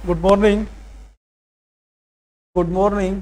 Good morning. Good morning.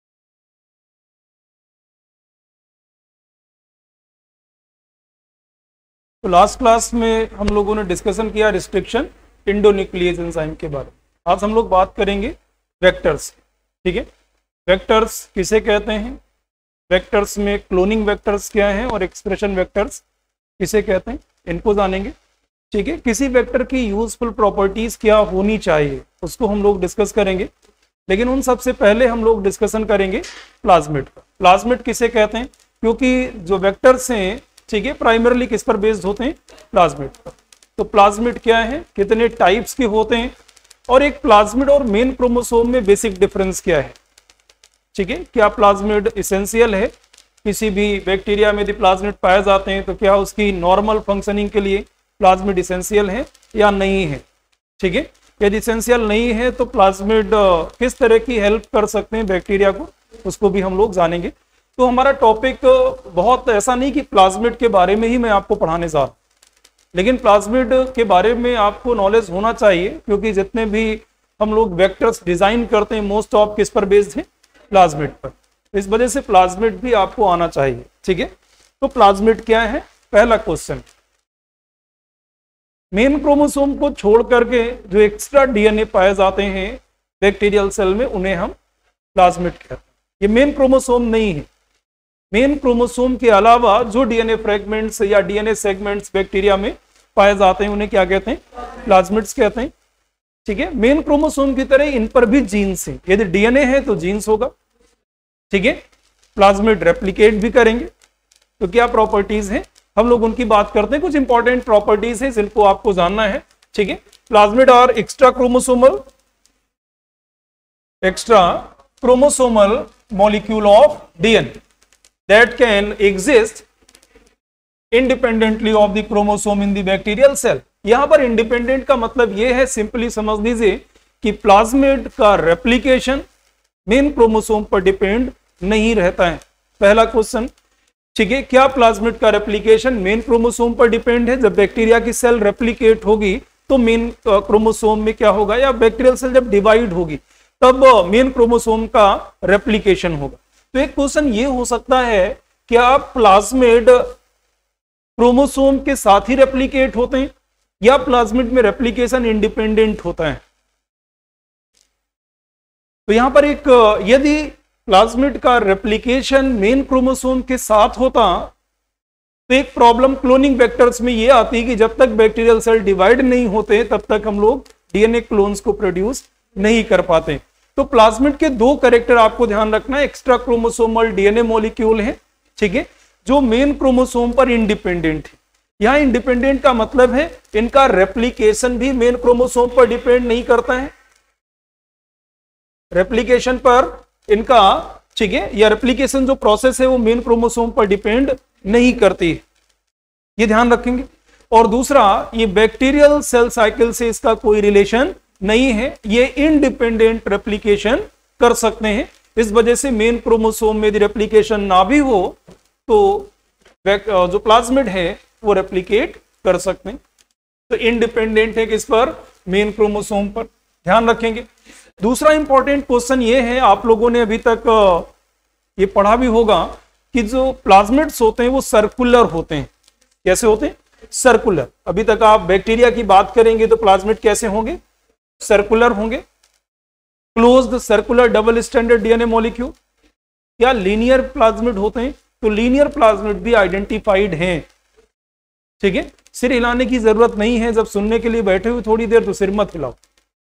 तो last class में हम लोगों ने डिस्कशन किया रिस्ट्रिक्शन इंडोन्यूक्लियेज एंजाइम के बारे में। आज हम लोग बात करेंगे वेक्टर्स। ठीक है, वेक्टर्स किसे कहते हैं, वेक्टर्स में क्लोनिंग वेक्टर्स क्या हैं और एक्सप्रेशन वेक्टर्स किसे कहते हैं, इनको जानेंगे। ठीक है, किसी वेक्टर की यूजफुल प्रॉपर्टीज क्या होनी चाहिए उसको हम लोग डिस्कस करेंगे, लेकिन उन सबसे पहले हम लोग डिस्कशन करेंगे प्लाज्मिड का। प्लाज्मिड किसे कहते हैं, क्योंकि जो वेक्टर्स हैं, ठीक है, प्राइमरली किस पर बेस्ड होते हैं, प्लाज्मिड पर। तो प्लाज्मिड क्या है, कितने टाइप्स के होते हैं, और एक प्लाज्मिड और मेन क्रोमोसोम में बेसिक डिफरेंस क्या है। ठीक है, क्या प्लाज्मिड इसेंशियल है, किसी भी बैक्टीरिया में यदि प्लाज्मिड पाए जाते हैं तो क्या उसकी नॉर्मल फंक्शनिंग के लिए प्लाज्मिड इसेंशियल है या नहीं है। ठीक है, यदि इसेंशियल नहीं है तो प्लाज्मिड किस तरह की हेल्प कर सकते हैं बैक्टीरिया को, उसको भी हम लोग जानेंगे। तो हमारा टॉपिक बहुत ऐसा नहीं कि प्लाज्मिड के बारे में ही मैं आपको पढ़ाने जा रहा हूं, लेकिन प्लाज्मिड के बारे में आपको नॉलेज होना चाहिए, क्योंकि जितने भी हम लोग वेक्टर्स डिजाइन करते हैं मोस्ट ऑफ किस पर बेस्ड है, प्लाज्मिड पर। इस वजह से प्लाज्मिड भी आपको आना चाहिए। ठीक है, तो प्लाज्मिड क्या है, पहला क्वेश्चन, मेन क्रोमोसोम को छोड़ करके जो एक्स्ट्रा डीएनए पाए जाते हैं बैक्टीरियल सेल में, उन्हें हम प्लाज्मिड कहते हैं। ये मेन क्रोमोसोम नहीं है, मेन क्रोमोसोम के अलावा जो डीएनए फ्रेगमेंट्स या डीएनए सेगमेंट्स बैक्टीरिया में पाए जाते हैं उन्हें क्या कहते हैं, प्लाज्मिड्स कहते हैं। ठीक है, मेन क्रोमोसोम की तरह इन पर भी जीन्स हैं, यदि डीएनए है तो जीन्स होगा। ठीक है, प्लाज्मिड रेप्लिकेट भी करेंगे, तो क्या प्रॉपर्टीज हैं हम लोग उनकी बात करते हैं। कुछ इंपॉर्टेंट प्रॉपर्टीज हैं जिनको आपको जानना है। ठीक है, plasmid are extrachromosomal molecule of DNA that can exist independently of the chromosome in the bacterial cell। यहां पर इंडिपेंडेंट का मतलब यह है, सिंपली समझ लीजिए कि प्लाज्मिड का रेप्लिकेशन मेन क्रोमोसोम पर डिपेंड नहीं रहता है। पहला क्वेश्चन, ठीक है, क्या प्लाज्मिड का रेप्लिकेशन मेन क्रोमोसोम पर डिपेंड है। जब बैक्टीरिया की सेल रेप्लिकेट होगी तो मेन क्रोमोसोम में क्या होगा, या बैक्टीरियल सेल जब डिवाइड होगी तब मेन क्रोमोसोम का रेप्लिकेशन होगा। तो एक क्वेश्चन ये हो सकता है, क्या प्लाज्मिड क्रोमोसोम के साथ ही रेप्लिकेट होते हैं या प्लाज्मिड में रेप्लिकेशन इंडिपेंडेंट होता है। तो यहां पर एक, यदि प्लाज्मिड का रेप्लिकेशन मेन क्रोमोसोम के साथ होता तो एक प्रॉब्लम क्लोनिंग वेक्टर्स में यह आती कि जब तक बैक्टीरियल सेल डिवाइड नहीं होते तब तक हम लोग डीएनए क्लोन्स को प्रोड्यूस नहीं कर पाते। तो प्लाज्मिड के दो कैरेक्टर आपको ध्यान रखना है, एक्स्ट्रा क्रोमोसोमल डीएनए मॉलिक्यूल है, ठीक है, जो मेन क्रोमोसोम पर इंडिपेंडेंट है। यहां इंडिपेंडेंट का मतलब है इनका रेप्लिकेशन भी मेन क्रोमोसोम पर डिपेंड नहीं करता है, रेप्लिकेशन पर इनका, ठीक है, या रेप्लिकेशन जो प्रोसेस है वो मेन क्रोमोसोम पर डिपेंड नहीं करती है, ये ध्यान रखेंगे। और दूसरा, ये बैक्टीरियल सेल साइकिल से इसका कोई रिलेशन नहीं है, ये इंडिपेंडेंट रेप्लिकेशन कर सकते हैं। इस वजह से मेन क्रोमोसोम में यदि रेप्लिकेशन ना भी हो तो जो प्लाज्मिड है वो रेप्लिकेट कर सकते हैं। तो इंडिपेंडेंट है किस पर, मेन क्रोमोसोम पर, ध्यान रखेंगे। दूसरा इंपॉर्टेंट क्वेश्चन ये है, आप लोगों ने अभी तक ये पढ़ा भी होगा कि जो प्लाज्मिड्स होते हैं वो सर्कुलर होते हैं। कैसे होते हैं, सर्कुलर। अभी तक आप बैक्टीरिया की बात करेंगे तो प्लाज्मिड कैसे होंगे, सर्कुलर होंगे, closed circular double standard DNA molecule. क्या लीनियर प्लाज्मिड होते हैं, तो लीनियर प्लाज्मिड भी आइडेंटिफाइड हैं। ठीक है, सिर हिलाने की जरूरत नहीं है, जब सुनने के लिए बैठे हुए थोड़ी देर तो सिर मत हिलाओ,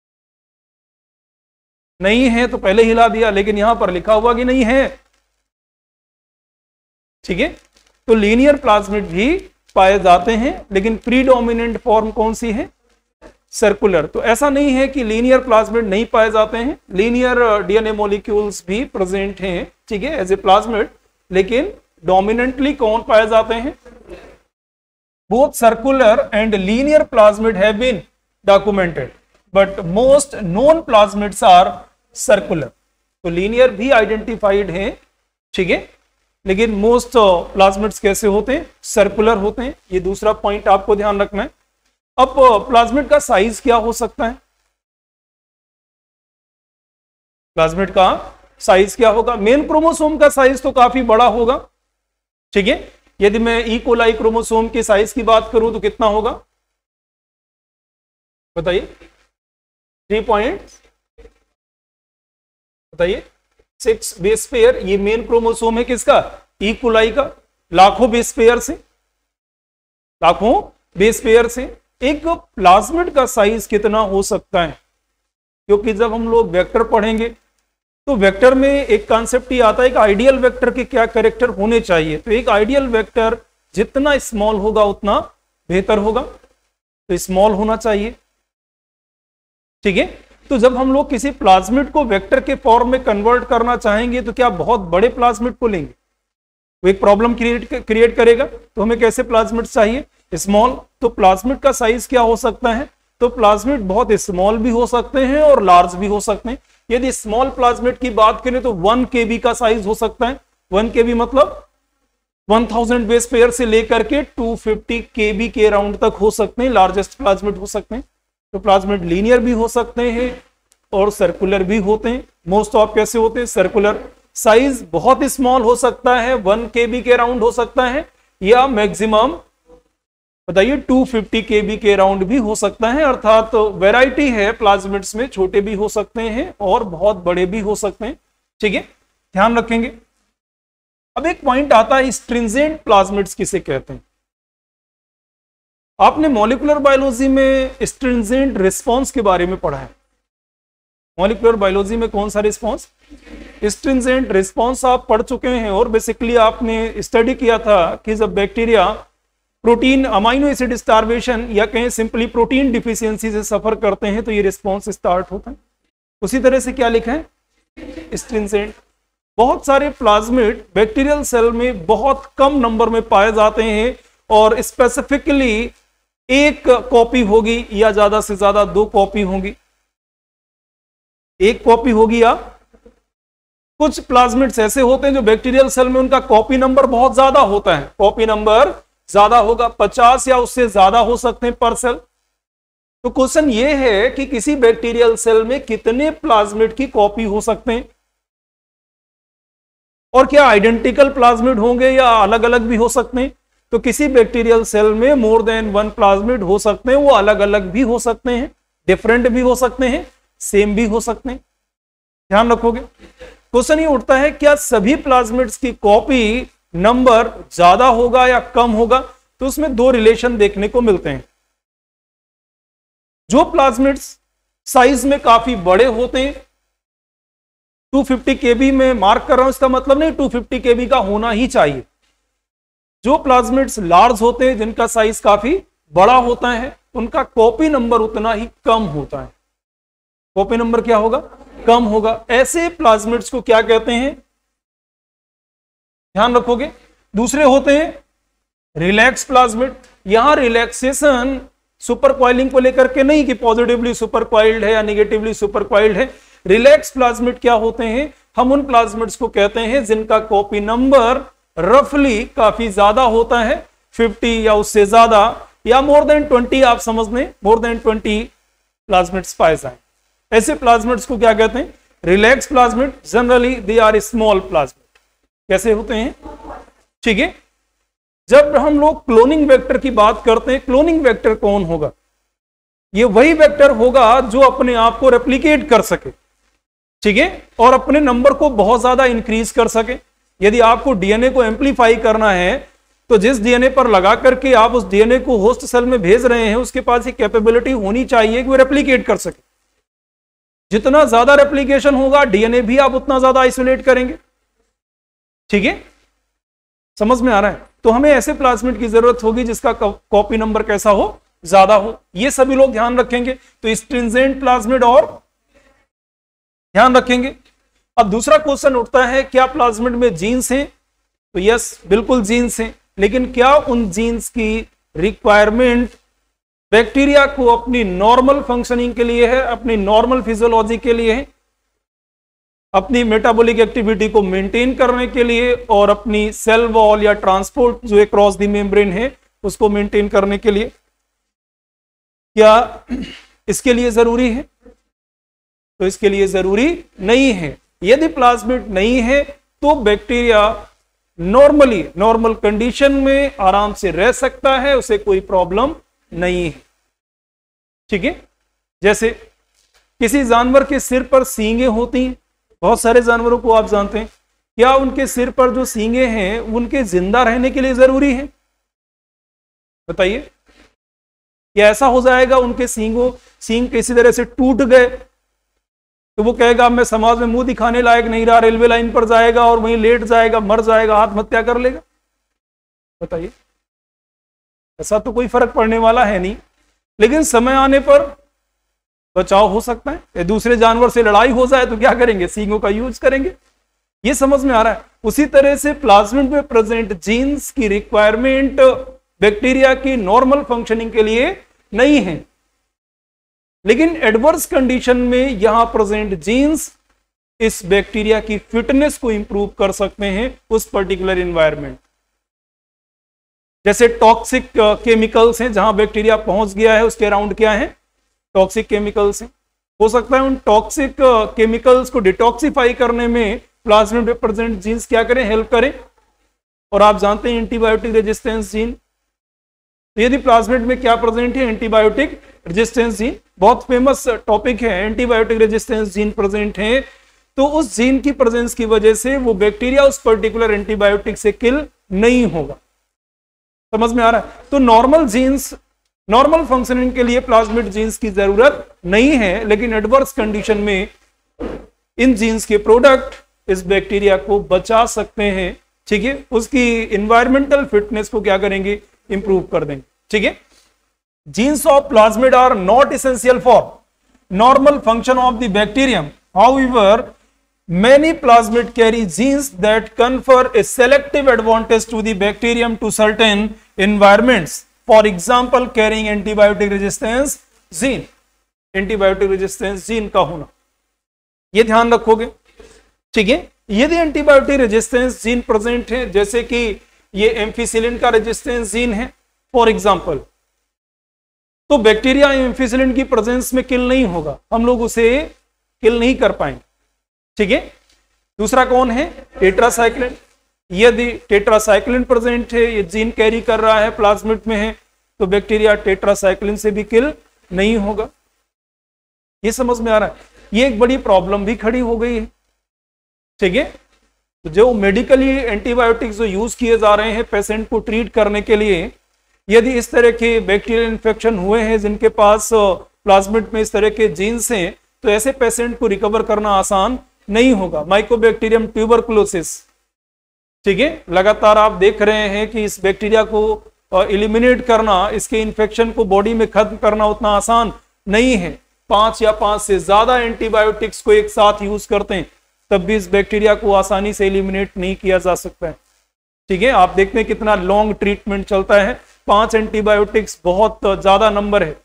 नहीं है तो पहले हिला दिया, लेकिन यहां पर लिखा हुआ कि नहीं है। ठीक है, तो लीनियर प्लाज्मिड भी पाए जाते हैं, लेकिन प्रीडोमिनेंट फॉर्म कौन सी है, सर्कुलर। तो ऐसा नहीं है कि लीनियर प्लाज्मिड नहीं पाए जाते हैं, लीनियर डीएनए मॉलिक्यूल्स भी प्रेजेंट हैं, ठीक है, एज ए प्लाज्मिड, लेकिन डोमिनेंटली कौन पाए जाते हैं, both circular and linear plasmid have been documented, but most known plasmids are circular. तो लीनियर भी आइडेंटिफाइड है, ठीक है, लेकिन मोस्ट प्लाज्मिड्स कैसे होते हैं, सर्कुलर होते हैं। ये दूसरा पॉइंट आपको ध्यान रखना है। अब प्लाज्मिड का साइज क्या हो सकता है, प्लाज्मिड का साइज क्या होगा? मेन क्रोमोसोम का साइज तो काफी बड़ा होगा, ठीक है। यदि मैं ई कोलाई क्रोमोसोम के साइज की बात करूं तो कितना होगा बताइए? 3.6 बेस पेयर। ये मेन क्रोमोसोम है किसका? ई कोलाई का। लाखों बेस पेयर से, लाखों बेस पेयर से। एक प्लाज्मिड का साइज कितना हो सकता है? क्योंकि जब हम लोग वेक्टर पढ़ेंगे तो वेक्टर में एक कॉन्सेप्ट ही आता है कि आइडियल वेक्टर के क्या कैरेक्टर होने चाहिए। तो एक आइडियल वेक्टर जितना स्मॉल होगा उतना बेहतर होगा, तो स्मॉल होना चाहिए, ठीक है। तो जब हम लोग किसी प्लाज्मिड को वेक्टर के फॉर्म में कन्वर्ट करना चाहेंगे तो क्या बहुत बड़े प्लाज्मिड को लेंगे? वो एक प्रॉब्लम क्रिएट करेगा। तो हमें कैसे प्लाज्मिड चाहिए? स्मॉल। तो प्लाज्मिड का साइज क्या हो सकता है? तो प्लाज्मिड बहुत स्मॉल भी हो सकते हैं और लार्ज भी हो सकते हैं। यदि स्मॉल प्लाज्मिड की बात करें तो 1 kb का साइज हो सकता है। 1 kb मतलब 1000 बेस पेयर से लेकर के 250 kb के राउंड तक हो सकते हैं, लार्जेस्ट प्लाज्मिड हो सकते हैं। तो प्लाज्मिड लीनियर भी हो सकते हैं और सर्कुलर भी होते हैं। मोस्ट ऑफ कैसे होते हैं? सर्कुलर। साइज बहुत स्मॉल हो सकता है, 1 kb के राउंड हो सकता है, या मैक्सिमम बताइए 250 kb के राउंड भी हो सकता है। अर्थात तो वैरायटी है प्लाज्मिड्स में, छोटे भी हो सकते हैं और बहुत बड़े भी हो सकते हैं, ठीक है, ध्यान रखेंगे। अब एक पॉइंट आता है, स्ट्रिंजेंट प्लाज्मिड्स किसे कहते हैं? आपने मॉलिक्यूलर बायोलॉजी में स्ट्रिंजेंट रिस्पॉन्स के बारे में पढ़ा है। मॉलिक्यूलर बायोलॉजी में कौन सा रिस्पॉन्स? स्ट्रिंजेंट रिस्पॉन्स आप पढ़ चुके हैं। और बेसिकली आपने स्टडी किया था कि जब bacteria protein amino acid starvation या कहें सिंपली प्रोटीन डिफिशियंसी से सफर करते हैं तो ये रिस्पॉन्स स्टार्ट होता है। उसी तरह से क्या लिखा है? स्ट्रिंजेंट। बहुत सारे प्लाज्मिड बैक्टीरियल सेल में बहुत कम नंबर में पाए जाते हैं और स्पेसिफिकली एक कॉपी होगी या ज्यादा से ज्यादा 2 कॉपी होंगी, एक कॉपी होगी। या कुछ प्लाज्मिड्स ऐसे होते हैं जो बैक्टीरियल सेल में उनका कॉपी नंबर बहुत ज्यादा होता है, कॉपी नंबर ज्यादा होगा, 50 या उससे ज्यादा हो सकते हैं पर सेल। तो क्वेश्चन ये है कि किसी बैक्टीरियल सेल में कितने प्लाज्मिड की कॉपी हो सकते हैं और क्या आइडेंटिकल प्लाज्मिड होंगे या अलग अलग भी हो सकते हैं? तो किसी बैक्टीरियल सेल में मोर देन 1 प्लाज्मिड हो सकते हैं। वो अलग अलग भी हो सकते हैं, डिफरेंट भी हो सकते हैं, सेम भी हो सकते हैं, ध्यान रखोगे। क्वेश्चन ये उठता है क्या सभी प्लाज्मिड्स की कॉपी नंबर ज्यादा होगा या कम होगा? तो उसमें 2 रिलेशन देखने को मिलते हैं। जो प्लाज्मिड्स साइज में काफी बड़े होते हैं, 250 kb में मार्क कर रहा हूं, इसका मतलब नहीं 250 kb का होना ही चाहिए। जो प्लाज्मिड्स लार्ज होते हैं, जिनका साइज काफी बड़ा होता है, उनका कॉपी नंबर उतना ही कम होता है। कॉपी नंबर क्या होगा? कम होगा। ऐसे प्लाज्मिड्स को क्या कहते हैं? ध्यान रखोगे। दूसरे होते हैं रिलैक्स प्लाज्मिड। यहां रिलैक्सेशन सुपर क्वाइलिंग को लेकर के नहीं कि पॉजिटिवली सुपर क्वाइल्ड है या निगेटिवली सुपर क्वाइल्ड है। रिलैक्स प्लाज्मिड क्या होते हैं? हम उन प्लाज्मिड्स को कहते हैं जिनका कॉपी नंबर रफली काफी ज्यादा होता है, 50 या उससे ज्यादा, या मोर देन 20, आप समझ लें मोर देन 20 प्लाज्मिड्स पाए जाए। ऐसे प्लाज्मिड्स को क्या कहते हैं? Relax plasmid. Generally they are small plasmid. कैसे होते हैं? ठीक है। जब हम लोग क्लोनिंग वेक्टर की बात करते हैं, क्लोनिंग वेक्टर कौन होगा? ये वही वेक्टर होगा जो अपने आप को रेप्लिकेट कर सके, ठीक है, और अपने नंबर को बहुत ज्यादा इंक्रीज कर सके। यदि आपको डीएनए को एम्पलीफाई करना है तो जिस डीएनए पर लगा करके आप उस डीएनए को होस्ट सेल में भेज रहे हैं, उसके पास ये कैपेबिलिटी होनी चाहिए कि वो रेप्लिकेट कर सके। जितना ज्यादा रेप्लिकेशन होगा डीएनए भी आप उतना ज्यादा आइसोलेट करेंगे, ठीक है, समझ में आ रहा है? तो हमें ऐसे प्लाज्मिड की जरूरत होगी जिसका कॉपी नंबर कैसा हो? ज्यादा हो। ये सभी लोग ध्यान रखेंगे। तो स्ट्रिंजेंट प्लाज्मिड और ध्यान रखेंगे। अब दूसरा क्वेश्चन उठता है क्या प्लाज्मिड में जीन्स हैं? तो यस, बिल्कुल जीन्स हैं, लेकिन क्या उन जीन्स की रिक्वायरमेंट बैक्टीरिया को अपनी नॉर्मल फंक्शनिंग के लिए है, अपनी नॉर्मल फिजियोलॉजी के लिए है, अपनी मेटाबॉलिक एक्टिविटी को मेंटेन करने के लिए और अपनी सेल वॉल या ट्रांसपोर्ट जो क्रॉस द मेम्ब्रेन है उसको मेंटेन करने के लिए, क्या इसके लिए जरूरी है? तो इसके लिए जरूरी नहीं है। यदि प्लाज्मिड नहीं है तो बैक्टीरिया नॉर्मल कंडीशन में आराम से रह सकता है, उसे कोई प्रॉब्लम नहीं है। ठीक है, जैसे किसी जानवर के सिर पर सींगे होती हैं, बहुत सारे जानवरों को आप जानते हैं, क्या उनके सिर पर जो सींगे हैं उनके जिंदा रहने के लिए जरूरी है? बताइए, क्या ऐसा हो जाएगा उनके सींग किसी तरह से टूट गए तो वो कहेगा मैं समाज में मुंह दिखाने लायक नहीं रहा, रेलवे लाइन पर जाएगा और वहीं लेट जाएगा, मर जाएगा, आत्महत्या कर लेगा? बताइए, ऐसा तो कोई फर्क पड़ने वाला है नहीं। लेकिन समय आने पर बचाव हो सकता है। दूसरे जानवर से लड़ाई हो जाए तो क्या करेंगे? सींगों का यूज करेंगे। ये समझ में आ रहा है? उसी तरह से प्लाज्मिड में प्रेजेंट जीन्स की रिक्वायरमेंट बैक्टीरिया की नॉर्मल फंक्शनिंग के लिए नहीं है, लेकिन एडवर्स कंडीशन में यहां प्रेजेंट जीन्स इस बैक्टीरिया की फिटनेस को इंप्रूव कर सकते हैं उस पर्टिकुलर एनवायरनमेंट। जैसे टॉक्सिक केमिकल्स हैं, जहां बैक्टीरिया पहुंच गया है उसके अराउंड क्या है? टॉक्सिक केमिकल्स हैं। हो सकता है उन टॉक्सिक केमिकल्स को डिटॉक्सिफाई करने में प्लाज्मिड में प्रेजेंट जीन्स क्या करें? हेल्प करें। और आप जानते हैं एंटीबायोटिक रेजिस्टेंस जीन, तो यदि प्लाज्मिड में क्या प्रेजेंट है? एंटीबायोटिक रेजिस्टेंस जीन, बहुत फेमस टॉपिक है। एंटीबायोटिक रेजिस्टेंस जीन प्रेजेंट है, तो उस जीन की प्रेजेंस की वजह से वो बैक्टीरिया उस पर्टिकुलर एंटीबायोटिक से किल नहीं होगा। समझ में आ रहा है? तो नॉर्मल जीन्स, नॉर्मल फंक्शनिंग के लिए प्लाज्मिड जीन्स की जरूरत नहीं है, लेकिन एडवर्स कंडीशन में इन जीन्स के प्रोडक्ट इस बैक्टीरिया को बचा सकते हैं। ठीक है, उसकी इन्वायरमेंटल फिटनेस को क्या करेंगे? इंप्रूव कर देंगे। ठीक है, genes of plasmid are not essential for normal function of the bacterium. However, many plasmid carry genes that confer a selective advantage to the bacterium to certain environments. For example, carrying antibiotic resistance gene. Antibiotic resistance gene का होना, ये ध्यान रखोगे। ठीक है, यदि antibiotic resistance gene present है, जैसे कि ये एम्फिसिलिन का रेजिस्टेंस जीन है फॉर एग्जांपल, तो बैक्टीरिया एम्फिसिलिन की प्रेजेंस में किल नहीं होगा, हम लोग उसे किल नहीं कर पाएंगे। ठीक है, दूसरा कौन है? टेट्रासाइक्लिन। यदि टेट्रासाइक्लिन प्रेजेंट है, ये जीन कैरी कर रहा है, प्लाज्मिड में है, तो बैक्टीरिया टेट्रासाइक्लिन से भी किल नहीं होगा। ये समझ में आ रहा है? ये एक बड़ी प्रॉब्लम भी खड़ी हो गई है। ठीक है, तो जो मेडिकली एंटीबायोटिक्स जो यूज किए जा रहे हैं पेशेंट को ट्रीट करने के लिए, यदि इस तरह के बैक्टीरियल इन्फेक्शन हुए हैं जिनके पास प्लाज्मिड में इस तरह के जीन्स हैं, तो ऐसे पेशेंट को रिकवर करना आसान नहीं होगा। माइकोबैक्टीरियम ट्यूबरकुलोसिस, ठीक है, लगातार आप देख रहे हैं कि इस बैक्टीरिया को एलिमिनेट करना, इसके इन्फेक्शन को बॉडी में खत्म करना उतना आसान नहीं है। 5 या 5 से ज्यादा एंटीबायोटिक्स को एक साथ यूज करते हैं तब भी इस बैक्टीरिया को आसानी से एलिमिनेट नहीं किया जा सकता है। ठीक है, आप देखते हैं कितना लॉन्ग ट्रीटमेंट चलता है, 5 एंटीबायोटिक्स बहुत ज्यादा नंबर है।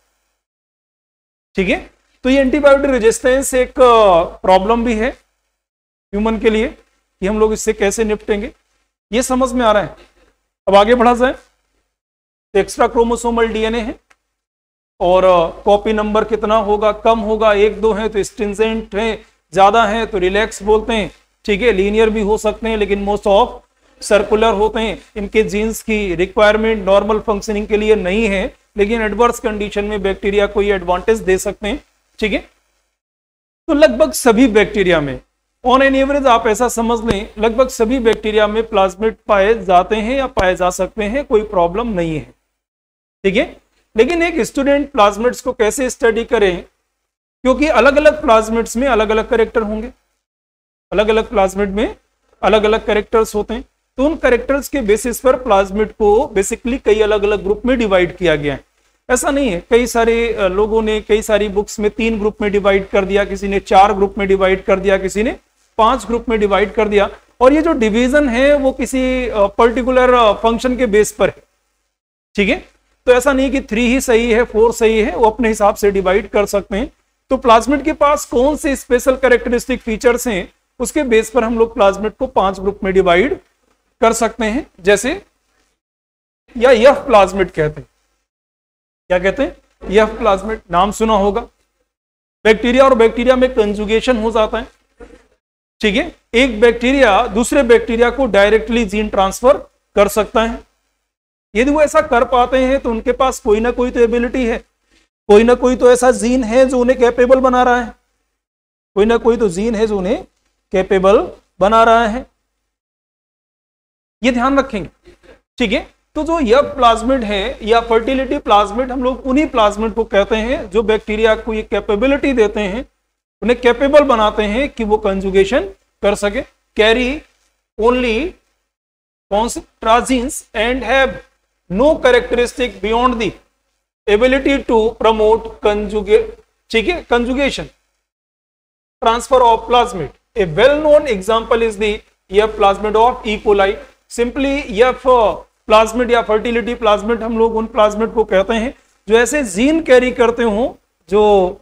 ठीक है, तो ये एंटीबायोटिक रेजिस्टेंस एक प्रॉब्लम भी है ह्यूमन के लिए कि हम लोग इससे कैसे निपटेंगे, ये समझ में आ रहा है। अब आगे बढ़ा जाए, तो एक्स्ट्रा क्रोमोसोमल डीएनए है और कॉपी नंबर कितना होगा? कम होगा, 1-2 है तो स्ट्रिंजेंट है, ज्यादा है तो रिलैक्स बोलते हैं। ठीक है, लीनियर भी हो सकते हैं लेकिन मोस्ट ऑफ सर्कुलर होते हैं। इनके जीन्स की रिक्वायरमेंट नॉर्मल फंक्शनिंग के लिए नहीं है, लेकिन एडवर्स कंडीशन में बैक्टीरिया को ये एडवांटेज दे सकते हैं। ठीक है, तो लगभग सभी बैक्टीरिया में ऑन एन एवरेज आप ऐसा समझ लें, लगभग सभी बैक्टीरिया में प्लाज्मिड पाए जाते हैं या पाए जा सकते हैं, कोई प्रॉब्लम नहीं है। ठीक है, लेकिन एक स्टूडेंट प्लाज्मिड्स को कैसे स्टडी करें, क्योंकि अलग अलग प्लाज्मिड्स में अलग अलग कैरेक्टर होंगे, अलग अलग प्लाज्मिड में अलग अलग कैरेक्टर्स होते हैं, तो उन कैरेक्टर्स के बेसिस पर प्लाज्मिड को बेसिकली कई अलग अलग ग्रुप में डिवाइड किया गया है। ऐसा नहीं है, कई सारे लोगों ने कई सारी बुक्स में 3 ग्रुप में डिवाइड कर दिया, किसी ने 4 ग्रुप में डिवाइड कर दिया, किसी ने 5 ग्रुप में डिवाइड कर दिया, और ये जो डिवीजन है वो किसी पर्टिकुलर फंक्शन के बेस पर है। ठीक है, तो ऐसा नहीं कि 3 ही सही है 4 सही है, वो अपने हिसाब से डिवाइड कर सकते हैं। तो प्लाज्मिड के पास कौन से स्पेशल कैरेक्टरिस्टिक फीचर्स हैं, उसके बेस पर हम लोग प्लाज्मिड को 5 ग्रुप में डिवाइड कर सकते हैं। जैसे या यह प्लाज्मिड कहते हैं, क्या कहते हैं? यह प्लाज्मिड, नाम सुना होगा। बैक्टीरिया और बैक्टीरिया में कंजुगेशन हो जाता है, ठीक है। एक बैक्टीरिया दूसरे बैक्टीरिया को डायरेक्टली जीन ट्रांसफर कर सकता है। यदि वो ऐसा कर पाते हैं तो उनके पास कोई ना कोई तो एबिलिटी है, कोई ना कोई तो ऐसा जीन है जो उन्हें कैपेबल बना रहा है, कोई ना कोई तो जीन है जो उन्हें कैपेबल बना रहा है, ये ध्यान रखेंगे, ठीक है। तो जो यह प्लाज्मिड है या फर्टिलिटी प्लाज्मिड, हम लोग उन्हीं प्लाज्मिड को कहते हैं जो बैक्टीरिया को ये कैपेबिलिटी देते हैं, उन्हें कैपेबल बनाते हैं कि वो कंजुगेशन कर सके, carry only transgenes and have no characteristic beyond the ability to promote conjugation transfer of plasmid. A well known example is the F plasmid of E coli. Simply F plasmid या fertility plasmid हम लोग उन plasmid को कहते हैं जो ऐसे gene carry करते हो जो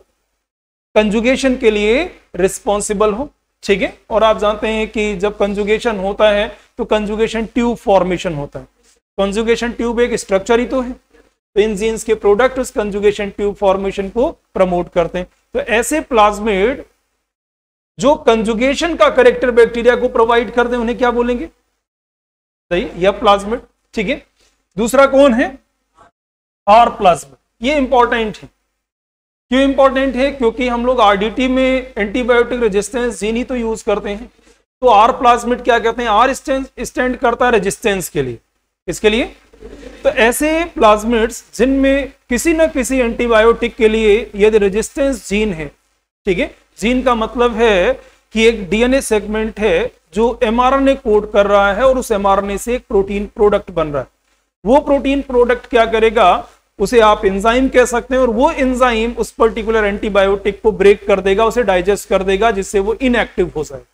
कंजुगेशन के लिए रिस्पॉन्सिबल हो, ठीक है। और आप जानते हैं कि जब कंजुगेशन होता है तो कंजुगेशन ट्यूब फॉर्मेशन होता है। कंजुगेशन ट्यूब एक स्ट्रक्चर ही तो है, तो इन जीन्स के प्रोडक्ट उस कंजुगेशन ट्यूब फॉर्मेशन को प्रमोट करते हैं। तो ऐसे प्लाज्मिड जो कंजुगेशन का कैरेक्टर बैक्टीरिया को प्रोवाइड करते हैं उन्हें क्या बोलेंगे, सही, यह प्लाज्मिड, ठीक है। दूसरा कौन है, आर प्लाज्मिड। ये इंपॉर्टेंट है, क्यों इंपॉर्टेंट है, क्योंकि हम लोग आरडीटी में एंटीबायोटिक रेजिस्टेंस जीन ही तो यूज करते हैं। तो आर प्लाज्मिड क्या कहते हैं, आर स्टैंड करता है रेजिस्टेंस के लिए, इसके लिए। तो ऐसे प्लाज्मिड्स जिनमें किसी न किसी एंटीबायोटिक के लिए यदि रेजिस्टेंस जीन है, ठीक है। जीन का मतलब है कि एक डीएनए सेगमेंट है जो एमआरएनए कोड कर रहा है और उस एमआरएनए से एक प्रोटीन प्रोडक्ट बन रहा है। वो प्रोटीन प्रोडक्ट क्या करेगा, उसे आप एंजाइम कह सकते हैं, और वो एंजाइम उस पर्टिकुलर एंटीबायोटिक को ब्रेक कर देगा, उसे डाइजेस्ट कर देगा, जिससे वो इनएक्टिव हो जाए।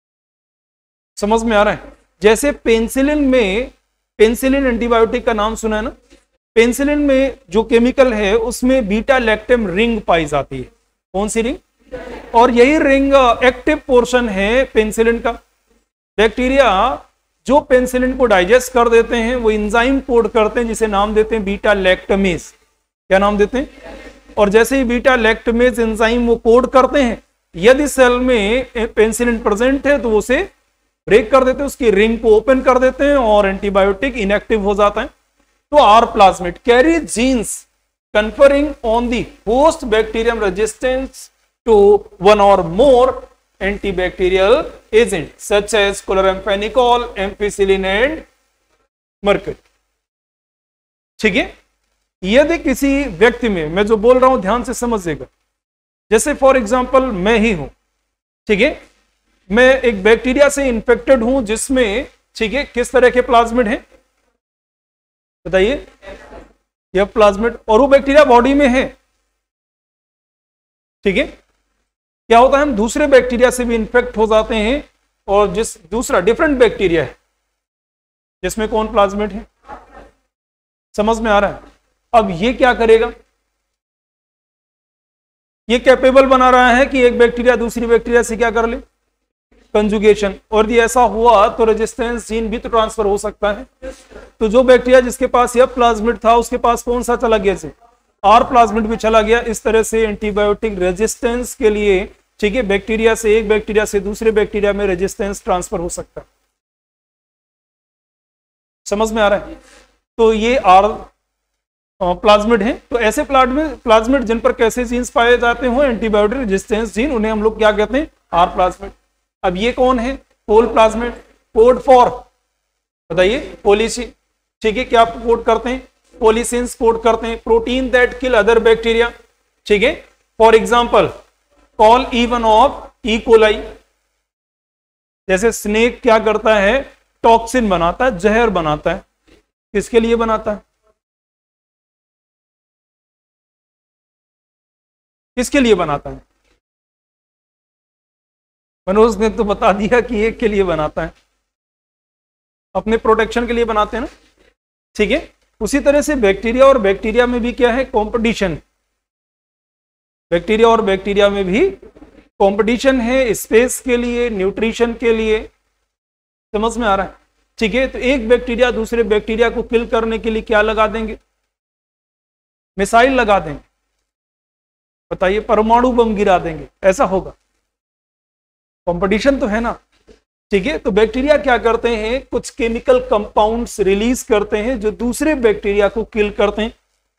समझ में आ रहा है। जैसे पेनिसिलिन में, पेनिसिलिन एंटीबायोटिक का नाम सुना है ना, पेनिसिलिन में जो केमिकल है उसमें बीटा लैक्टम रिंग पाई जाती है। कौन सी रिंग, और यही रिंग एक्टिव पोर्शन है पेनिसिलिन का। बैक्टीरिया जो पेनिसिलिन को डाइजेस्ट कर देते हैं वो एंजाइम कोड करते हैं जिसे नाम देते हैं बीटा लैक्टमेज। क्या नाम देते हैं, और जैसे ही बीटा लैक्टमेज एंजाइम वो कोड करते हैं, यदि सेल में पेनिसिलिन प्रेजेंट है तो उसे ब्रेक कर देते हैं, उसकी रिंग को ओपन कर देते हैं और एंटीबायोटिक इनएक्टिव हो जाता है। तो R plasmid carry genes conferring on the host bacterium resistance to one or more antibacterial agents such as chloramphenicol, ampicillin and mercury। ठीक है। यदि किसी व्यक्ति में, मैं जो बोल रहा हूं ध्यान से समझिएगा, जैसे फॉर एग्जांपल मैं ही हूं, ठीक है, मैं एक बैक्टीरिया से इन्फेक्टेड हूं जिसमें, ठीक है, किस तरह के प्लाज्मिड हैं बताइए, यह प्लाज्मिड, और वो बैक्टीरिया बॉडी में है, ठीक है। क्या होता है, हम दूसरे बैक्टीरिया से भी इन्फेक्ट हो जाते हैं, और जिस दूसरा डिफरेंट बैक्टीरिया है जिसमें कौन प्लाज्मिड है, समझ में आ रहा है। अब ये क्या करेगा, ये कैपेबल बना रहा है कि एक बैक्टीरिया दूसरी बैक्टीरिया से क्या कर ले, कंजुगेशन, और यदि ऐसा हुआ तो रेजिस्टेंस जीन भी तो ट्रांसफर हो सकता है। तो जो बैक्टीरिया जिसके पास यह प्लाज्मिड था उसके पास कौन सा चला गया, आर प्लाज्मिड भी चला गया। इस तरह से एंटीबायोटिक रेजिस्टेंस के लिए, ठीक है, बैक्टीरिया से, एक बैक्टीरिया से दूसरे बैक्टीरिया में रेजिस्टेंस ट्रांसफर हो सकता है। समझ में आ रहा है। तो ये आर प्लाज्मिड है। तो ऐसे प्लाज्मिड जिन पर कैसे जीन्स पाए जाते हो एंटीबायोटिक रेजिस्टेंस जीन, उन्हें हम लोग क्या कहते हैं, आर प्लाज्मिड। अब ये कौन है, पोल प्लाज्मिड। कोड फॉर बताइए, पोलिसी, ठीक है, क्या कोड करते हैं, पोलिसिन्स कोड करते हैं, protein that kill other bacteria, ठीक है। For example Col E1 of E coli. जैसे स्नेक क्या करता है, टॉक्सिन बनाता है, जहर बनाता है, किसके लिए बनाता है, किसके लिए बनाता है, मनोज ने तो बता दिया कि एक के लिए बनाता है, अपने प्रोटेक्शन के लिए बनाते हैं ना, ठीक है। उसी तरह से बैक्टीरिया और बैक्टीरिया में भी क्या है, कंपटीशन। बैक्टीरिया और बैक्टीरिया में भी कंपटीशन है, स्पेस के लिए, न्यूट्रिशन के लिए। समझ में आ रहा है, ठीक है। तो एक बैक्टीरिया दूसरे बैक्टीरिया को किल करने के लिए क्या लगा देंगे, मिसाइल लगा देंगे, बताइए, परमाणु बम गिरा देंगे, ऐसा होगा? कंपटीशन तो है ना, ठीक है। तो बैक्टीरिया क्या करते हैं, कुछ केमिकल कंपाउंड्स रिलीज करते हैं जो दूसरे बैक्टीरिया को किल करते हैं।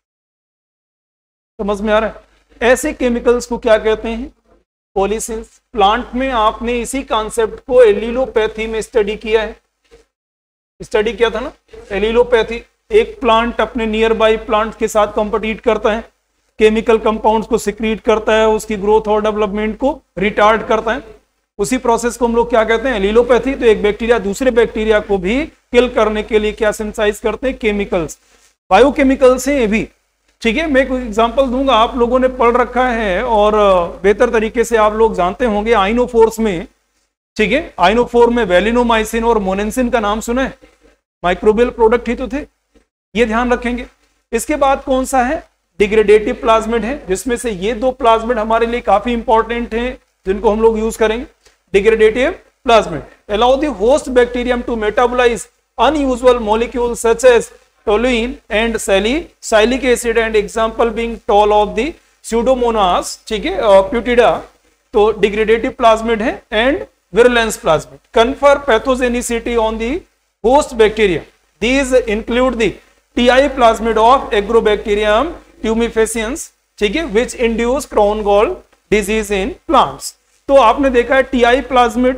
समझ में आ रहा है? ऐसे केमिकल्स को क्या कहते हैं, पॉलीसिंस। प्लांट में आपने इसी कॉन्सेप्ट को एलिलोपैथी में स्टडी किया है, स्टडी किया था ना, एलिलोपैथी। एक प्लांट अपने नियर बाई प्लांट के साथ कॉम्पिटिट करता है, केमिकल कंपाउंड्स को सिक्रीट करता है, उसकी ग्रोथ और डेवलपमेंट को रिटार्ड करता है। उसी प्रोसेस को हम लोग क्या कहते हैं, एलिलोपैथी। तो एक बैक्टीरिया दूसरे बैक्टीरिया को भी किल करने के लिए क्या सिंथेसाइज करते हैं, केमिकल्स। बायोकेमिकल्स हैं ये भी, ठीक है। मैं कोई एग्जांपल दूंगा, आप लोगों ने पढ़ रखा है और बेहतर तरीके से आप लोग जानते होंगे आइनोफोर्स में, ठीक है। आइनोफोर में वेलिनोमाइसिन और मोनेंसिन का नाम सुना है, माइक्रोबियल प्रोडक्ट ही तो थे, ये ध्यान रखेंगे। इसके बाद कौन सा है, डिग्रेडेटिव प्लाज्मिड है, जिसमें से ये दो प्लाज्मिड हमारे लिए काफी इंपॉर्टेंट हैं जिनको हम लोग यूज करेंगे। Degradative plasmid allow the host bacterium to metabolize unusual molecules such as toluene and salicylic acid, and example being tall of the pseudomonas, ठीक है, Putida। तो डिग्रेडेटिव प्लाज्मिड है and virulence plasmid, confer pathogenicity on the host bacteria. These include the TI plasmid of Agrobacterium tumefaciens, ठीक है, which induce crown gall disease in plants। तो आपने देखा है टीआई प्लाज्मिड,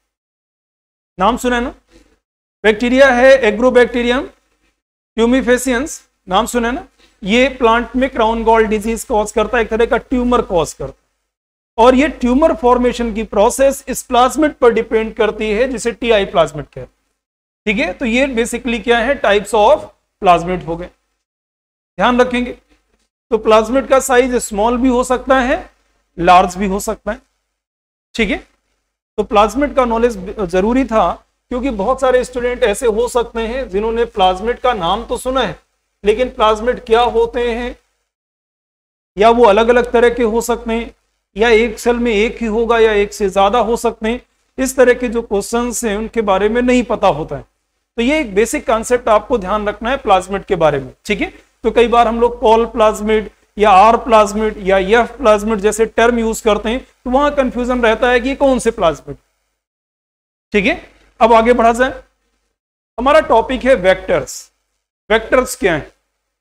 नाम सुना है ना, बैक्टीरिया है एग्रोबैक्टीरियम ट्यूमिफेसियंस, नाम सुना है ना, ये प्लांट में क्राउन गॉल डिजीज कॉज करता है, एक तरह का ट्यूमर कॉज करता है। और ये ट्यूमर फॉर्मेशन की प्रोसेस इस प्लाज्मिड पर डिपेंड करती है जिसे टीआई प्लाज्मिड कहते हैं, ठीक है। तो ये बेसिकली क्या है, टाइप्स ऑफ प्लाज्मिड हो गए, ध्यान रखेंगे। तो प्लाज्मिड का साइज स्मॉल भी हो सकता है, लार्ज भी हो सकता है, ठीक है। तो प्लाज्मिड का नॉलेज जरूरी था, क्योंकि बहुत सारे स्टूडेंट ऐसे हो सकते हैं जिन्होंने प्लाज्मिड का नाम तो सुना है, लेकिन प्लाज्मिड क्या होते हैं, या वो अलग अलग तरह के हो सकते हैं, या एक सेल में एक ही होगा या एक से ज्यादा हो सकते हैं, इस तरह के जो क्वेश्चंस हैं उनके बारे में नहीं पता होता है। तो ये एक बेसिक कॉन्सेप्ट आपको ध्यान रखना है प्लाज्मिड के बारे में, ठीक है। तो कई बार हम लोग पॉल प्लाज्मिड या आर प्लाज्मिड या एफ प्लाज्मिड जैसे टर्म यूज करते हैं, तो वहां कंफ्यूजन रहता है कि ये कौन से प्लाज्मिड, ठीक है। अब आगे बढ़ा जाए, हमारा टॉपिक है वेक्टर्स। वेक्टर्स क्या है,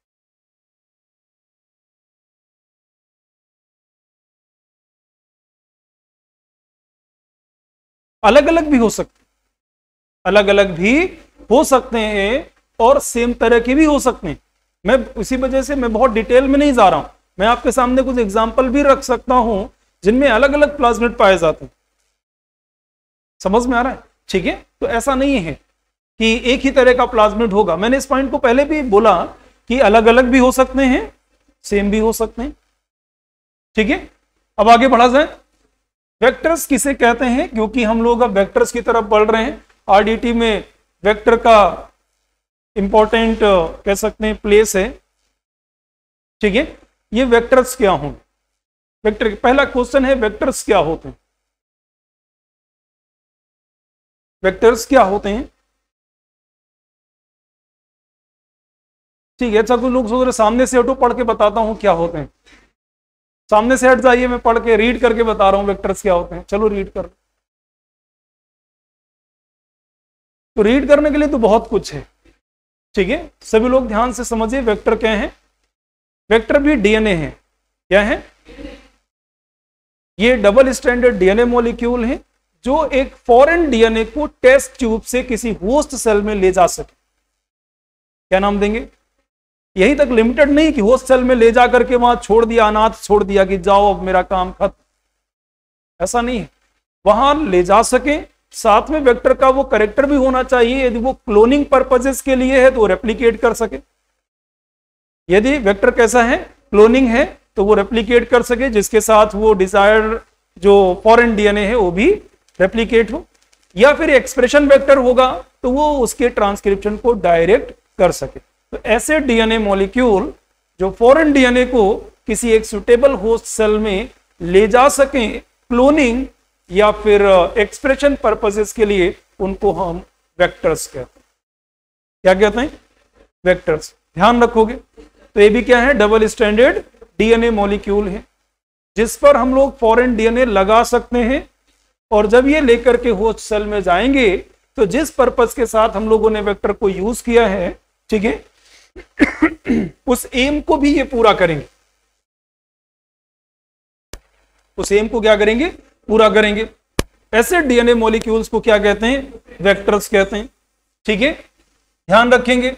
अलग अलग भी हो सकते, अलग अलग भी हो सकते हैं और सेम तरह के भी हो सकते हैं। मैं इसी वजह से मैं बहुत डिटेल में नहीं जा रहा हूं, मैं आपके सामने कुछ एग्जाम्पल भी रख सकता हूं जिनमें अलग अलग प्लाज्मिड पाए जाते हैं। समझ में आ रहा है, ठीक है। तो ऐसा नहीं है कि एक ही तरह का प्लाज्मिड होगा, मैंने इस पॉइंट को पहले भी बोला कि अलग अलग भी हो सकते हैं, सेम भी हो सकते हैं, ठीक है। अब आगे बढ़ा जाए, वेक्टर्स किसे कहते हैं, क्योंकि हम लोग अब वेक्टर्स की तरफ बढ़ रहे हैं। आरडीटी में वेक्टर का इंपॉर्टेंट कह सकते हैं प्लेस है, ठीक है। ये वेक्टर्स क्या होंगे, वेक्टर पहला क्वेश्चन है, वेक्टर्स क्या होते हैं, वेक्टर्स क्या होते हैं, ठीक है। अच्छा, कुछ लोग सोच रहे सामने से हटो, पढ़ के बताता हूं क्या होते हैं। सामने से हट जाइए, मैं पढ़ के रीड करके बता रहा हूं वेक्टर्स क्या होते हैं। चलो रीड कर, तो रीड करने के लिए तो बहुत कुछ है, ठीक है। सभी लोग ध्यान से समझिए, वेक्टर क्या है, वेक्टर भी डीएनए है। क्या है, ये डबल स्ट्रैंडेड डीएनए मॉलिक्यूल है जो एक फॉरेन डीएनए को टेस्ट ट्यूब से किसी होस्ट सेल में ले जा सके। क्या नाम देंगे, यहीं तक लिमिटेड नहीं कि होस्ट सेल में ले जा करके वहां छोड़ दिया, अनाथ छोड़ दिया कि जाओ अब मेरा काम खत्म, ऐसा नहीं है, वहां ले जा सके। साथ में वेक्टर का वो कैरेक्टर भी होना चाहिए, यदि वो क्लोनिंग पर्पजेस के लिए है तो रेप्लिकेट कर सके। यदि वेक्टर कैसा है, क्लोनिंग है, तो वो रेप्लिकेट कर सके, जिसके साथ वो डिजायर्ड जो फॉरेन डीएनए है वो भी रेप्लिकेट हो। या फिर एक्सप्रेशन वेक्टर होगा तो वो उसके ट्रांसक्रिप्शन को डायरेक्ट कर सके। तो ऐसे डीएनए मॉलिक्यूल जो फॉरेन डीएनए को किसी एक सुटेबल होस्ट सेल में ले जा सके क्लोनिंग या फिर एक्सप्रेशन पर्पसेस के लिए, उनको हम वेक्टर्स कहते हैं। क्या कहते हैं, वेक्टर्स। ध्यान रखोगे, तो ये भी क्या है, डबल स्ट्रैंडेड डीएनए मॉलिक्यूल है। जिस पर हम लोग फॉरेन डीएनए लगा सकते हैं, और जब ये लेकर के होस्ट सेल में जाएंगे तो जिस पर्पस के साथ हम लोगों ने वेक्टर को यूज किया है, ठीक है, उस एम को भी ये पूरा करेंगे, उस एम को क्या करेंगे, पूरा करेंगे। ऐसे डीएनए मॉलिक्यूल्स को क्या कहते हैं, वेक्टर्स कहते हैं, ठीक है, ध्यान रखेंगे,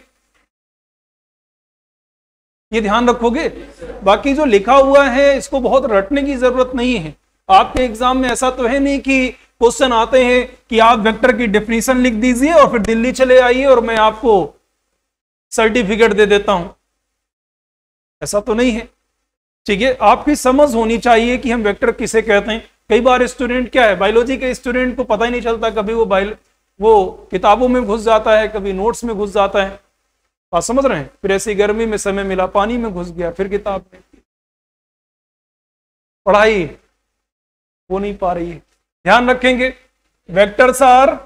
ये ध्यान रखोगे। बाकी जो लिखा हुआ है इसको बहुत रटने की जरूरत नहीं है। आपके एग्जाम में ऐसा तो है नहीं कि क्वेश्चन आते हैं कि आप वेक्टर की डेफिनेशन लिख दीजिए और फिर दिल्ली चले आइए और मैं आपको सर्टिफिकेट दे देता हूं, ऐसा तो नहीं है, ठीक है। आपकी समझ होनी चाहिए कि हम वेक्टर किसे कहते हैं। कई बार स्टूडेंट क्या है, बायोलॉजी के स्टूडेंट को पता ही नहीं चलता, कभी वो किताबों में घुस जाता है, कभी नोट्स में घुस जाता है, आप समझ रहे हैं। फिर ऐसी गर्मी में समय मिला, पानी में घुस गया, फिर किताब में, पढ़ाई हो नहीं पा रही है। ध्यान रखेंगे, vectors are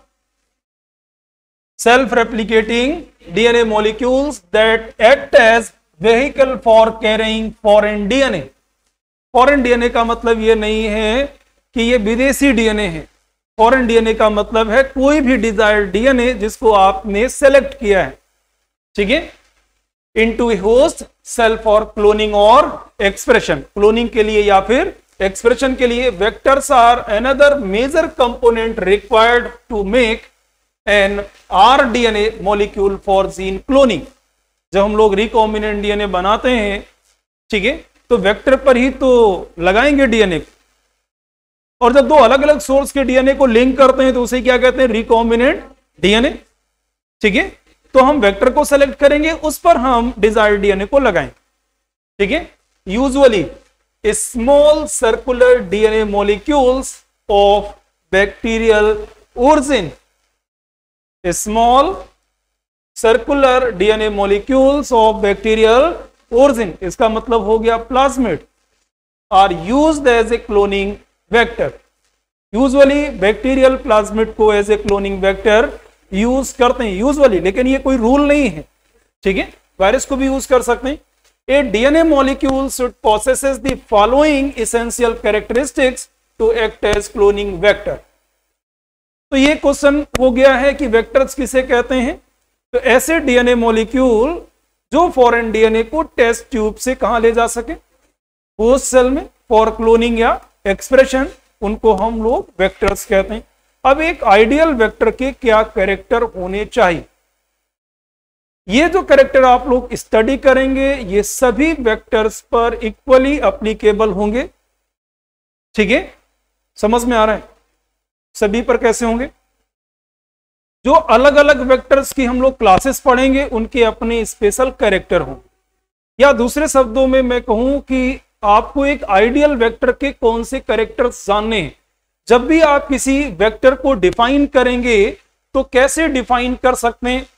self replicating DNA molecules that act as vehicle for carrying foreign DNA. Foreign DNA का मतलब ये नहीं है कि ये विदेशी डीएनए है। फॉरेन डीएनए का मतलब है कोई भी डिजायर्ड डीएनए जिसको आपने सेलेक्ट किया है, ठीक है, into a host cell for cloning और एक्सप्रेशन, क्लोनिंग के लिए या फिर एक्सप्रेशन के लिए। Vectors are another major component required to make an rDNA molecule for gene cloning. जब हम लोग रिकॉम्बिनेंट डीएनए बनाते हैं, ठीक है, तो वेक्टर पर ही तो लगाएंगे डीएनए, और जब दो अलग अलग सोर्स के डीएनए को लिंक करते हैं तो उसे क्या कहते हैं, रिकॉम्बिनेंट डीएनए, ठीक है। तो हम वेक्टर को सेलेक्ट करेंगे, उस पर हम डिजायर्ड डीएनए को लगाएंगे, ठीक है। Usually small circular DNA molecules of bacterial origin, small circular DNA molecules of bacterial origin, इसका मतलब हो गया plasmid, are used as a cloning vector. Usually bacterial plasmid को as a cloning vector use करते हैं यूजुअली, लेकिन ये कोई रूल नहीं है, ठीक है, वायरस को भी यूज कर सकते हैं। A DNA molecule should possess the following essential characteristics to act as cloning vector. तो ये क्वेश्चन हो गया है कि वेक्टर्स किसे कहते हैं। तो ऐसे डीएनए मॉलिक्यूल जो फॉरेन डीएनए को टेस्ट ट्यूब से कहां ले जा सके, होस्ट सेल में फॉर क्लोनिंग या एक्सप्रेशन, उनको हम लोग वेक्टर्स कहते हैं। अब एक आइडियल वेक्टर के क्या कैरेक्टर होने चाहिए, ये जो कैरेक्टर आप लोग स्टडी करेंगे ये सभी वेक्टर्स पर इक्वली एप्लीकेबल होंगे, ठीक है, समझ में आ रहा है, सभी पर कैसे होंगे। जो अलग अलग वेक्टर्स की हम लोग क्लासेस पढ़ेंगे उनके अपने स्पेशल कैरेक्टर हों, या दूसरे शब्दों में मैं कहूं कि आपको एक आइडियल वेक्टर के कौन से कैरेक्टर्स जानने हैं। जब भी आप किसी वेक्टर को डिफाइन करेंगे तो कैसे डिफाइन कर सकते हैं।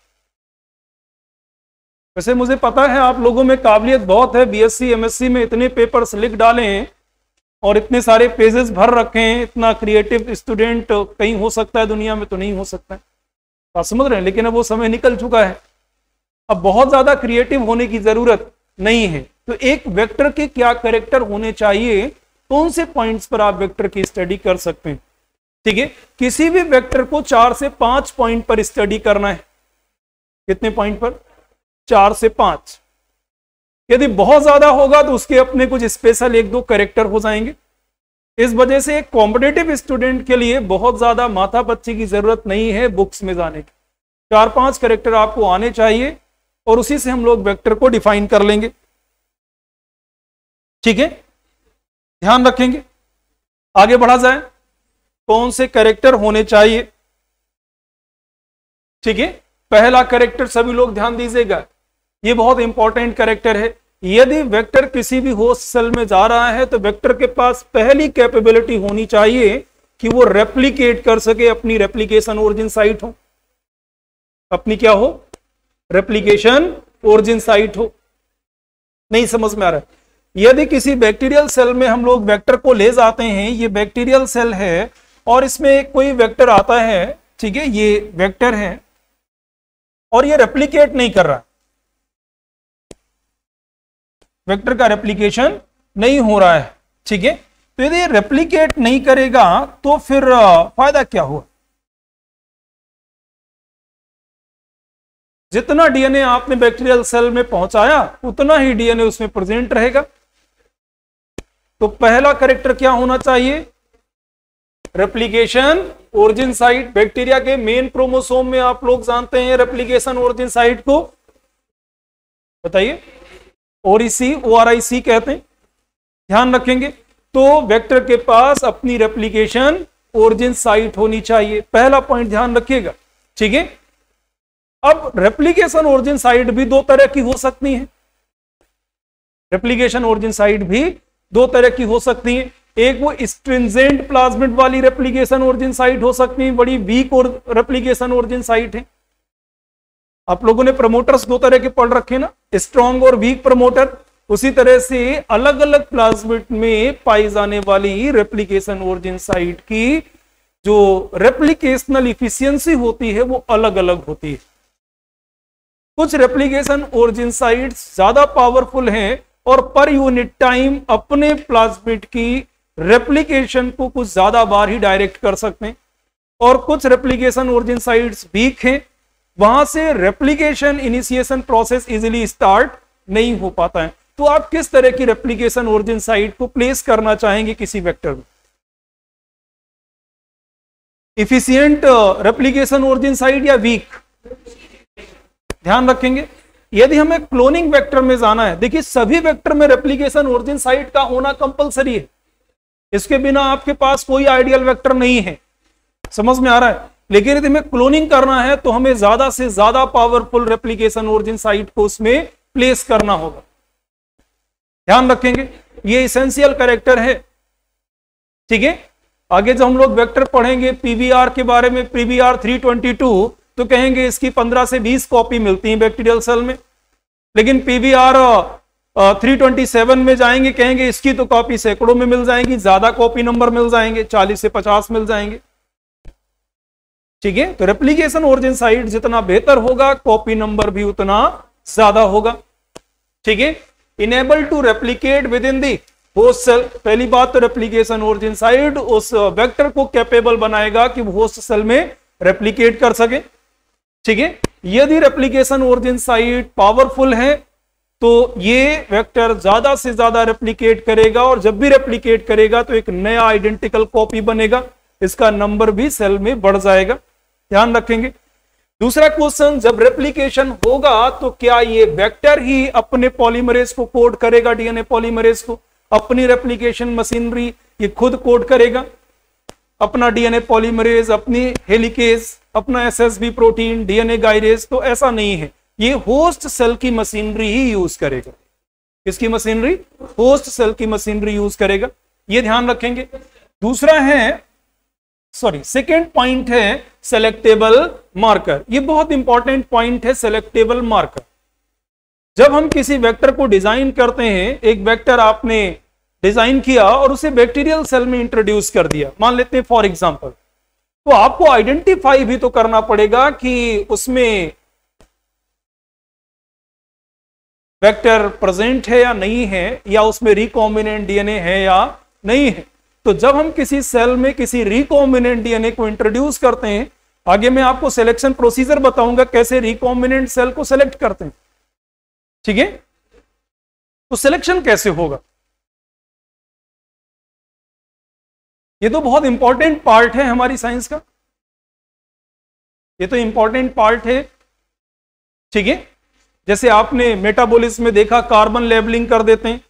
वैसे मुझे पता है आप लोगों में काबिलियत बहुत है, बीएससी एमएससी में इतने पेपर्स लिख डाले हैं और इतने सारे पेजेस भर रखे हैं, इतना क्रिएटिव स्टूडेंट कहीं हो सकता है दुनिया में, तो नहीं हो सकता है, आप समझ रहे हैं। लेकिन अब वो समय निकल चुका है, अब बहुत ज्यादा क्रिएटिव होने की जरूरत नहीं है। तो एक वेक्टर के क्या कैरेक्टर होने चाहिए, कौन से पॉइंट्स पर आप वेक्टर की स्टडी कर सकते हैं, ठीक है। किसी भी वेक्टर को 4 से 5 पॉइंट पर स्टडी करना है। कितने पॉइंट पर, 4 से 5। यदि बहुत ज्यादा होगा तो उसके अपने कुछ स्पेशल 1-2 कैरेक्टर हो जाएंगे। इस वजह से एक कॉम्पिटिटिव स्टूडेंट के लिए बहुत ज्यादा माथापच्ची की जरूरत नहीं है बुक्स में जाने की। 4-5 कैरेक्टर आपको आने चाहिए और उसी से हम लोग वेक्टर को डिफाइन कर लेंगे, ठीक है, ध्यान रखेंगे। आगे बढ़ा जाए, कौन से कैरेक्टर होने चाहिए, ठीक है। पहला कैरेक्टर सभी लोग ध्यान दीजिएगा, ये बहुत इंपॉर्टेंट कैरेक्टर है। यदि वेक्टर किसी भी होस्ट सेल में जा रहा है तो वेक्टर के पास पहली कैपेबिलिटी होनी चाहिए कि वो रेप्लिकेट कर सके, अपनी रेप्लिकेशन ओरिजिन साइट हो, अपनी क्या हो, रेप्लिकेशन ओरिजिन साइट हो। नहीं समझ में आ रहा है। यदि किसी बैक्टीरियल सेल में हम लोग वेक्टर को ले जाते हैं, ये बैक्टीरियल सेल है और इसमें कोई वेक्टर आता है, ठीक है, ये वेक्टर है और ये रेप्लिकेट नहीं कर रहा, वेक्टर का रेप्लिकेशन नहीं हो रहा है, ठीक है। तो यदि रेप्लिकेट नहीं करेगा तो फिर फायदा क्या हुआ? जितना डीएनए आपने बैक्टीरियल सेल में पहुंचाया उतना ही डीएनए उसमें प्रेजेंट रहेगा। तो पहला कैरेक्टर क्या होना चाहिए? Replication origin site. बैक्टीरिया के मेन क्रोमोसोम में आप लोग जानते हैं रेप्लिकेशन ओरिजिन साइट को, बताइए। ओरिसी, ORIC कहते हैं, ध्यान रखेंगे। तो वेक्टर के पास अपनी रेप्लिकेशन ओरिजिन साइट होनी चाहिए, पहला पॉइंट ध्यान रखिएगा, ठीक है। अब रेप्लिकेशन ओरिजिन साइट भी दो तरह की हो सकती है। रेप्लिकेशन ओरिजिन साइट भी दो तरह की हो सकती है। एक वो स्ट्रिंजेंट प्लाज्मिड वाली रेप्लिकेशन ओरिजिन साइट हो सकती है, बड़ी वीक और रेप्लिकेशन ओरिजिन साइट है। आप लोगों ने प्रमोटर्स दो तरह के पढ़ रखे ना, स्ट्रॉन्ग और वीक प्रमोटर। उसी तरह से अलग अलग प्लाज्मिड में पाई जाने वाली रेप्लिकेशन ओरिजिन साइट की जो रेप्लिकेशनल इफिशियंसी होती है वो अलग अलग होती है। कुछ रेप्लिकेशन ओरिजिन साइट्स ज्यादा पावरफुल हैं और पर यूनिट टाइम अपने प्लाज्मिड की रेप्लिकेशन को कुछ ज्यादा बार ही डायरेक्ट कर सकते हैं, और कुछ रेप्लिकेशन ओरिजिन साइट्स वीक हैं, वहां से replication initiation process easily start नहीं हो पाता है। तो आप किस तरह की रेप्लिकेशन ओरिजिन साइट को प्लेस करना चाहेंगे किसी वेक्टर में? इफिशिएंट रेप्लिकेशन ओरिजिन साइट या वीक? ध्यान रखेंगे। यदि हमें क्लोनिंग वेक्टर में जाना है, देखिए सभी वेक्टर में रेप्लिकेशन ओरिजिन साइट का होना कंपलसरी है, इसके बिना आपके पास कोई आइडियल वेक्टर नहीं है, समझ में आ रहा है। लेकिन यदि हमें क्लोनिंग करना है तो हमें ज्यादा से ज्यादा पावरफुल रेप्लिकेशन ओरिजिन साइट को उसमें प्लेस करना होगा, ध्यान रखेंगे। ये एसेंशियल कैरेक्टर है, ठीक है। आगे जब हम लोग वेक्टर पढ़ेंगे पीवीआर के बारे में, पीवीआर 322, तो कहेंगे इसकी 15 से 20 कॉपी मिलती है बैक्टीरियल सेल में। लेकिन पीवीआर 327 में जाएंगे, कहेंगे इसकी तो कॉपी सैकड़ों में मिल जाएंगी, ज्यादा कॉपी नंबर मिल जाएंगे, 40 से 50 मिल जाएंगे, ठीक है। तो रेप्लिकेशन ओरिजिन साइट जितना बेहतर होगा कॉपी नंबर भी उतना ज्यादा होगा, ठीक है। Enable to replicate within the host cell. पहली बात तो रेप्लिकेशन ओरिजिन साइट उस वेक्टर को कैपेबल बनाएगा कि वो होस्ट सेल में रेप्लिकेट कर सके, ठीक है। यदि रेप्लिकेशन ओरिजिन साइट पावरफुल है तो ये वेक्टर ज्यादा से ज्यादा रेप्लिकेट करेगा, और जब भी रेप्लिकेट करेगा तो एक नया आइडेंटिकल कॉपी बनेगा, इसका नंबर भी सेल में बढ़ जाएगा, ध्यान रखेंगे। दूसरा क्वेश्चन, जब रेप्लिकेशन होगा तो क्या ये वेक्टर ही अपने पॉलीमरेज को कोड करेगा, डीएनए पॉलीमरेज को? अपनी रेप्लिकेशन मशीनरी ये खुद कोड करेगा, अपना डीएनए पॉलीमरेज, अपनी हेलिकेज, अपना एसएसबी प्रोटीन, डीएनए गाइरेज? तो ऐसा नहीं है, ये होस्ट सेल की मशीनरी ही यूज करेगा। किसकी मशीनरी? होस्ट सेल की मशीनरी यूज करेगा, ये ध्यान रखेंगे। दूसरा है, सेकेंड पॉइंट है सेलेक्टेबल मार्कर। ये बहुत इंपॉर्टेंट पॉइंट है, सेलेक्टेबल मार्कर। जब हम किसी वेक्टर को डिजाइन करते हैं, एक वेक्टर आपने डिजाइन किया और उसे बैक्टीरियल सेल में इंट्रोड्यूस कर दिया, मान लेते हैं फॉर एग्जांपल, तो आपको आइडेंटिफाई भी तो करना पड़ेगा कि उसमें वेक्टर प्रेजेंट है या नहीं है, या उसमें रिकॉम्बिनेंट डीएनए है या नहीं है। तो जब हम किसी सेल में किसी रिकॉम्बिनेंट डीएनए को इंट्रोड्यूस करते हैं, आगे मैं आपको सिलेक्शन प्रोसीजर बताऊंगा कैसे रिकॉम्बिनेंट सेल को सिलेक्ट करते हैं, ठीक है। तो सिलेक्शन कैसे होगा, ये तो बहुत इंपॉर्टेंट पार्ट है हमारी साइंस का, ये तो इंपॉर्टेंट पार्ट है, ठीक है। जैसे आपने मेटाबॉलिज्म में देखा, कार्बन लेबलिंग कर देते हैं,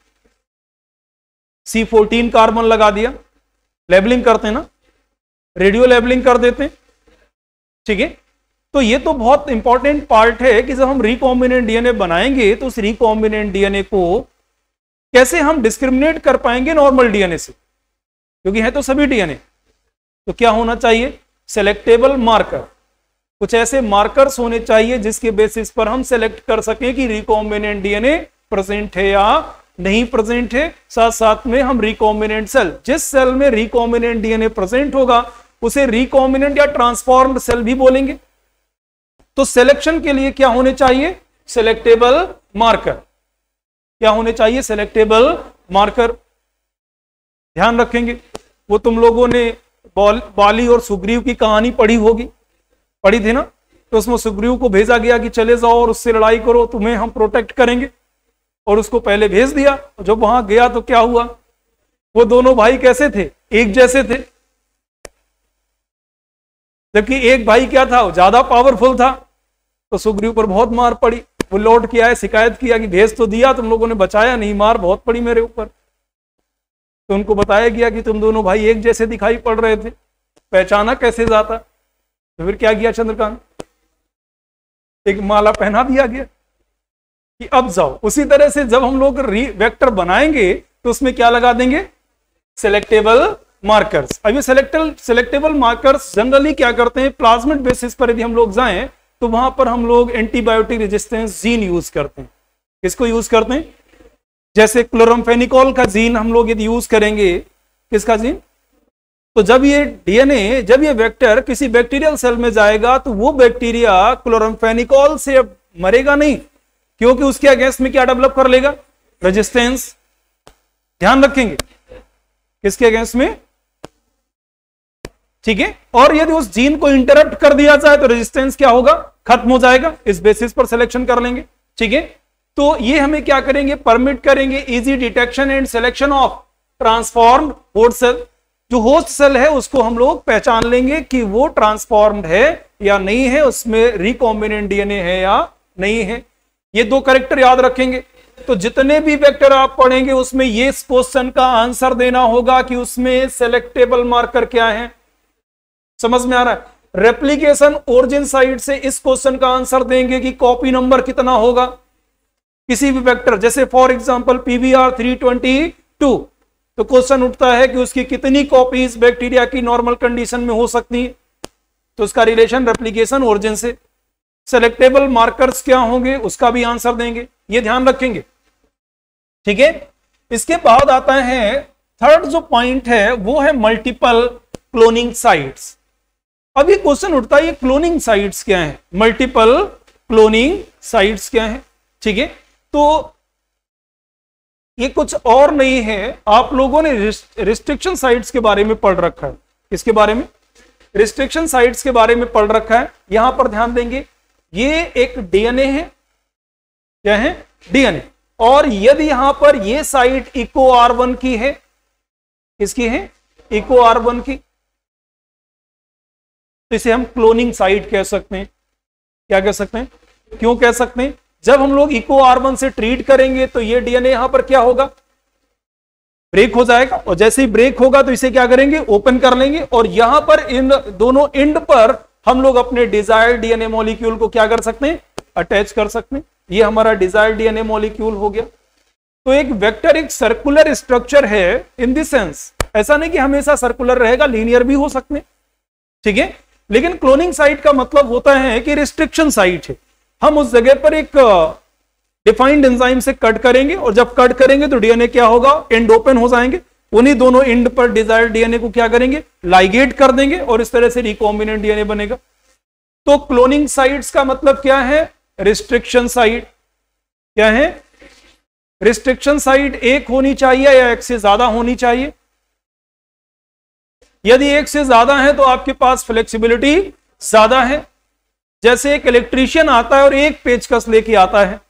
C14 कार्बन लगा दिया, लेबलिंग करते हैं ना, रेडियो लेबलिंग कर देते हैं, ठीक है। तो ये तो बहुत इंपॉर्टेंट पार्ट है कि जब हम रिकॉम्बिनेंट डीएनए बनाएंगे तो उस रिकॉम्बिनेंट डीएनए को कैसे हम डिस्क्रिमिनेट कर पाएंगे नॉर्मल डीएनए से, क्योंकि है तो सभी डीएनए। तो क्या होना चाहिए? Selectable marker. कुछ ऐसे मार्कर्स होने चाहिए जिसके बेसिस पर हम सेलेक्ट कर सकें कि रिकॉम्बिनेंट डीएनए प्रेजेंट है या नहीं प्रेजेंट है। साथ साथ में हम रिकॉम्बिनेंट सेल, जिस सेल में रिकॉम्बिनेंट डीएनए प्रेजेंट होगा उसे रिकॉम्बिनेंट या ट्रांसफॉर्म्ड सेल भी बोलेंगे। तो सिलेक्शन के लिए क्या होने चाहिए? Selectable marker. क्या होने चाहिए? Selectable marker. ध्यान रखेंगे। वो तुम लोगों ने बाली और सुग्रीव की कहानी पढ़ी होगी, पढ़ी थी ना, तो उसमें सुग्रीव को भेजा गया कि चले जाओ और उससे लड़ाई करो, तुम्हें हम प्रोटेक्ट करेंगे, और उसको पहले भेज दिया। जब वहां गया तो क्या हुआ, वो दोनों भाई कैसे थे, एक जैसे थे, जबकि एक भाई क्या था, वो ज्यादा पावरफुल था। तो सुग्रीव पर बहुत मार पड़ी। वो लौट के आए, शिकायत किया कि भेज तो दिया, तुम लोगों ने बचाया नहीं, मार बहुत पड़ी मेरे ऊपर। तो उनको बताया गया कि तुम दोनों भाई एक जैसे दिखाई पड़ रहे थे, पहचाना कैसे जाता। तो फिर क्या किया चंद्रकांत, एक माला पहना दिया गया कि अब जाओ। उसी तरह से जब हम लोग वेक्टर बनाएंगे तो उसमें क्या लगा देंगे, सिलेक्टेबल मार्कर्स। अब ये सिलेक्टेबल मार्कर्स जनरली क्या करते हैं, प्लाज्मिड बेसिस पर यदि हम लोग जाएं तो वहां पर हम लोग एंटीबायोटिक रेजिस्टेंस जीन यूज करते हैं। किसको यूज करते हैं, जैसे क्लोरमफेनिकोल का जीन हम लोग यदि यूज करेंगे, किसका जीन, तो जब ये डीएनए, जब ये वेक्टर किसी बैक्टीरियल सेल में जाएगा तो वो बैक्टीरिया क्लोरमफेनिकोल से मरेगा नहीं, क्योंकि उसके अगेंस्ट में क्या डेवलप कर लेगा, रेजिस्टेंस। ध्यान रखेंगे, किसके अगेंस्ट में, ठीक है। और यदि उस जीन को इंटरप्ट कर दिया जाए तो रेजिस्टेंस क्या होगा, खत्म हो जाएगा। इस बेसिस पर सिलेक्शन कर लेंगे, ठीक है। तो ये हमें क्या करेंगे, परमिट करेंगे easy detection and selection of transformed host cell. जो होस्ट सेल है उसको हम लोग पहचान लेंगे कि वो ट्रांसफॉर्म्ड है या नहीं है, उसमें रिकॉम्बिनेंट डीएनए है या नहीं है। ये दो कैरेक्टर याद रखेंगे। तो जितने भी वेक्टर आप पढ़ेंगे उसमें ये क्वेश्चन का आंसर देना होगा कि उसमें सेलेक्टेबल मार्कर क्या है। समझ में आ रहा है। रेप्लिकेशन ओरिजिन साइड से इस क्वेश्चन का आंसर देंगे कि कॉपी नंबर कितना होगा किसी भी वेक्टर, जैसे फॉर एग्जांपल PBR 322, तो क्वेश्चन उठता है कि उसकी कितनी कॉपीज बैक्टीरिया की नॉर्मल कंडीशन में हो सकती है, तो उसका रिलेशन रेप्लिकेशन ओरिजिन से। सेलेक्टेबल मार्कर्स क्या होंगे उसका भी आंसर देंगे, ये ध्यान रखेंगे, ठीक है। इसके बाद आता है थर्ड जो पॉइंट है वो है मल्टीपल क्लोनिंग साइट्स। अब ये क्वेश्चन उठता है, ये क्लोनिंग साइट्स क्या है, मल्टीपल क्लोनिंग साइट्स क्या है, ठीक है। तो ये कुछ और नहीं है, आप लोगों ने रिस्ट्रिक्शन साइट्स के बारे में पढ़ रखा है। किसके बारे में, रिस्ट्रिक्शन साइट्स के बारे में पढ़ रखा है। यहां पर ध्यान देंगे, ये एक डीएनए है, क्या है, डीएनए। और यदि यहां पर ये साइट इको R1 की है, किसकी है, इको R1 की, तो इसे हम क्लोनिंग साइट कह सकते हैं। क्या कह सकते हैं, क्यों कह सकते हैं, जब हम लोग इको R1 से ट्रीट करेंगे तो ये डीएनए यहां पर क्या होगा, ब्रेक हो जाएगा। और जैसे ही ब्रेक होगा तो इसे क्या करेंगे, ओपन कर लेंगे, और यहां पर इन दोनों एंड पर हम लोग अपने डिजायर्ड डीएनए मॉलिक्यूल को क्या कर सकते हैं, अटैच कर सकते हैं। ये हमारा डिजायर्ड डीएनए मॉलिक्यूल हो गया। तो एक वेक्टर एक सर्कुलर स्ट्रक्चर है इन द सेंस, ऐसा नहीं कि हमेशा सर्कुलर रहेगा, लीनियर भी हो सकते हैं, ठीक है। लेकिन क्लोनिंग साइट का मतलब होता है कि रिस्ट्रिक्शन साइट है, हम उस जगह पर एक डिफाइंड एंजाइम से कट करेंगे, और जब कट करेंगे तो डीएनए क्या होगा, एंड ओपन हो जाएंगे, उन्हीं दोनों एंड पर डिजायर्ड डीएनए को क्या करेंगे, लाइगेट कर देंगे, और इस तरह से रिकॉम्बिनेंट डीएनए बनेगा। तो क्लोनिंग साइट्स का मतलब क्या है, रिस्ट्रिक्शन साइट। क्या है, रिस्ट्रिक्शन साइट एक होनी चाहिए या एक से ज्यादा होनी चाहिए। यदि एक से ज्यादा है तो आपके पास फ्लेक्सिबिलिटी ज्यादा है। जैसे एक इलेक्ट्रीशियन आता है और एक पेचकस लेके आता है,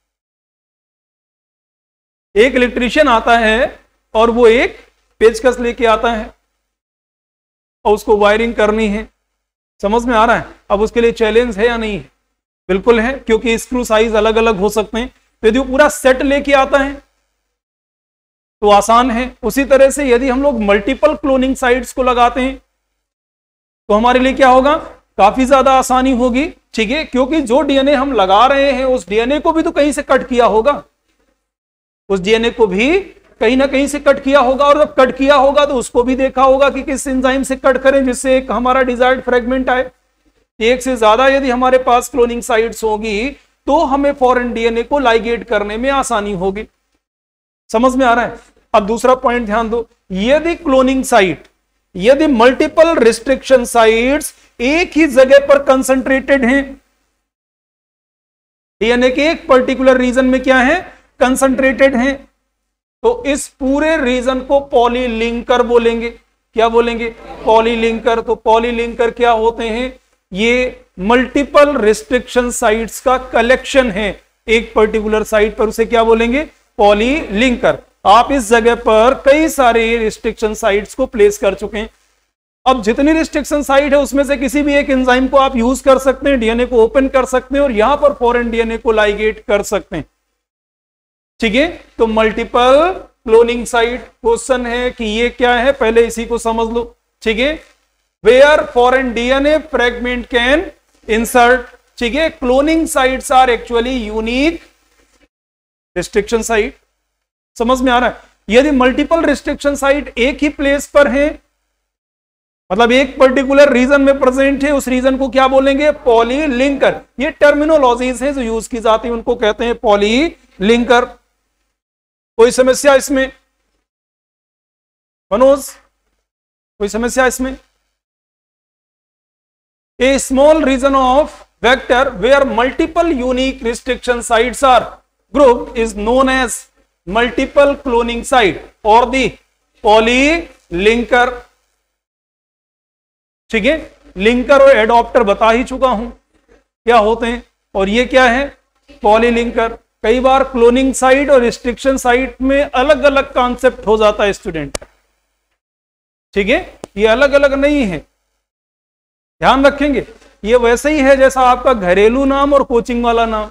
एक इलेक्ट्रीशियन आता है और वो एक पेचकस लेके आता है और उसको वायरिंग करनी है। समझ में आ रहा है। अब उसके लिए चैलेंज है या नहीं है, बिल्कुल है, क्योंकि स्क्रू साइज अलग अलग हो सकते हैं। तो यदि वो पूरा सेट लेके आता है तो आसान है। उसी तरह से यदि हम लोग मल्टीपल क्लोनिंग साइट्स को लगाते हैं तो हमारे लिए क्या होगा, काफी ज्यादा आसानी होगी, ठीक है। क्योंकि जो डीएनए हम लगा रहे हैं उस डीएनए को भी तो कहीं से कट किया होगा, उस डीएनए को भी कहीं ना कहीं से कट किया होगा, और जब कट किया होगा तो उसको भी देखा होगा कि किस एंजाइम से कट करें जिससे एक हमारा डिजायर्ड फ्रेगमेंट आए। एक से ज्यादा यदि हमारे पास क्लोनिंग साइट्स होगी तो हमें फॉरेन डीएनए को लाइगेट करने में आसानी होगी। समझ में आ रहा है। अब दूसरा पॉइंट ध्यान दो, यदि क्लोनिंग साइट, यदि मल्टीपल रिस्ट्रिक्शन साइट्स एक ही जगह पर कंसंट्रेटेड हैं, डीएनए के एक पर्टिकुलर रीजन में क्या है, कंसंट्रेटेड हैं, तो इस पूरे रीजन को पॉलीलिंकर बोलेंगे। क्या बोलेंगे? पॉलीलिंकर। तो पॉलीलिंकर क्या होते हैं? ये मल्टीपल रिस्ट्रिक्शन साइट्स का कलेक्शन है एक पर्टिकुलर साइट पर, उसे क्या बोलेंगे? पॉलीलिंकर। आप इस जगह पर कई सारे रिस्ट्रिक्शन साइट्स को प्लेस कर चुके हैं। अब जितनी रिस्ट्रिक्शन साइट है उसमें से किसी भी एक एंजाइम को आप यूज कर सकते हैं, डीएनए को ओपन कर सकते हैं और यहां पर फॉरेन डीएनए को लाइगेट कर सकते हैं। ठीक है, तो मल्टीपल क्लोनिंग साइट क्वेश्चन है कि ये क्या है, पहले इसी को समझ लो। ठीक है, where foreign DNA fragment can insert. ठीक है, cloning sites are actually unique restriction site. समझ में आ रहा है? यदि मल्टीपल रिस्ट्रिक्शन साइट एक ही प्लेस पर है, मतलब एक पर्टिकुलर रीजन में प्रेजेंट है, उस रीजन को क्या बोलेंगे? पॉलीलिंकर। ये टर्मिनोलॉजीज हैं जो यूज की जाती है, उनको कहते हैं पॉलीलिंकर। कोई समस्या इसमें मनोज? कोई समस्या इसमें? A small region of vector where multiple unique restriction sites are group is known as multiple cloning site और दी पॉलीलिंकर। ठीक है, लिंकर और एडॉप्टर बता ही चुका हूं क्या होते हैं, और ये क्या है? पॉलीलिंकर। कई बार क्लोनिंग साइट और रिस्ट्रिक्शन साइट में अलग अलग कॉन्सेप्ट हो जाता है स्टूडेंट। ठीक है, ये अलग अलग नहीं है, ध्यान रखेंगे। ये वैसे ही है जैसा आपका घरेलू नाम और कोचिंग वाला नाम।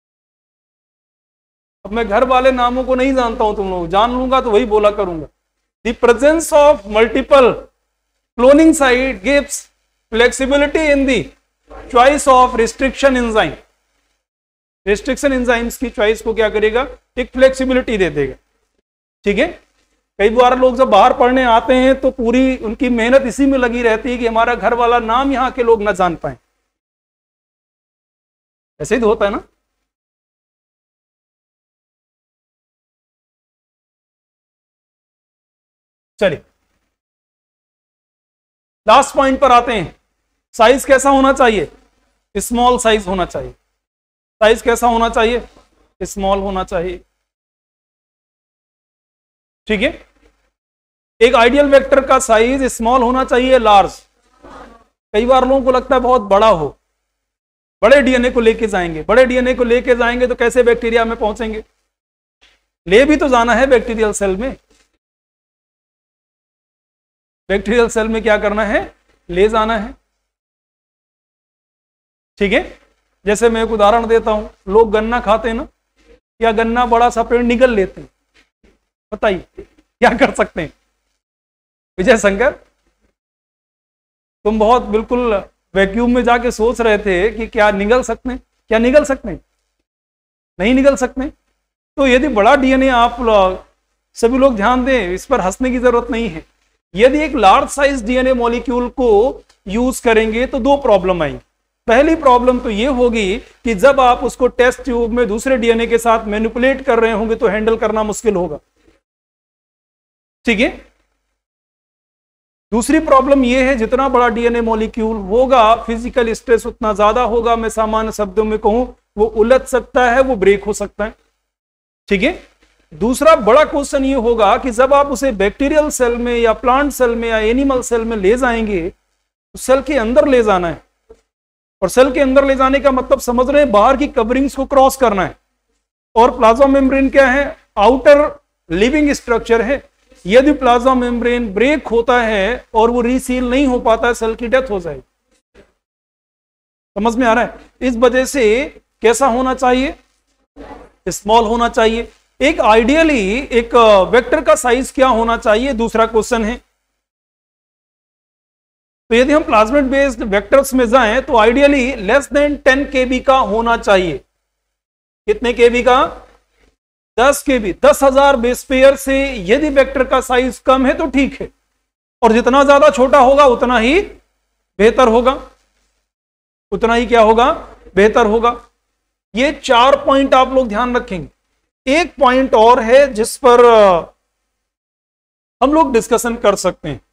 अब मैं घर वाले नामों को नहीं जानता हूं, तुम लोग जान लूंगा तो वही बोला करूंगा। The presence of multiple cloning site gives flexibility in the choice of restriction enzyme. Restriction enzymes की चॉइस को क्या करेगा? एक फ्लेक्सिबिलिटी दे देगा। ठीक है, कई बार लोग जब बाहर पढ़ने आते हैं तो पूरी उनकी मेहनत इसी में लगी रहती है कि हमारा घर वाला नाम यहां के लोग ना जान पाए। ऐसे ही तो होता है ना? चलिए लास्ट पॉइंट पर आते हैं। साइज कैसा होना चाहिए? स्मॉल साइज होना चाहिए। साइज कैसा होना चाहिए? स्मॉल होना चाहिए। ठीक है, एक आइडियल वेक्टर का साइज स्मॉल होना चाहिए, लार्ज। कई बार लोगों को लगता है बहुत बड़ा हो, बड़े डीएनए को लेके जाएंगे। बड़े डीएनए को लेके जाएंगे तो कैसे बैक्टीरिया में पहुंचेंगे? ले भी तो जाना है बैक्टीरियल सेल में। बैक्टीरियल सेल में क्या करना है? ले जाना है। ठीक है, जैसे मैं एक उदाहरण देता हूं, लोग गन्ना खाते हैं ना, या गन्ना बड़ा सा पेड़ निगल लेते हैं, बताइए क्या कर सकते हैं? विजय शंकर, तुम बहुत बिल्कुल वैक्यूम में जाके सोच रहे थे कि क्या निगल सकते हैं? क्या निगल सकते हैं? नहीं निगल सकते। तो यदि बड़ा डीएनए, आप सभी लोग ध्यान दें, इस पर हंसने की जरूरत नहीं है। यदि एक लार्ज साइज डीएनए मॉलिक्यूल को यूज करेंगे तो दो प्रॉब्लम आएंगी। पहली प्रॉब्लम तो ये होगी कि जब आप उसको टेस्ट ट्यूब में दूसरे डीएनए के साथ मैनिपुलेट कर रहे होंगे तो हैंडल करना मुश्किल होगा। ठीक है, दूसरी प्रॉब्लम यह है, जितना बड़ा डीएनए मॉलिक्यूल होगा फिजिकल स्ट्रेस उतना ज्यादा होगा। मैं सामान्य शब्दों में कहूं, वो उलझ सकता है, वो ब्रेक हो सकता है। ठीक है, दूसरा बड़ा क्वेश्चन ये होगा कि जब आप उसे बैक्टीरियल सेल में या प्लांट सेल में या एनिमल सेल में ले जाएंगे तो सेल के अंदर ले जाना है, और सेल के अंदर ले जाने का मतलब समझ रहे हैं, बाहर की कवरिंग्स को क्रॉस करना है। और प्लाज्मा मेम्ब्रेन क्या है? आउटर लिविंग स्ट्रक्चर है। यदि प्लाज्मा मेम्ब्रेन ब्रेक होता है और वो रीसील नहीं हो पाता है, सेल की डेथ हो जाएगी। समझ में आ रहा है? इस वजह से कैसा होना चाहिए? स्मॉल होना चाहिए। एक आइडियली एक वेक्टर का साइज क्या होना चाहिए, दूसरा क्वेश्चन है। तो यदि हम प्लाज्मिड बेस्ड वेक्टर्स में जाएं तो आइडियली लेस देन 10 केबी का होना चाहिए। कितने केबी का? 10 केबी। 10,000 बेस पेयर से यदि वेक्टर का साइज कम है तो ठीक है, और जितना ज्यादा छोटा होगा उतना ही बेहतर होगा। उतना ही क्या होगा? बेहतर होगा। ये 4 पॉइंट आप लोग ध्यान रखेंगे। एक पॉइंट और है जिस पर हम लोग डिस्कशन कर सकते हैं।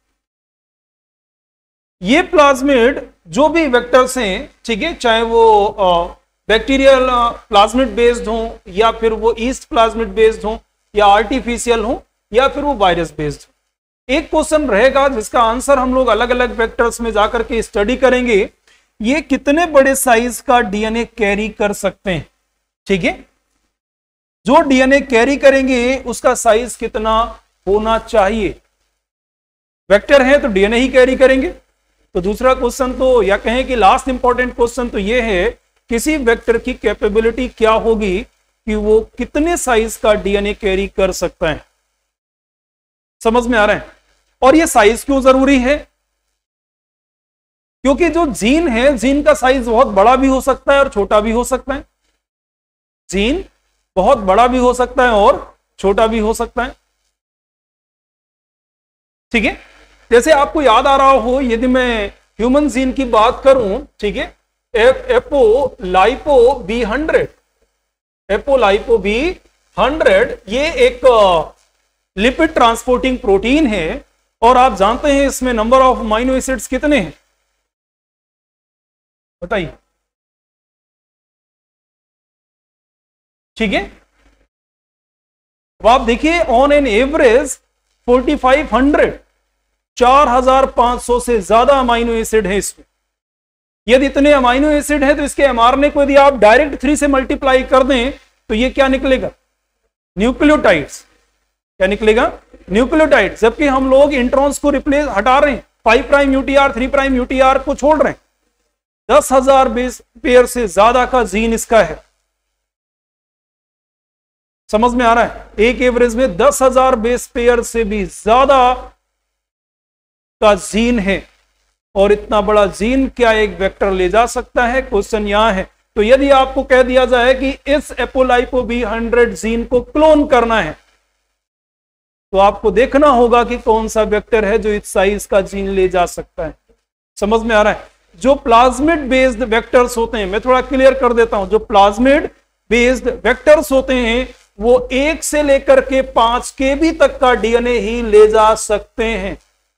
ये प्लाज्मिड जो भी वेक्टर्स हैं, ठीक है, चाहे वो बैक्टीरियल प्लाज्मिड बेस्ड हो या फिर वो ईस्ट प्लाज्मिड बेस्ड हो, या आर्टिफिशियल हो या फिर वो वायरस बेस्ड हो। एक क्वेश्चन रहेगा जिसका आंसर हम लोग अलग अलग वेक्टर्स में जाकर के स्टडी करेंगे, ये कितने बड़े साइज का डीएनए कैरी कर सकते हैं। ठीक है, जो डीएनए कैरी करेंगे उसका साइज कितना होना चाहिए। वेक्टर है तो डीएनए ही कैरी करेंगे। तो दूसरा क्वेश्चन तो, या कहें कि लास्ट इंपॉर्टेंट क्वेश्चन तो ये है, किसी वेक्टर की कैपेबिलिटी क्या होगी कि वो कितने साइज का डीएनए कैरी कर सकता है। समझ में आ रहा है। और ये साइज क्यों जरूरी है, क्योंकि जो जीन है, जीन का साइज बहुत बड़ा भी हो सकता है और छोटा भी हो सकता है। जीन बहुत बड़ा भी हो सकता है और छोटा भी हो सकता है। ठीक है, जैसे आपको याद आ रहा हो, यदि मैं ह्यूमन जीन की बात करूं, ठीक है, एपोलाइपो B100, एपोलाइपो B100 ये एक लिपिड ट्रांसपोर्टिंग प्रोटीन है और आप जानते हैं इसमें नंबर ऑफ अमीनो एसिड्स कितने हैं, बताइए। ठीक है, अब आप देखिए ऑन एन एवरेज 4500, 4500 से ज्यादा अमाइनो एसिड है इसमें। यदि इतने अमाइनो एसिड है तो इसके एमआरएनए को यदि आप डायरेक्ट 3 से मल्टीप्लाई कर दें तो ये क्या निकलेगा, न्यूक्लियोटाइड्स। क्या निकलेगा, न्यूक्लियोटाइड्स। जबकि हम लोग इंट्रॉन्स को रिप्लेस हटा रहे हैं, 5 प्राइम यूटीआर 3 प्राइम यूटीआर को छोड़ रहे हैं। 10,000 बेस पेयर से ज्यादा का जीन इसका है। समझ में आ रहा है, एक एवरेज में 10,000 बेस पेयर से भी ज्यादा का जीन है। और इतना बड़ा जीन क्या एक वेक्टर ले जा सकता है, क्वेश्चन यहां है। तो यदि आपको कह दिया जाए कि इस एपोलाइपो B100 जीन को क्लोन करना है तो आपको देखना होगा कि कौन सा वेक्टर है जो इस साइज का जीन ले जा सकता है। समझ में आ रहा है। जो प्लाज्मिड बेस्ड वेक्टर्स होते हैं, मैं थोड़ा क्लियर कर देता हूं, जो प्लाज्मिड बेस्ड वेक्टर्स होते हैं वो 1 से लेकर के 5 KB तक का डीएनए ही ले जा सकते हैं।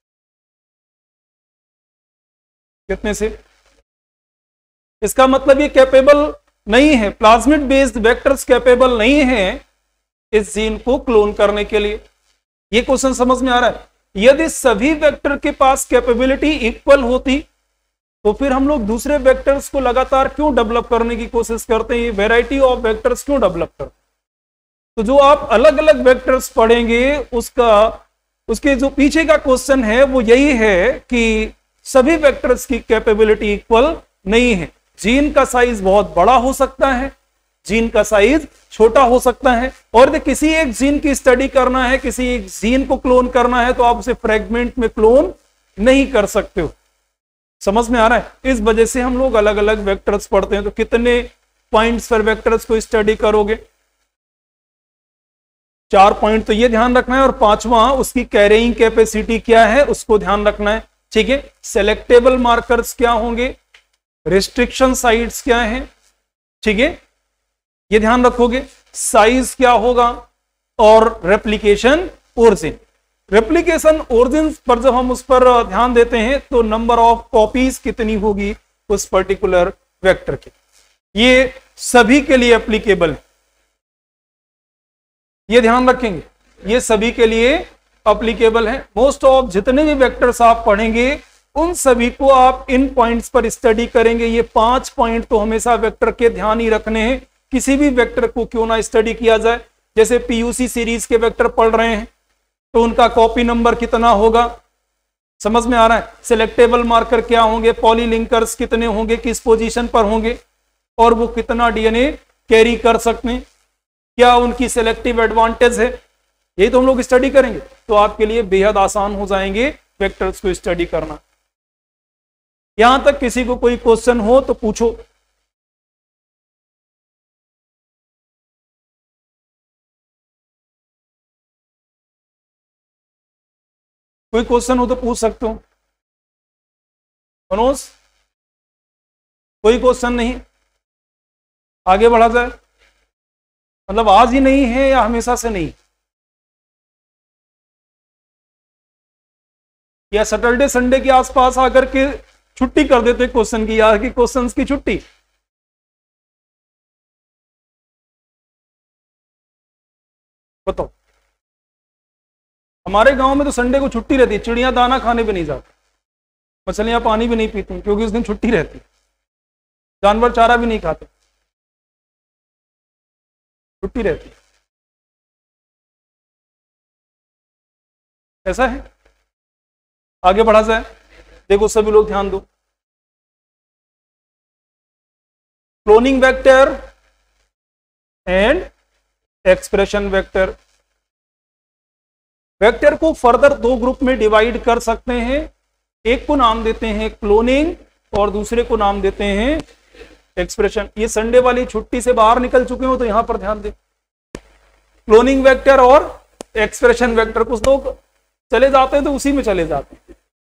कितने से, इसका मतलब ये कैपेबल नहीं है, प्लाज्मिड बेस्ड वेक्टर्स कैपेबल नहीं है इस जीन को क्लोन करने के लिए। ये क्वेश्चन समझ में आ रहा है। यदि सभी वेक्टर के पास कैपेबिलिटी इक्वल होती तो फिर हम लोग दूसरे वेक्टर्स को लगातार क्यों डेवलप करने की कोशिश करते हैं, वैरायटी ऑफ वेक्टर्स क्यों डेवलप करते हैं। तो जो आप अलग अलग वेक्टर्स पढ़ेंगे उसके जो पीछे का क्वेश्चन है वो यही है कि सभी वेक्टर्स की कैपेबिलिटी इक्वल नहीं है। जीन का साइज बहुत बड़ा हो सकता है, जीन का साइज छोटा हो सकता है। और यदि किसी एक जीन की स्टडी करना है, किसी एक जीन को क्लोन करना है तो आप उसे फ्रेगमेंट में क्लोन नहीं कर सकते हो। समझ में आ रहा है। इस वजह से हम लोग अलग अलग वेक्टर्स पढ़ते हैं। तो कितने पॉइंट्स पर वेक्टर्स को स्टडी करोगे, 4 पॉइंट तो ये ध्यान रखना है और 5वां उसकी कैरिंग कैपेसिटी क्या है उसको ध्यान रखना है। ठीक है, सेलेक्टेबल मार्कर्स क्या होंगे, रिस्ट्रिक्शन साइट्स क्या है, ठीक है, ये ध्यान रखोगे। साइज क्या होगा और रेप्लिकेशन ओरिजिन। रेप्लिकेशन ओरिजिन पर जब हम उस पर ध्यान देते हैं तो नंबर ऑफ कॉपीज कितनी होगी उस पर्टिकुलर वेक्टर की, ये सभी के लिए एप्लीकेबल है। ये ध्यान रखेंगे, ये सभी के लिए एप्लीकेबल है। मोस्ट ऑफ जितने भी वेक्टर्स आप पढ़ेंगे उन सभी को आप इन पॉइंट्स पर स्टडी करेंगे। ये 5 पॉइंट तो हमेशा वेक्टर के ध्यान ही रखने हैं, किसी भी वेक्टर को क्यों ना स्टडी किया जाए। जैसे पीयूसी सीरीज के वेक्टर पढ़ रहे हैं तो उनका कॉपी नंबर कितना होगा, समझ में आ रहा है। सिलेक्टेबल मार्कर क्या होंगे, पॉलीलिंकर्स कितने होंगे, किस पोजीशन पर होंगे और वो कितना डीएनए कैरी कर सकते हैं, क्या उनकी सिलेक्टिव एडवांटेज है, यही तो हम लोग स्टडी करेंगे। तो आपके लिए बेहद आसान हो जाएंगे वेक्टर्स को स्टडी करना। यहां तक किसी को कोई क्वेश्चन हो तो पूछो। कोई क्वेश्चन हो तो पूछ सकते हो। मनोज, कोई क्वेश्चन नहीं, आगे बढ़ा जाए। मतलब आज ही नहीं है या हमेशा से नहीं, या सैटरडे संडे के आसपास आकर के छुट्टी कर देते क्वेश्चन की, यार की क्वेश्चंस की छुट्टी। बताओ हमारे गांव में तो संडे को छुट्टी रहती है, चिड़िया दाना खाने भी नहीं जाती, मछलियां पानी भी नहीं पीती क्योंकि उस दिन छुट्टी रहती है, जानवर चारा भी नहीं खाते, छुट्टी रहती है। ऐसा है। आगे बढ़ा जाए, देखो सभी लोग ध्यान दो। Cloning vector and expression vector. Vector को फर्दर दो ग्रुप में डिवाइड कर सकते हैं, एक को नाम देते हैं क्लोनिंग और दूसरे को नाम देते हैं एक्सप्रेशन। ये संडे वाली छुट्टी से बाहर निकल चुके हो तो यहां पर ध्यान दें। क्लोनिंग वेक्टर और एक्सप्रेशन वेक्टर, कुछ लोग चले जाते हैं तो उसी में चले जाते हैं।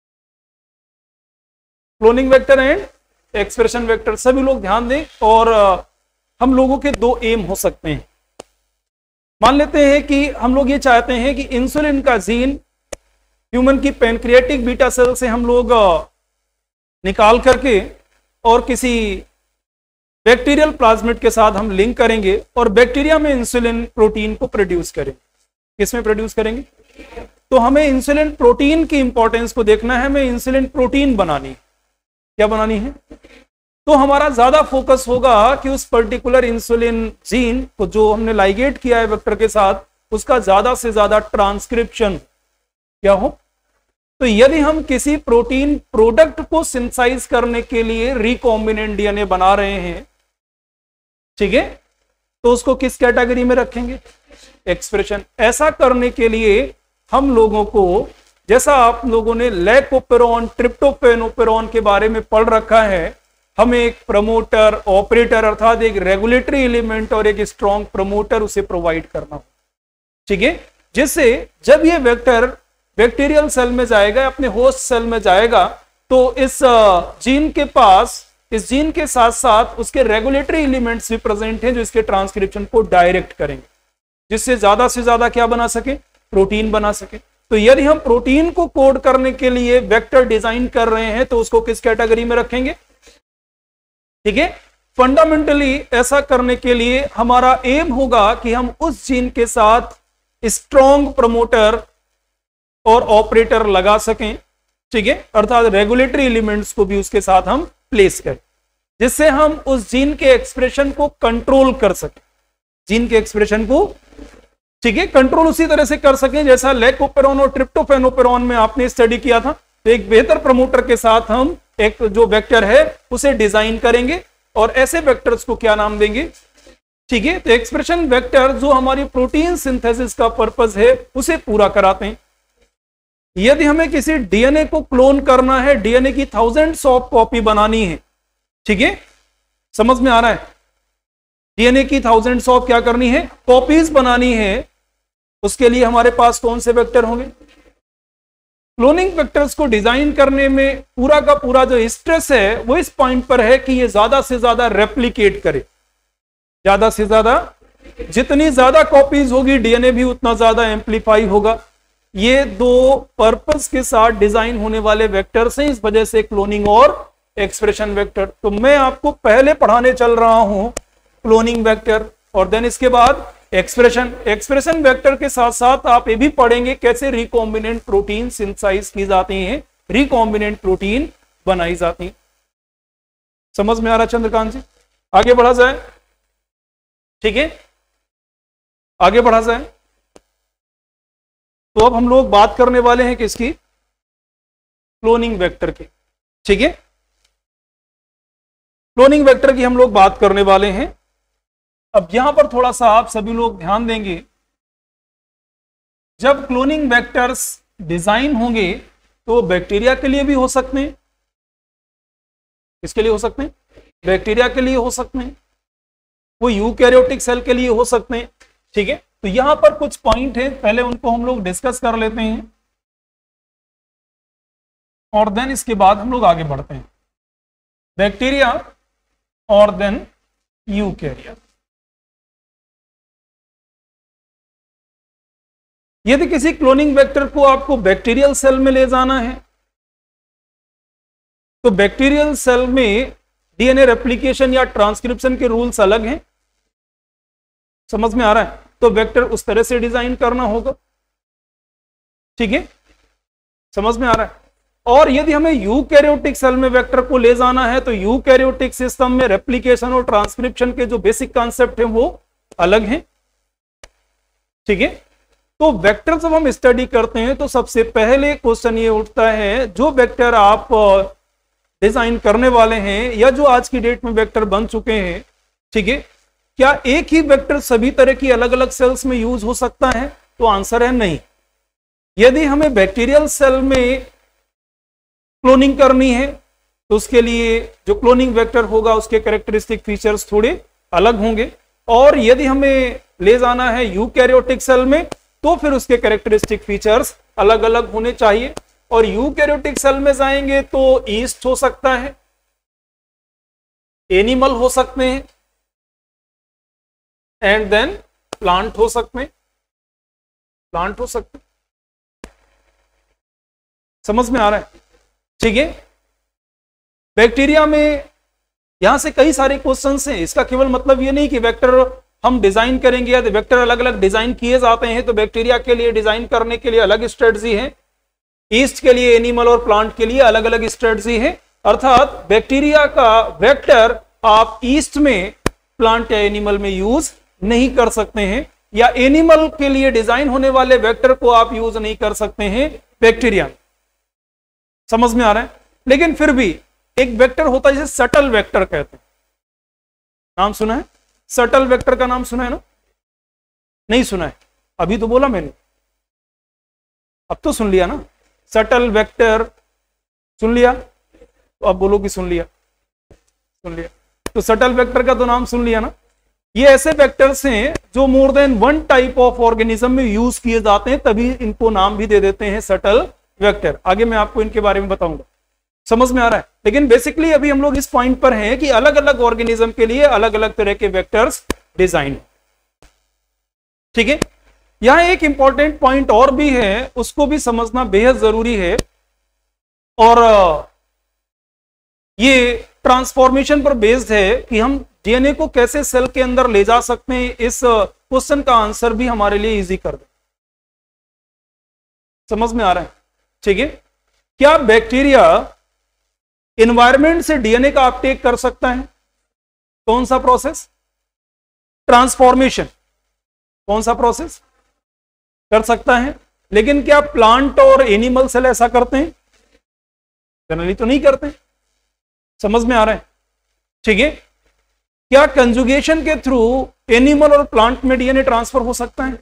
Cloning vector and expression vector, सभी लोग ध्यान दें। और हम लोगों के दो एम हो सकते हैं। मान लेते हैं कि हम लोग ये चाहते हैं कि इंसुलिन का जीन ह्यूमन की पैनक्रियाटिक बीटा सेल से हम लोग निकाल करके और किसी बैक्टीरियल प्लाज्मिड के साथ हम लिंक करेंगे और बैक्टीरिया में इंसुलिन प्रोटीन को प्रोड्यूस करेंगे। किसमें प्रोड्यूस करेंगे? तो हमें इंसुलिन प्रोटीन की इंपॉर्टेंस को देखना है, हमें इंसुलिन प्रोटीन बनानी है। क्या बनानी है? तो हमारा ज्यादा फोकस होगा कि उस पर्टिकुलर इंसुलिन जीन को जो हमने लाइगेट किया है वेक्टर के साथ, उसका ज्यादा से ज्यादा ट्रांसक्रिप्शन क्या हो। तो यदि हम किसी प्रोटीन प्रोडक्ट को सिंथेसाइज करने के लिए रिकॉम्बिनेंट डीएनए बना रहे हैं, ठीक है, तो उसको किस कैटेगरी में रखेंगे? एक्सप्रेशन। ऐसा करने के लिए हम लोगों को, जैसा आप लोगों ने लैकोपेरॉन, ट्रिप्टोफेनोपेरॉन के बारे में पढ़ रखा है, हमें एक प्रमोटर, ऑपरेटर अर्थात एक रेगुलेटरी एलिमेंट और एक स्ट्रॉन्ग प्रमोटर उसे प्रोवाइड करना हो, ठीक है, जिससे जब ये वेक्टर बैक्टीरियल सेल में जाएगा, अपने होस्ट सेल में जाएगा, तो इस जीन के पास, इस जीन के साथ साथ उसके रेगुलेटरी एलिमेंट्स भी प्रेजेंट हैं जो इसके ट्रांसक्रिप्शन को डायरेक्ट करेंगे, जिससे ज्यादा से ज्यादा क्या बना सके? प्रोटीन बना सके। तो यदि हम प्रोटीन को कोड करने के लिए वेक्टर डिजाइन कर रहे हैं तो उसको किस कैटेगरी में रखेंगे? ठीक है, फंडामेंटली ऐसा करने के लिए हमारा एम होगा कि हम उस जीन के साथ स्ट्रॉन्ग प्रमोटर और ऑपरेटर लगा सकें, ठीक है, अर्थात रेगुलेटरी एलिमेंट्स को भी उसके साथ हम प्लेस करें, जिससे हम उस जीन के एक्सप्रेशन को कंट्रोल कर सकें, जीन के एक्सप्रेशन को, ठीक है, कंट्रोल उसी तरह से कर सकें जैसा लैकोपेरॉन और ट्रिप्टोफेनोपेरॉन में आपने स्टडी किया था। तो एक बेहतर प्रमोटर के साथ हम एक जो वेक्टर है उसे डिजाइन करेंगे और ऐसे वेक्टर्स को क्या नाम देंगे? ठीक है, तो एक्सप्रेशन वेक्टर जो हमारी प्रोटीन सिंथेसिस का पर्पस है उसे पूरा कराते हैं। यदि हमें किसी डीएनए को क्लोन करना है, डीएनए की थाउजेंड्स ऑफ कॉपी बनानी है, ठीक है, समझ में आ रहा है? डीएनए की थाउजेंड्स ऑफ क्या करनी है? कॉपीज बनानी है। उसके लिए हमारे पास कौन से वेक्टर होंगे? क्लोनिंग वेक्टर्स को डिजाइन करने में पूरा का पूरा जो स्ट्रेस है वो इस पॉइंट पर है कि ये ज्यादा से ज्यादा रेप्लिकेट करे, ज्यादा से ज्यादा, जितनी ज्यादा कॉपीज होगी डीएनए भी उतना ज्यादा एम्पलीफाई होगा। ये दो पर्पस के साथ डिजाइन होने वाले वेक्टर्स हैं, इस वजह से क्लोनिंग और एक्सप्रेशन वेक्टर। तो मैं आपको पहले पढ़ाने चल रहा हूं क्लोनिंग वेक्टर और देन इसके बाद एक्सप्रेशन। एक्सप्रेशन वेक्टर के साथ साथ आप ये भी पढ़ेंगे कैसे रिकॉम्बिनेंट प्रोटीन सिंथेसाइज की जाती हैं, रिकॉम्बिनेंट प्रोटीन बनाई जाती हैं। समझ में आ रहा चंद्रकांत जी? आगे बढ़ा जाए, ठीक है, आगे बढ़ा जाए। तो अब हम लोग बात करने वाले हैं किसकी? क्लोनिंग वेक्टर की, ठीक है, क्लोनिंग वेक्टर की हम लोग बात करने वाले हैं। अब यहां पर थोड़ा सा आप सभी लोग ध्यान देंगे, जब क्लोनिंग वेक्टर्स डिजाइन होंगे तो बैक्टीरिया के लिए भी हो सकते हैं। किसके लिए हो सकते हैं? बैक्टीरिया के लिए हो सकते हैं, वो यूकैरियोटिक सेल के लिए हो सकते हैं, ठीक है। तो यहां पर कुछ पॉइंट है, पहले उनको हम लोग डिस्कस कर लेते हैं और देन इसके बाद हम लोग आगे बढ़ते हैं। बैक्टीरिया और देन यूकैरिया। यदि किसी क्लोनिंग वेक्टर को आपको बैक्टीरियल सेल में ले जाना है तो बैक्टीरियल सेल में डीएनए रेप्लिकेशन या ट्रांसक्रिप्शन के रूल्स अलग हैं। समझ में आ रहा है? तो वेक्टर उस तरह से डिजाइन करना होगा। ठीक है, समझ में आ रहा है। और यदि हमें यूकैरियोटिक सेल में वेक्टर को ले जाना है तो यूकैरियोटिक सिस्टम में रेप्लिकेशन और ट्रांसक्रिप्शन के जो बेसिक कॉन्सेप्ट है वो अलग हैं। ठीक है, तो वेक्टर जब हम स्टडी करते हैं तो सबसे पहले क्वेश्चन ये उठता है, जो वेक्टर आप डिजाइन करने वाले हैं या जो आज की डेट में वेक्टर बन चुके हैं, ठीक है, क्या एक ही वेक्टर सभी तरह की अलग अलग सेल्स में यूज हो सकता है? तो आंसर है नहीं। यदि हमें बैक्टीरियल सेल में क्लोनिंग करनी है तो उसके लिए जो क्लोनिंग वेक्टर होगा उसके कैरेक्टरिस्टिक फीचर्स थोड़े अलग होंगे, और यदि हमें ले जाना है यूकैरियोटिक सेल में तो फिर उसके कैरेक्टरिस्टिक फीचर्स अलग अलग होने चाहिए। और यूकैरियोटिक सेल में जाएंगे तो ईस्ट हो सकता है, एनिमल हो सकते हैं, एंड देन प्लांट हो सकते हैं, प्लांट हो सकते हैं। समझ में आ रहा है? ठीक है, बैक्टीरिया में यहां से कई सारे क्वेश्चंस हैं। इसका केवल मतलब ये नहीं कि वेक्टर हम डिजाइन करेंगे या वेक्टर अलग अलग डिजाइन किए जाते हैं, तो बैक्टीरिया के लिए डिजाइन करने के लिए अलग स्ट्रेटजी है, ईस्ट के लिए, एनिमल और प्लांट के लिए अलग अलग स्ट्रेटजी है। अर्थात बैक्टीरिया का वेक्टर आप ईस्ट में, प्लांट या एनिमल में यूज नहीं कर सकते हैं, या एनिमल के लिए डिजाइन होने वाले वेक्टर को आप यूज नहीं कर सकते हैं बैक्टीरिया। समझ में आ रहा है? लेकिन फिर भी एक वेक्टर होता है जिसे सटल वेक्टर कहते हैं। नाम सुना है? सटल वेक्टर का नाम सुना है ना? नहीं सुना है? अभी तो बोला मैंने, अब तो सुन लिया ना। सटल वेक्टर सुन लिया, तो अब बोलो कि सुन लिया, सुन लिया। तो सटल वेक्टर का तो नाम सुन लिया ना। ये ऐसे वेक्टर्स हैं जो more than one type of organism में यूज किए जाते हैं, तभी इनको नाम भी दे देते हैं सटल वेक्टर। आगे मैं आपको इनके बारे में बताऊंगा। समझ में आ रहा है? लेकिन बेसिकली अभी हम लोग इस पॉइंट पर हैं कि अलग अलग ऑर्गेनिज्म के लिए अलग अलग तरह के वेक्टर्स डिजाइन। ठीक है, यहां एक इंपॉर्टेंट पॉइंट और भी है, उसको भी समझना बेहद जरूरी है, और ये ट्रांसफॉर्मेशन पर बेस्ड है कि हम डीएनए को कैसे सेल के अंदर ले जा सकते हैं। इस क्वेश्चन का आंसर भी हमारे लिए इजी कर दे। समझ में आ रहा है? ठीक है, क्या बैक्टीरिया एनवायरनमेंट से डीएनए का अपटेक कर सकता है? कौन सा प्रोसेस? ट्रांसफॉर्मेशन। कौन सा प्रोसेस? कर सकता है। लेकिन क्या प्लांट और एनिमल सेल ऐसा करते हैं? जनरली तो नहीं करते। समझ में आ रहा है? ठीक है, क्या कंजुगेशन के थ्रू एनिमल और प्लांट में डीएनए ट्रांसफर हो सकता है?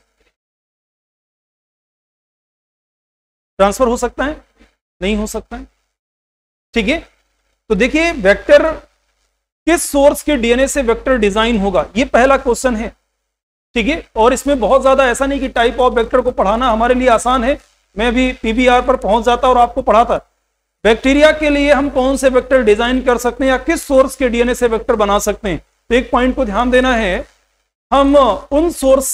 ट्रांसफर हो सकता है? नहीं हो सकता है। ठीक है, तो देखिए वेक्टर किस सोर्स के डीएनए से वेक्टर डिजाइन होगा, ये पहला क्वेश्चन है। ठीक है, और इसमें बहुत ज्यादा ऐसा नहीं कि टाइप ऑफ वेक्टर को पढ़ाना हमारे लिए आसान है। मैं भी पीबीआर पर पहुंच जाता और आपको पढ़ाता। बैक्टीरिया के लिए हम कौन से वेक्टर डिजाइन कर सकते हैं या किस सोर्स के डीएनए से वेक्टर बना सकते हैं, तो एक पॉइंट को ध्यान देना है, हम उन सोर्स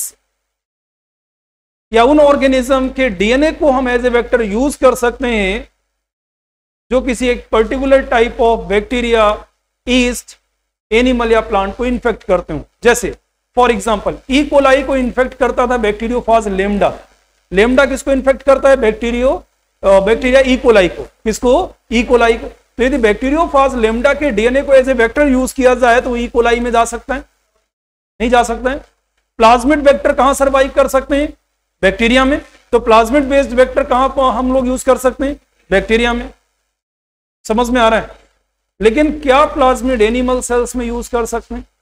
या उन ऑर्गेनिज्म के डीएनए को हम एज ए वेक्टर यूज कर सकते हैं जो किसी एक particular type of bacteria, yeast, animal या प्लांट को इन्फेक्ट करते हो। जैसे फॉर एग्जांपल ई कोलाई को इन्फेक्ट करता था बैक्टीरियोफाज लेम्डा। लेम्डा किसको इन्फेक्ट करता है? बैक्टीरिया ई कोलाई को। किसको? ई कोलाई को। तो यदि बैक्टीरियोफाज लेम्डा के डीएनए को एज ए वेक्टर यूज किया जाए तो ई कोलाई में जा सकता है? नहीं जा सकता है। प्लाज्मिड वेक्टर कहां सर्वाइव कर सकते हैं? बैक्टीरिया में। तो प्लाज्मिड बेस्ड वेक्टर कहां हम लोग यूज कर सकते हैं? बैक्टीरिया में। समझ में आ रहा है? लेकिन क्या प्लाज्मिड एनिमल सेल्स में यूज कर सकते हैं?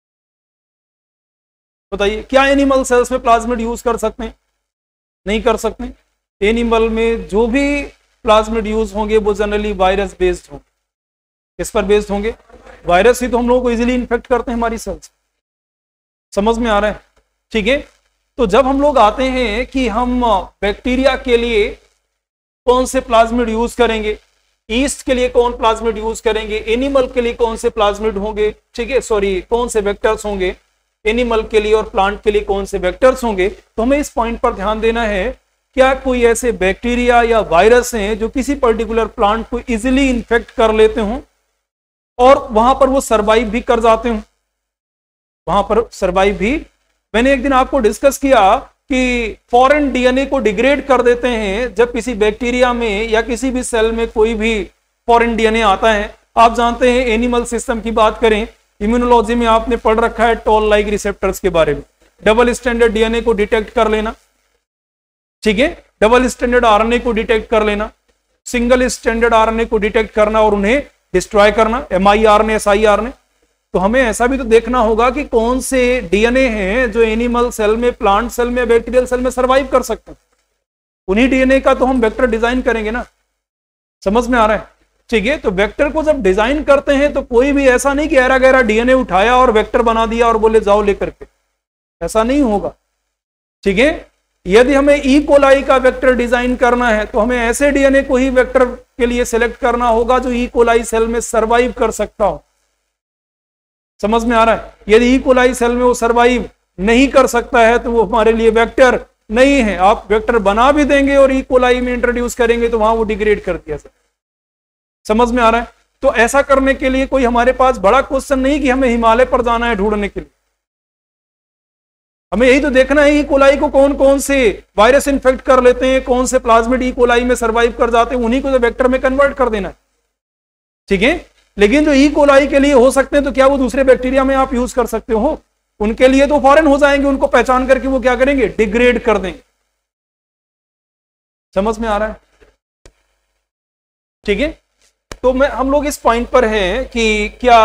बताइए, क्या एनिमल सेल्स में प्लाज्मिड यूज कर सकते हैं? नहीं कर सकते। एनिमल में जो भी प्लाज्मिड यूज होंगे वो जनरली वायरस बेस्ड होंगे। किस पर बेस्ड होंगे? वायरस ही तो हम लोगों को इजीली इन्फेक्ट करते हैं हमारी सेल्स। समझ में आ रहा है? ठीक है, तो जब हम लोग आते हैं कि हम बैक्टीरिया के लिए कौन से प्लाज्मिड यूज करेंगे, ईस्ट के लिए कौन प्लाज्मिड यूज करेंगे, एनिमल के लिए कौन से प्लाज्मिड होंगे, ठीक है, सॉरी कौन से वेक्टर्स होंगे एनिमल के लिए और प्लांट के लिए कौन से वेक्टर्स होंगे, तो हमें इस पॉइंट पर ध्यान देना है, क्या कोई ऐसे बैक्टीरिया या वायरस हैं जो किसी पर्टिकुलर प्लांट को इजीली इन्फेक्ट कर लेते हों और वहां पर वो सर्वाइव भी कर जाते हों? वहां पर सर्वाइव भी, मैंने एक दिन आपको डिस्कस किया कि फॉरेन डीएनए को डिग्रेड कर देते हैं जब किसी बैक्टीरिया में या किसी भी सेल में कोई भी फॉरेन डीएनए आता है। आप जानते हैं एनिमल सिस्टम की बात करें, इम्यूनोलॉजी में आपने पढ़ रखा है टोल लाइक रिसेप्टर्स के बारे में, डबल स्टैंडर्ड डीएनए को डिटेक्ट कर लेना, ठीक है, डबल स्टैंडर्ड आरएनए को डिटेक्ट कर लेना, सिंगल स्टैंडर्ड आरएनए को डिटेक्ट करना और उन्हें डिस्ट्रॉय करना, एमआईआरएनए, एसआईआरएनए। तो हमें ऐसा भी तो देखना होगा कि कौन से डीएनए हैं जो एनिमल सेल में, प्लांट सेल में, बैक्टीरियल सेल में सरवाइव कर सकते हैं। उन्हीं डीएनए का तो हम वेक्टर डिजाइन करेंगे ना, समझ में आ रहा है, ठीक है। तो वेक्टर को जब डिजाइन करते हैं तो कोई भी ऐसा नहीं कि ऐरा गहरा डीएनए उठाया और वेक्टर बना दिया और बोले जाओ लेकर के, ऐसा नहीं होगा, ठीक है। यदि हमें ई कोलाई का वेक्टर डिजाइन करना है तो हमें ऐसे डीएनए को ही वेक्टर के लिए सिलेक्ट करना होगा जो ई कोलाई सेल में सरवाइव कर सकता हो, समझ में आ रहा है। यदि ई कोलाई सेल में वो सरवाइव नहीं कर सकता है तो वो हमारे लिए वेक्टर नहीं है। आप वेक्टर बना भी देंगे और ई कोलाई में इंट्रोड्यूस करेंगे तो वहां वो डिग्रेड कर दिया, समझ में आ रहा है। तो ऐसा करने के लिए कोई हमारे पास बड़ा क्वेश्चन नहीं कि हमें हिमालय पर जाना है ढूंढने के लिए, हमें यही तो देखना है ई कोलाई को कौन कौन से वायरस इन्फेक्ट कर लेते हैं, कौन से प्लाज्मिड ई कोलाई में सरवाइव कर जाते हैं, उन्हीं को तो वेक्टर में कन्वर्ट कर देना है, ठीक है। लेकिन जो ई कोलाई के लिए हो सकते हैं तो क्या वो दूसरे बैक्टीरिया में आप यूज कर सकते हो? उनके लिए तो फॉरेन हो जाएंगे, उनको पहचान करके वो क्या करेंगे, डिग्रेड कर देंगे, समझ में आ रहा है, ठीक है। तो हम लोग इस पॉइंट पर हैं कि क्या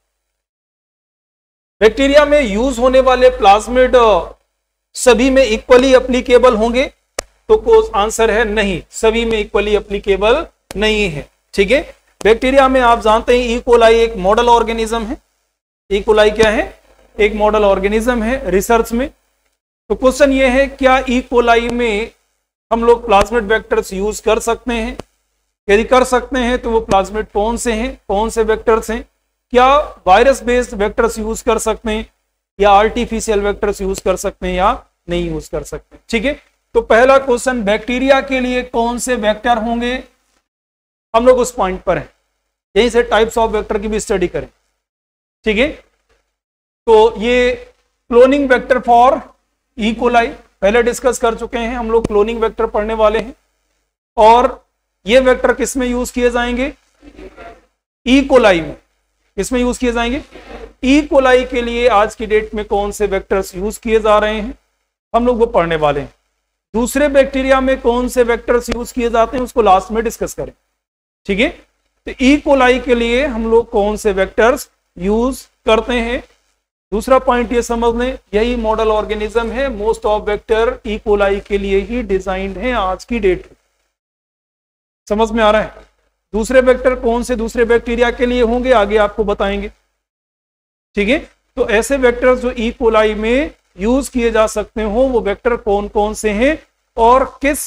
बैक्टीरिया में यूज होने वाले प्लाज्मिड सभी में इक्वली एप्लीकेबल होंगे? तो कोई आंसर है नहीं, सभी में इक्वली एप्लीकेबल नहीं है, ठीक है। बैक्टीरिया में आप जानते हैं ई कोलाई एक मॉडल ऑर्गेनिज्म है। ई कोलाई क्या है? एक मॉडल ऑर्गेनिज्म है रिसर्च में। तो क्वेश्चन ये है क्या ई कोलाई में हम लोग प्लाज्मिड वेक्टर्स यूज कर सकते हैं? यदि कर सकते हैं तो वो प्लाज्मिड कौन से हैं, कौन से वेक्टर्स हैं? क्या वायरस बेस्ड वेक्टर्स यूज कर सकते हैं या आर्टिफिशियल वेक्टर्स यूज कर सकते हैं या नहीं यूज कर सकते, ठीक है। तो पहला क्वेश्चन, बैक्टीरिया के लिए कौन से वेक्टर होंगे? हम लोग उस पॉइंट पर हैं, यहीं से टाइप्स ऑफ वेक्टर की भी स्टडी करें, ठीक है। तो ये cloning vector for E coli पहले डिस्कस कर चुके हैं हम लोग, क्लोनिंग वेक्टर पढ़ने वाले हैं। और ये वेक्टर किस में यूज किए जाएंगे? ई कोलाई में। किसमें यूज किए जाएंगे? ई कोलाई के लिए आज की डेट में कौन से वेक्टर्स यूज किए जा रहे हैं हम लोग वो पढ़ने वाले हैं। दूसरे बैक्टीरिया में कौन से वेक्टर्स यूज किए जाते हैं उसको लास्ट में डिस्कस करें, ठीक है। तो ई कोलाई के लिए हम लोग कौन से वेक्टर्स यूज करते हैं, दूसरा पॉइंट ये समझ लें, यही मॉडल ऑर्गेनिज्म है। Most of vector E coli के लिए ही डिजाइंड है आज की डेट में, समझ में आ रहा है। दूसरे वेक्टर कौन से दूसरे बैक्टीरिया के लिए होंगे आगे आपको बताएंगे, ठीक है। तो ऐसे वेक्टर्स जो ई कोलाई में यूज किए जा सकते हो वो वेक्टर कौन कौन से हैं और किस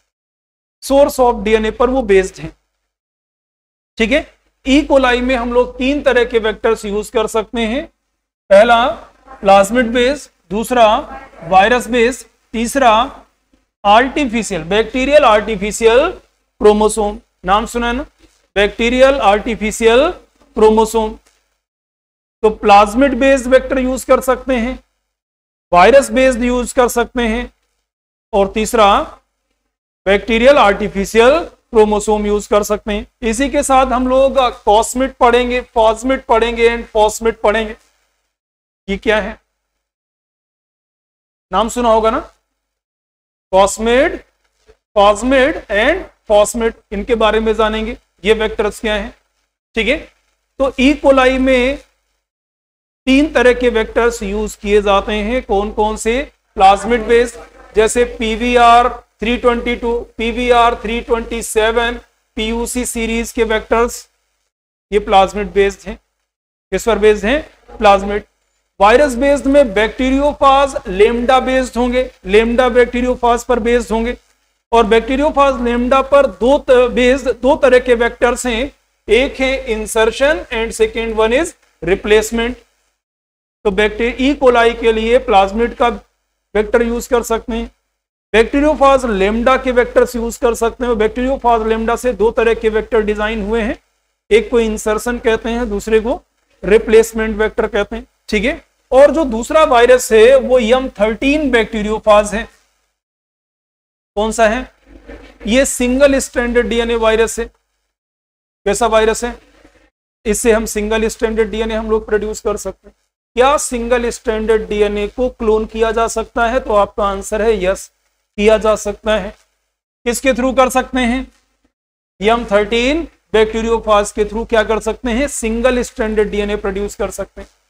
सोर्स ऑफ डीएनए पर वो बेस्ड हैं, ठीक है। ई कोलाई में हम लोग 3 तरह के वेक्टर्स यूज कर सकते हैं। पहला प्लाज्मिड बेस्ड, दूसरा वायरस बेस्ड, तीसरा आर्टिफिशियल, बैक्टीरियल आर्टिफिशियल क्रोमोसोम। नाम सुना है ना, बैक्टीरियल आर्टिफिशियल क्रोमोसोम। तो प्लाज्मिड बेस्ड वेक्टर यूज कर सकते हैं, वायरस बेस्ड यूज कर सकते हैं, और तीसरा बैक्टीरियल आर्टिफिशियल क्रोमोसोम यूज कर सकते हैं। इसी के साथ हम लोग कॉस्मिड पढ़ेंगे, फॉस्मिड पढ़ेंगे एंड फॉस्मिड पढ़ेंगे। ये क्या है? नाम सुना होगा ना, कॉस्मिड, फॉस्मिड एंड फॉस्मिड, इनके बारे में जानेंगे ये वेक्टर्स क्या हैं, ठीक है। तो ई कोलाई में 3 तरह के वेक्टर्स यूज किए जाते हैं। कौन कौन से? प्लाज्मिड बेस्ड, जैसे पीवीआर 322, पीवीआर 327, पीयूसी सीरीज के वेक्टर्स, ये प्लाज्मिड बेस्ड हैं। किस पर बेस्ड हैं? प्लाज्मिड। वायरस बेस्ड में बैक्टीरियोफाज लेम्डा बेस्ड होंगे, लेम्डा बैक्टीरियोफाज पर बेस्ड होंगे। और बैक्टीरियोफाज लेम्डा पर दो तरह के वेक्टर्स हैं, एक है insertion and second one is replacement. तो ई कोलाई के लिए प्लाज्मिड का वेक्टर यूज कर सकते हैं, बैक्टीरियोफाज लेम्डा के वेक्टर्स यूज कर सकते हैं। बैक्टीरियोफाज लेम्डा से 2 तरह के वेक्टर डिजाइन हुए हैं, एक को इंसर्शन कहते हैं, दूसरे को रिप्लेसमेंट वेक्टर कहते हैं, ठीक है। और जो दूसरा वायरस है वो M13 बैक्टीरियोफाज है। कौन सा है? ये सिंगल स्ट्रैंडेड डीएनए वायरस है। कैसा वायरस है? इससे हम सिंगल स्ट्रैंडेड डीएनए हम लोग प्रोड्यूस कर सकते हैं। क्या सिंगल स्ट्रैंडेड डीएनए को क्लोन किया जा सकता है? तो आपका आंसर है यस, किया जा सकता है। किसके थ्रू कर सकते हैं? M13 बैक्टीरियोफाज के थ्रू क्या कर सकते हैं? सिंगल स्ट्रैंडेड डीएनए प्रोड्यूस कर सकते हैं।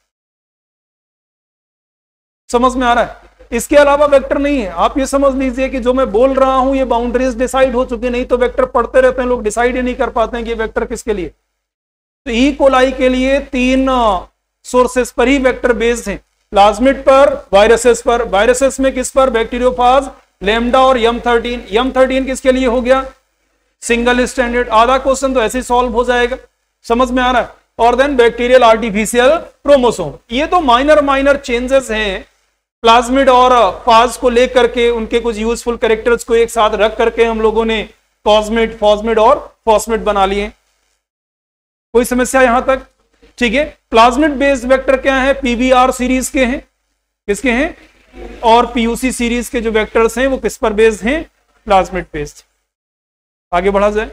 समझ में आ रहा है? इसके अलावा वेक्टर नहीं है। आप ये समझ लीजिए कि जो मैं बोल रहा हूं ये बाउंड्रीज डिसाइड हो चुकी, नहीं तो वेक्टर पढ़ते रहते हैं लोग, डिसाइड ही नहीं कर पाते हैं कि वेक्टर किसके लिए। तो ई कोलाई के लिए 3 सोर्सेस पर ही वेक्टर बेस्ड है, प्लाज्मिड पर, वायरसेस पर। वायरसेस में किस पर? बैक्टीरियोफाज, लैम्डा और M13। M13 किसके लिए हो गया? Single stranded. आधा क्वेश्चन तो ऐसे ही सॉल्व हो जाएगा। समझ में आ रहा है? और देन बैक्टीरियल आर्टिफिशियल क्रोमोसोम। ये तो माइनर चेंजेस हैं प्लाज्मिड और फाज को लेकर के, उनके कुछ यूजफुल कैरेक्टर्स को एक साथ रख करके हम लोगों ने कॉस्मिड, फॉस्मिड और फॉस्मिड बना लिए। कोई समस्या यहां तक? ठीक है। प्लाज्मिड बेस्ड वेक्टर क्या है? PBR सीरीज के हैं। किसके हैं? और PUC सीरीज के जो वेक्टर्स हैं वो किस पर बेस्ड हैं? Plasmid based. आगे बढ़ा जाए।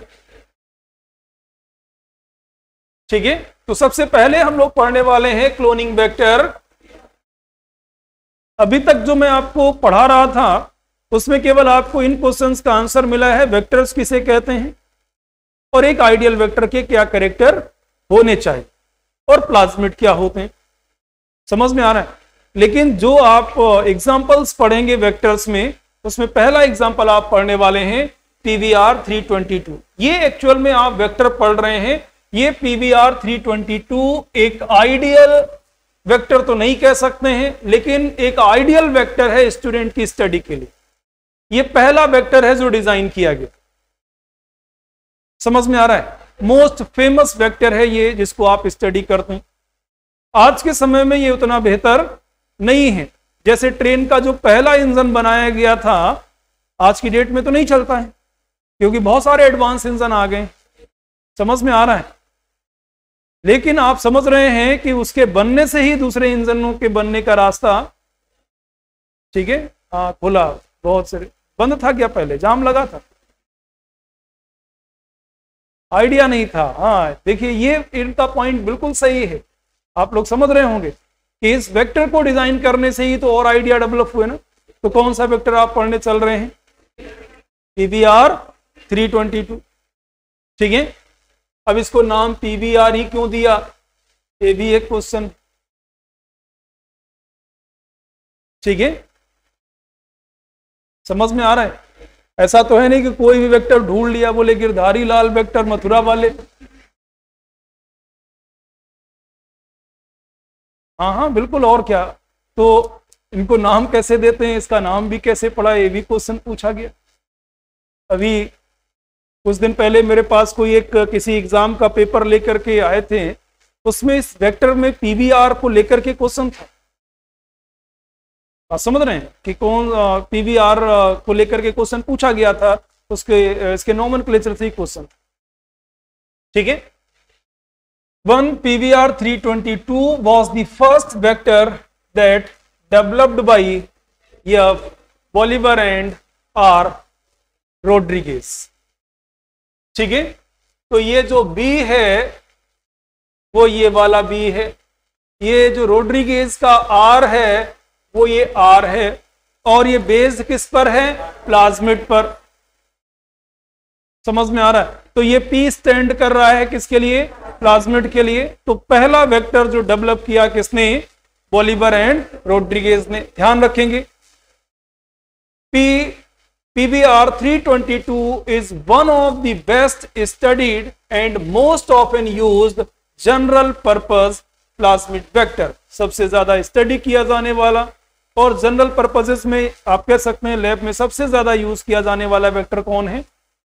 ठीक है। तो सबसे पहले हम लोग पढ़ने वाले हैं क्लोनिंग वेक्टर। अभी तक जो मैं आपको पढ़ा रहा था उसमें केवल आपको इन क्वेश्चंस का आंसर मिला है, वेक्टर्स किसे कहते हैं और एक आइडियल वेक्टर के क्या कैरेक्टर होने चाहिए और प्लाज्मिड क्या होते हैं। समझ में आ रहा है? लेकिन जो आप एग्जांपल्स पढ़ेंगे वेक्टर्स में, उसमें पहला एग्जांपल आप पढ़ने वाले हैं PBR 322। ये एक्चुअल में आप वेक्टर पढ़ रहे हैं। ये PBR 322 एक आइडियल वेक्टर तो नहीं कह सकते हैं, लेकिन एक आइडियल वेक्टर है स्टूडेंट की स्टडी के लिए। ये पहला वेक्टर है जो डिजाइन किया गया। समझ में आ रहा है? मोस्ट फेमस वेक्टर है ये, जिसको आप स्टडी करते हैं। आज के समय में ये उतना बेहतर नहीं है। जैसे ट्रेन का जो पहला इंजन बनाया गया था, आज की डेट में तो नहीं चलता है, क्योंकि बहुत सारे एडवांस इंजन आ गए। समझ में आ रहा है? लेकिन आप समझ रहे हैं कि उसके बनने से ही दूसरे इंजनों के बनने का रास्ता, ठीक है, खुला। बहुत से बंद था क्या? पहले जाम लगा था, आइडिया नहीं था। हाँ देखिए, ये इनका पॉइंट बिल्कुल सही है। आप लोग समझ रहे होंगे कि इस वेक्टर को डिजाइन करने से ही तो और आइडिया डेवलप हुए ना। तो कौन सा वेक्टर आप पढ़ने चल रहे हैं? PBR 322। ठीक है। अब इसको नाम PBR ही क्यों दिया? ये भी एक क्वेश्चन। ठीक है। समझ में आ रहा है? ऐसा तो है नहीं कि कोई भी वेक्टर ढूंढ लिया, बोले गिरधारी लाल वेक्टर मथुरा वाले। हाँ बिल्कुल। और क्या? तो इनको नाम कैसे देते हैं, इसका नाम भी कैसे पड़ा, ये भी क्वेश्चन पूछा गया। अभी कुछ दिन पहले मेरे पास कोई एक किसी एग्जाम का पेपर लेकर के आए थे, उसमें इस वेक्टर में PBR को लेकर के क्वेश्चन था। आप समझ रहे हैं कि कौन PBR को लेकर के क्वेश्चन पूछा गया था, उसके इसके नोमेनक्लेचर से क्वेश्चन। ठीक है। One PBR 322 was the first vector that developed by F. Bolivar and R. Rodriguez। ठीक है। तो ये जो B है वो ये वाला B है, ये जो रोड्रिगेज का R है वो ये R है, और ये बेस्ड किस पर है? प्लाज्मिड पर। समझ में आ रहा है? तो ये P स्टैंड कर रहा है किसके लिए? प्लाज्मिड के लिए। तो पहला वेक्टर जो डेवलप किया किसने? बोलिवर एंड रोड्रिगेज ने। ध्यान रखेंगे, PBR 322 is one of the best studied and most often used general purpose plasmid vector। सबसे ज्यादा स्टडी किया जाने वाला और जनरल पर्पसेस में आप कह सकते हैं लैब में सबसे ज्यादा यूज किया जाने वाला वेक्टर कौन है?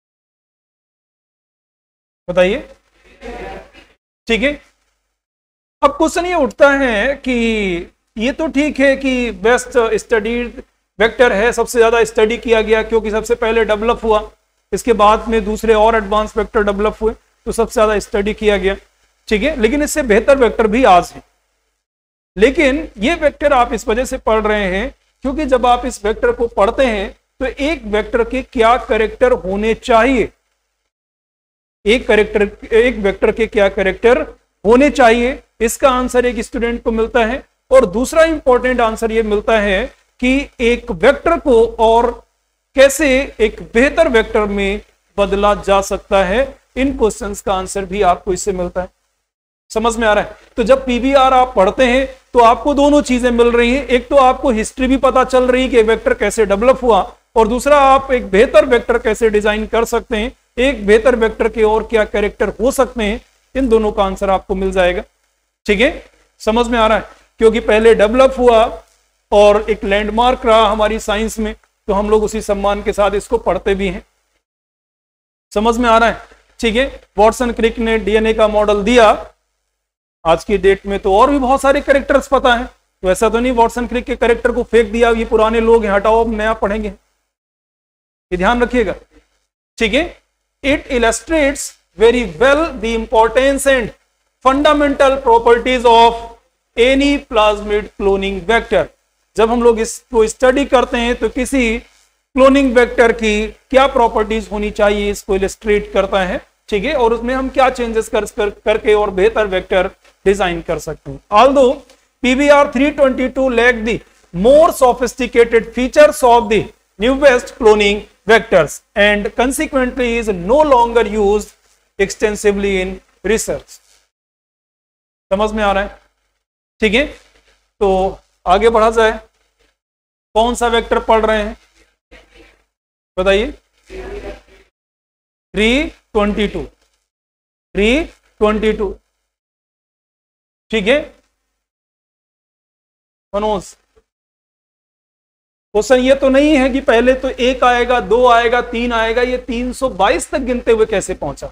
बताइए। ठीक है। अब क्वेश्चन ये उठता है कि ये तो ठीक है कि बेस्ट स्टडीड वेक्टर है, सबसे ज्यादा स्टडी किया गया क्योंकि सबसे पहले डेवलप हुआ, इसके बाद में दूसरे और एडवांस वेक्टर डेवलप हुए तो सबसे ज्यादा स्टडी किया गया। ठीक है। लेकिन इससे बेहतर वेक्टर भी आज है। लेकिन ये वेक्टर आप इस वजह से पढ़ रहे हैं क्योंकि जब आप इस वेक्टर को पढ़ते हैं तो एक वेक्टर के क्या कैरेक्टर होने चाहिए, एक वेक्टर के क्या कैरेक्टर होने चाहिए, इसका आंसर एक स्टूडेंट को मिलता है। और दूसरा इंपॉर्टेंट आंसर यह मिलता है कि एक वेक्टर को और कैसे एक बेहतर वेक्टर में बदला जा सकता है, इन क्वेश्चंस का आंसर भी आपको इससे मिलता है। समझ में आ रहा है? तो जब पीबीआर आप पढ़ते हैं तो आपको दोनों चीजें मिल रही हैं, एक तो आपको हिस्ट्री भी पता चल रही है कि वेक्टर कैसे डेवलप हुआ, और दूसरा आप एक बेहतर वेक्टर कैसे डिजाइन कर सकते हैं, एक बेहतर वेक्टर के और क्या कैरेक्टर हो सकते हैं, इन दोनों का आंसर आपको मिल जाएगा। ठीक है, समझ में आ रहा है? क्योंकि पहले डेवलप हुआ और एक लैंडमार्क रहा हमारी साइंस में, तो हम लोग उसी सम्मान के साथ इसको पढ़ते भी हैं। समझ में आ रहा है? ठीक है, वॉटसन क्रिक ने डीएनए का मॉडल दिया, आज की डेट में तो और भी बहुत सारे कैरेक्टर्स पता है, तो ऐसा तो नहीं वॉटसन क्रिक के कैरेक्टर को फेंक दिया, ये पुराने लोग हैं, हटाओ अब नया पढ़ेंगे, ये ध्यान रखिएगा। ठीक है, it illustrates very well the importance and fundamental properties of any plasmid cloning vector. जब हम लोग इसको स्टडी करते हैं तो किसी क्लोनिंग वेक्टर की क्या प्रॉपर्टीज होनी चाहिए, इसको इलस्ट्रेट करता है। ठीक है, और उसमें हम क्या चेंजेस करके और बेहतर वेक्टर डिजाइन कर सकते हैं। Although PBR 322 lack the more sophisticated features of the newest cloning vectors and consequently is no longer used extensively in research। समझ में आ रहा है? ठीक है, तो आगे बढ़ा जाए। कौन सा वेक्टर पढ़ रहे हैं बताइए? 322। ठीक है मनोज, क्वेश्चन ये तो नहीं है कि पहले तो 1 आएगा, 2 आएगा, 3 आएगा, ये 322 तक गिनते हुए कैसे पहुंचा?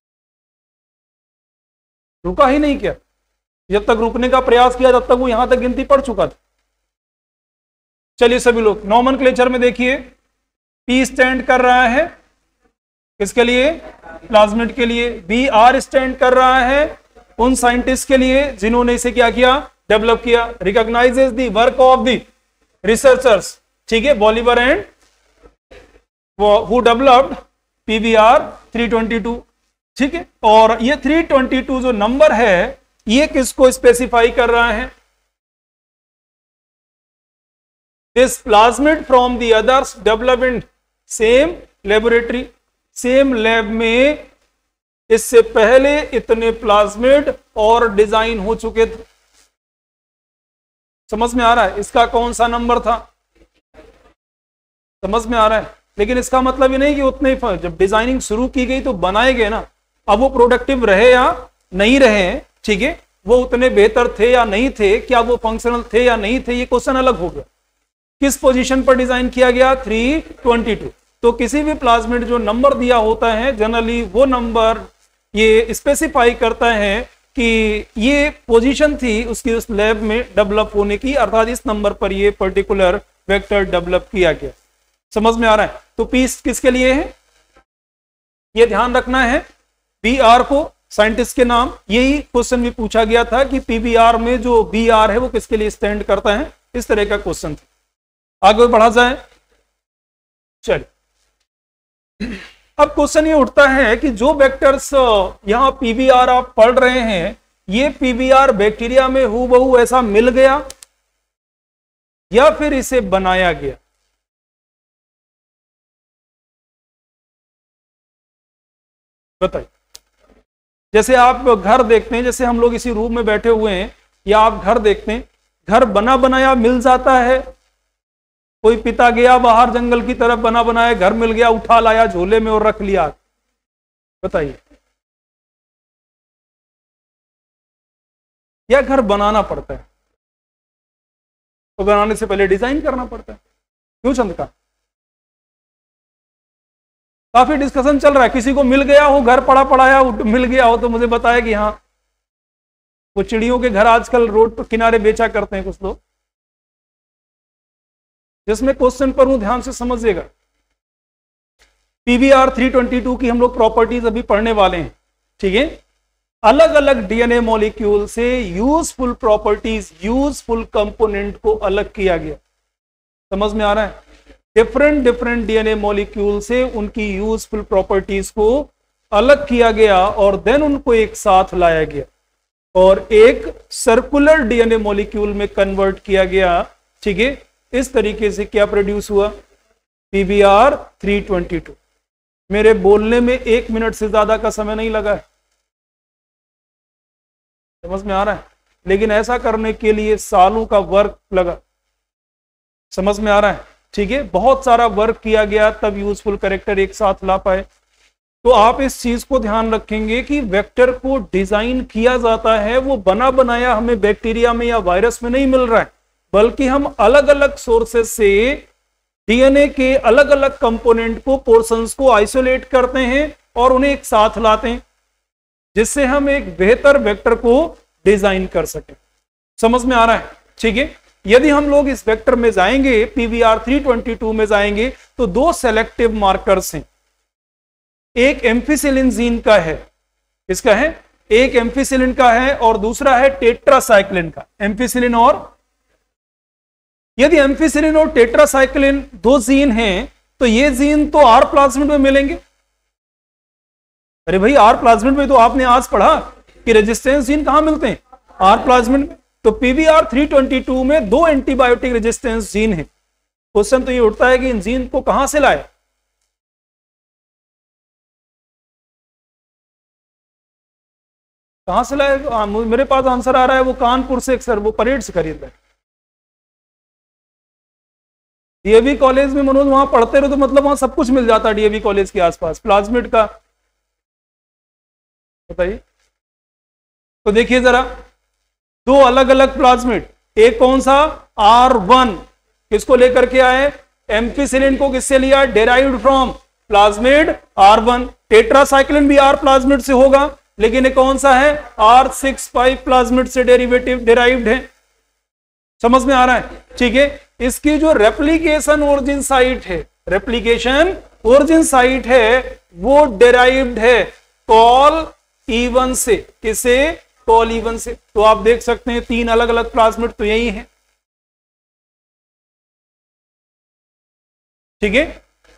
रुका ही नहीं क्या? जब तक रुकने का प्रयास किया तब तक वो यहां तक गिनती पड़ चुका था। चलिए सभी लोग नॉमेनक्लेचर में देखिए, पी स्टैंड कर रहा है किसके लिए? प्लाज्मिड के लिए। बी आर स्टैंड कर रहा है उन साइंटिस्ट के लिए जिन्होंने इसे क्या किया? डेवलप किया। Recognizes the work of the researchers, ठीक है, Bolivar and who developed PBR 322। ठीक है, और ये 322 जो नंबर है ये किसको स्पेसिफाई कर रहा है? This plasmid from the others develop in same laboratory, same lab में इससे पहले इतने प्लाज्मिड और डिजाइन हो चुके थे। समझ में आ रहा है? इसका कौन सा नंबर था? समझ में आ रहा है? लेकिन इसका मतलब ये नहीं कि उतने जब डिजाइनिंग शुरू की गई तो बनाए गए ना, अब वो प्रोडक्टिव रहे या नहीं रहे, ठीक है, वो उतने बेहतर थे या नहीं थे, क्या वो फंक्शनल थे या नहीं थे, ये क्वेश्चन अलग हो गया। किस पोजीशन पर डिजाइन किया गया? 322। तो किसी भी प्लाज्मिड जो नंबर दिया होता है जनरली वो नंबर ये स्पेसिफाई करता है कि ये पोजीशन थी उसकी उस लैब में डेवलप होने की, अर्थात इस नंबर पर ये पर्टिकुलर वेक्टर डेवलप किया गया। समझ में आ रहा है? तो पी किसके लिए है ये ध्यान रखना है। बी आर को साइंटिस्ट के नाम, यही क्वेश्चन भी पूछा गया था कि पीबीआर में जो बी आर है वो किसके लिए स्टैंड करता है, इस तरह का क्वेश्चन था। आगे बढ़ा जाए। चलिए अब क्वेश्चन ये उठता है कि जो वेक्टर्स यहां पीबीआर आप पढ़ रहे हैं, ये पीबीआर बैक्टीरिया में हूबहू ऐसा मिल गया या फिर इसे बनाया गया? बताइए। जैसे आप घर देखते हैं, जैसे हम लोग इसी रूम में बैठे हुए हैं या आप घर देखते हैं, घर बना बनाया मिल जाता है। कोई पिता गया बाहर जंगल की तरफ, बना बनाया घर मिल गया, उठा लाया झोले में और रख लिया। बताइए, या घर बनाना पड़ता है? तो बनाने से पहले डिजाइन करना पड़ता है। क्यों चंद्रकांत? काफी डिस्कशन चल रहा है, किसी को मिल गया हो घर पड़ा पड़ाया मिल गया हो तो मुझे बताया कि हाँ, वो चिड़ियों के घर आजकल रोड पर किनारे बेचा करते हैं कुछ लोग। जिसमें क्वेश्चन पर हूं, ध्यान से समझिएगा। पीबीआर 322 की हम लोग प्रॉपर्टीज अभी पढ़ने वाले हैं, ठीक है। अलग अलग डीएनए मॉलिक्यूल से यूजफुल प्रॉपर्टीज, यूजफुल कंपोनेंट को अलग किया गया। समझ में आ रहा है? डिफरेंट डिफरेंट डीएनए मॉलिक्यूल से उनकी यूजफुल प्रॉपर्टीज को अलग किया गया और देन उनको एक साथ लाया गया और एक सर्कुलर डीएनए मॉलिक्यूल में कन्वर्ट किया गया। ठीक है, इस तरीके से क्या प्रोड्यूस हुआ, PBr 322। मेरे बोलने में 1 मिनट से ज्यादा का समय नहीं लगा है, समझ में आ रहा है, लेकिन ऐसा करने के लिए सालों का वर्क लगा, समझ में आ रहा है। ठीक है, बहुत सारा वर्क किया गया तब यूजफुल कैरेक्टर एक साथ ला पाए। तो आप इस चीज को ध्यान रखेंगे कि वेक्टर को डिजाइन किया जाता है, वो बना बनाया हमें बैक्टीरिया में या वायरस में नहीं मिल रहा है, बल्कि हम अलग अलग सोर्सेस से डीएनए के अलग अलग कंपोनेंट को, पोर्शंस को आइसोलेट करते हैं और उन्हें एक साथ लाते हैं, जिससे हम एक बेहतर वेक्टर को डिजाइन कर सकें। समझ में आ रहा है। ठीक है, यदि हम लोग इस वेक्टर में जाएंगे, PBr 322 में जाएंगे, तो 2 सेलेक्टिव मार्कर्स हैं। एक एम्फिसिलिन जीन का है, इसका है, एक एम्फिसिलिन का है और दूसरा है टेट्रासाइक्लिन का। एम्फिसिलिन और, यदि एम्फिसिलिन और टेट्रासाइक्लिन 2 जीन हैं तो ये जीन तो आर प्लाज्मिड में मिलेंगे। अरे भाई, आर प्लाज्मिड में तो आपने आज पढ़ा कि रेजिस्टेंस जीन कहां मिलते हैं, आर प्लाज्मिड में। तो PBr 322 में 2 एंटीबायोटिक रेजिस्टेंस जीन है। क्वेश्चन तो ये उठता है कि इन जीन को कहां से लाए, कहां से लाए? मेरे पास आंसर आ रहा है वो कानपुर से, सर वो परेड से खरीद रहे। डीएवी कॉलेज में मनोज वहां पढ़ते रहो तो मतलब वहां सब कुछ मिल जाता है डीएवी कॉलेज के आसपास, प्लाज्मिड का। बताइए, तो देखिए जरा, 2 अलग अलग प्लाज्मिड, एक कौन सा, R1, किसको लेकर के आए, एम्फिसिलिन को किससे लिया, derived from plasmid R1। Tetracycline भी R प्लाज्मिड से होगा, लेकिन ये कौन सा है, R65 प्लाज्मिड से डेराइव्ड है। समझ में आ रहा है। ठीक है, इसकी जो रेप्लिकेशन ओरिजिन साइट है, रेप्लिकेशन ओरिजिन साइट है, वो डेराइव्ड है कॉल E1 से। किसे, कॉल E1 से। तो आप देख सकते हैं 3 अलग अलग प्लाज्मिड तो यही है। ठीक है,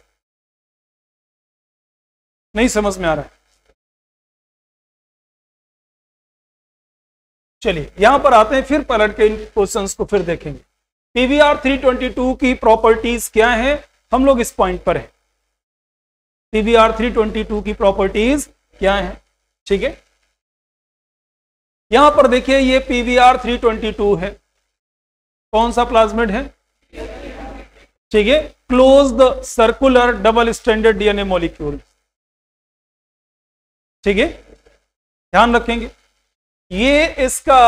नहीं समझ में आ रहा है। चलिए यहां पर आते हैं, फिर पलट के इन क्वेश्चंस को फिर देखेंगे। PBr 322 की प्रॉपर्टीज क्या हैं, हम लोग इस पॉइंट पर हैं। PBr 322 की प्रॉपर्टीज क्या हैं। ठीक है, यहां पर देखिए ये PBr 322 है, कौन सा प्लाज्मिड है, ठीक है, closed circular double stranded DNA molecule. ठीक है, ध्यान रखेंगे, ये इसका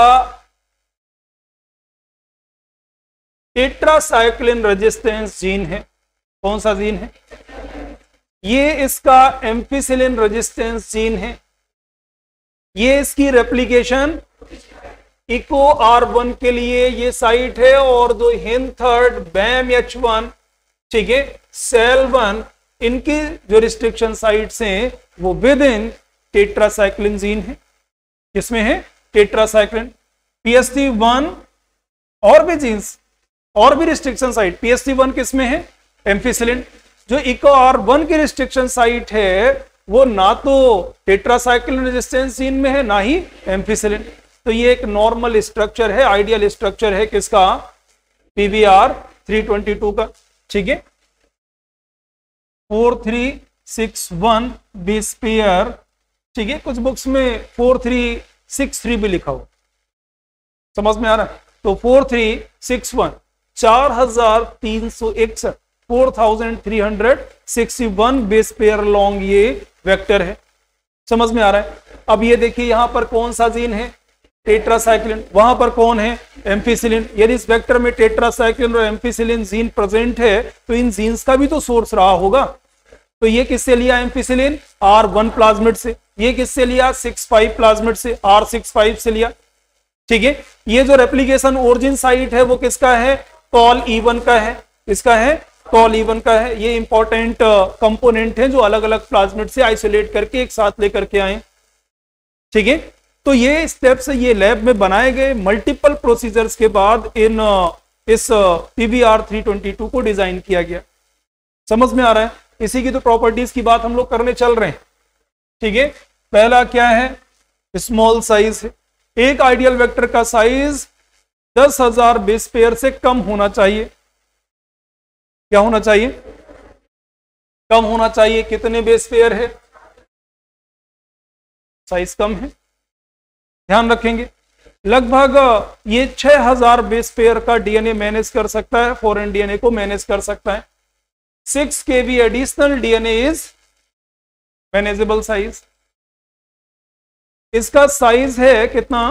टेट्रासाइक्लिन रेजिस्टेंस जीन है। कौन सा जीन है, ये इसका एम्फिसिलिन रेजिस्टेंस जीन है। ये इसकी रेप्लिकेशन इको R1 के लिए ये साइट है, और जो हिंथर्ड BAMH1, ठीक है, सेल1, इनकी जो रिस्ट्रिक्शन साइट्स हैं वो विद इन टेट्रासाइक्लिन जीन है। किसमें है, टेट्रासाइक्लिन। PST1 और भी जीन्स और भी रिस्ट्रिक्शन साइट, PST1 किसमें है, एम्फिसिलिन। जो इको R1 की रिस्ट्रिक्शन साइट है वो ना तो टेट्रासाइक्लिन रेजिस्टेंस जीन में है, ना ही एम्फिसिलिन। तो ये एक नॉर्मल स्ट्रक्चर है, आइडियल स्ट्रक्चर है किसका, PBr 322 का। ठीक है, 4361 बेस पेयर। ठीक है, कुछ बुक्स में 4363 भी लिखा हो, समझ में आ रहा है। तो 4361 4361 4361 बेस पेयर लॉन्ग ये वेक्टर है, समझ में आ रहा है। अब ये देखिए यहां पर कौन सा जीन है, टेट्रासाइक्लिन, वहां पर कौन है, एम्फिसिलिन। यदि इस वेक्टर में टेट्रासाइक्लिन और एम्फिसिलिन जीन प्रेजेंट है तो इन जीन्स का भी तो सोर्स रहा होगा। तो ये किससे लिया, एम्फिसिलिन R1 प्लाज्मिड से। ये किससे लिया, 65 प्लाज्मिड से, R65 से लिया। ठीक है, ये जो रेप्लिकेशन ओरिजिन साइट है वो किसका है, कॉल E1 का है। इसका है, कॉल E1 का है। ये इंपॉर्टेंट कंपोनेंट है जो अलग अलग प्लाज्मिड से आइसोलेट करके एक साथ लेकर के आए। ठीक है, तो ये स्टेप्स ये लैब में बनाए गए मल्टीपल प्रोसीजर्स के बाद इस PBr 322 को डिजाइन किया गया। समझ में आ रहा है? इसी की तो प्रॉपर्टीज की बात हम लोग करने चल रहे हैं। ठीक है, पहला क्या है? स्मॉल साइज है। एक आइडियल वेक्टर का साइज 10,000 बेस पेयर से कम होना चाहिए। क्या होना चाहिए? कम होना चाहिए। कितने बेस पेयर है? साइज कम है, ध्यान रखेंगे। लगभग ये 6,000 बेस पेयर का डीएनए मैनेज कर सकता है, फॉरेन डीएनए को मैनेज कर सकता है। 6 kb additional DNA is manageable size. इसका साइज है कितना?